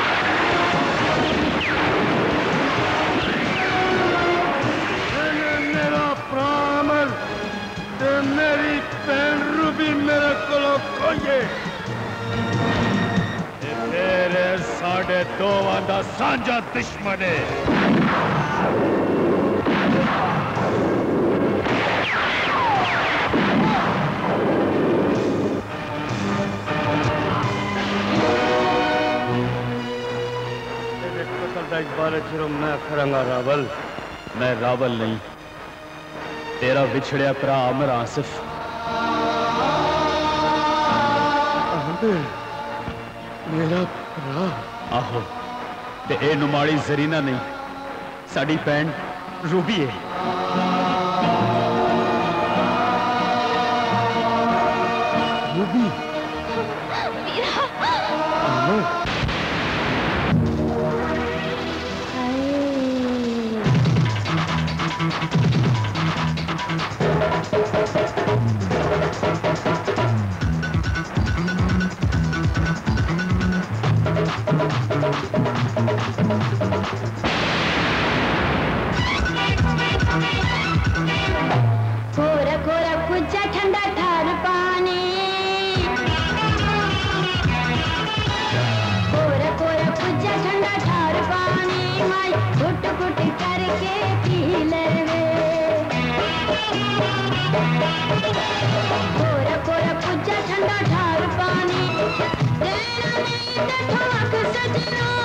[SPEAKER 5] मेरा प्रामल ते मेरी बहन रूबी मेरे को खोइए मेरे साढ़े दो आंदा सांझा दुश्मन है। बारे चिरो मैं खरंगा रावल।
[SPEAKER 6] मैं रावल नहीं, तेरा बिछड़िया भरा अमर आसिफ।
[SPEAKER 5] मेरा भरा
[SPEAKER 6] आहो ते ए नुमाड़ी जरीना नहीं, साड़ी भैन रूबी है।
[SPEAKER 5] रूबी
[SPEAKER 17] कोरा कोरा कुचा ठंडा ठार पानी। कोरा कोरा कुचा ठंडा ठार पानी माई घुट घुट करके पी ले वे। कोरा कोरा कुचा ठंडा ठार पानी तेरा नहीं तो ठाक सजना।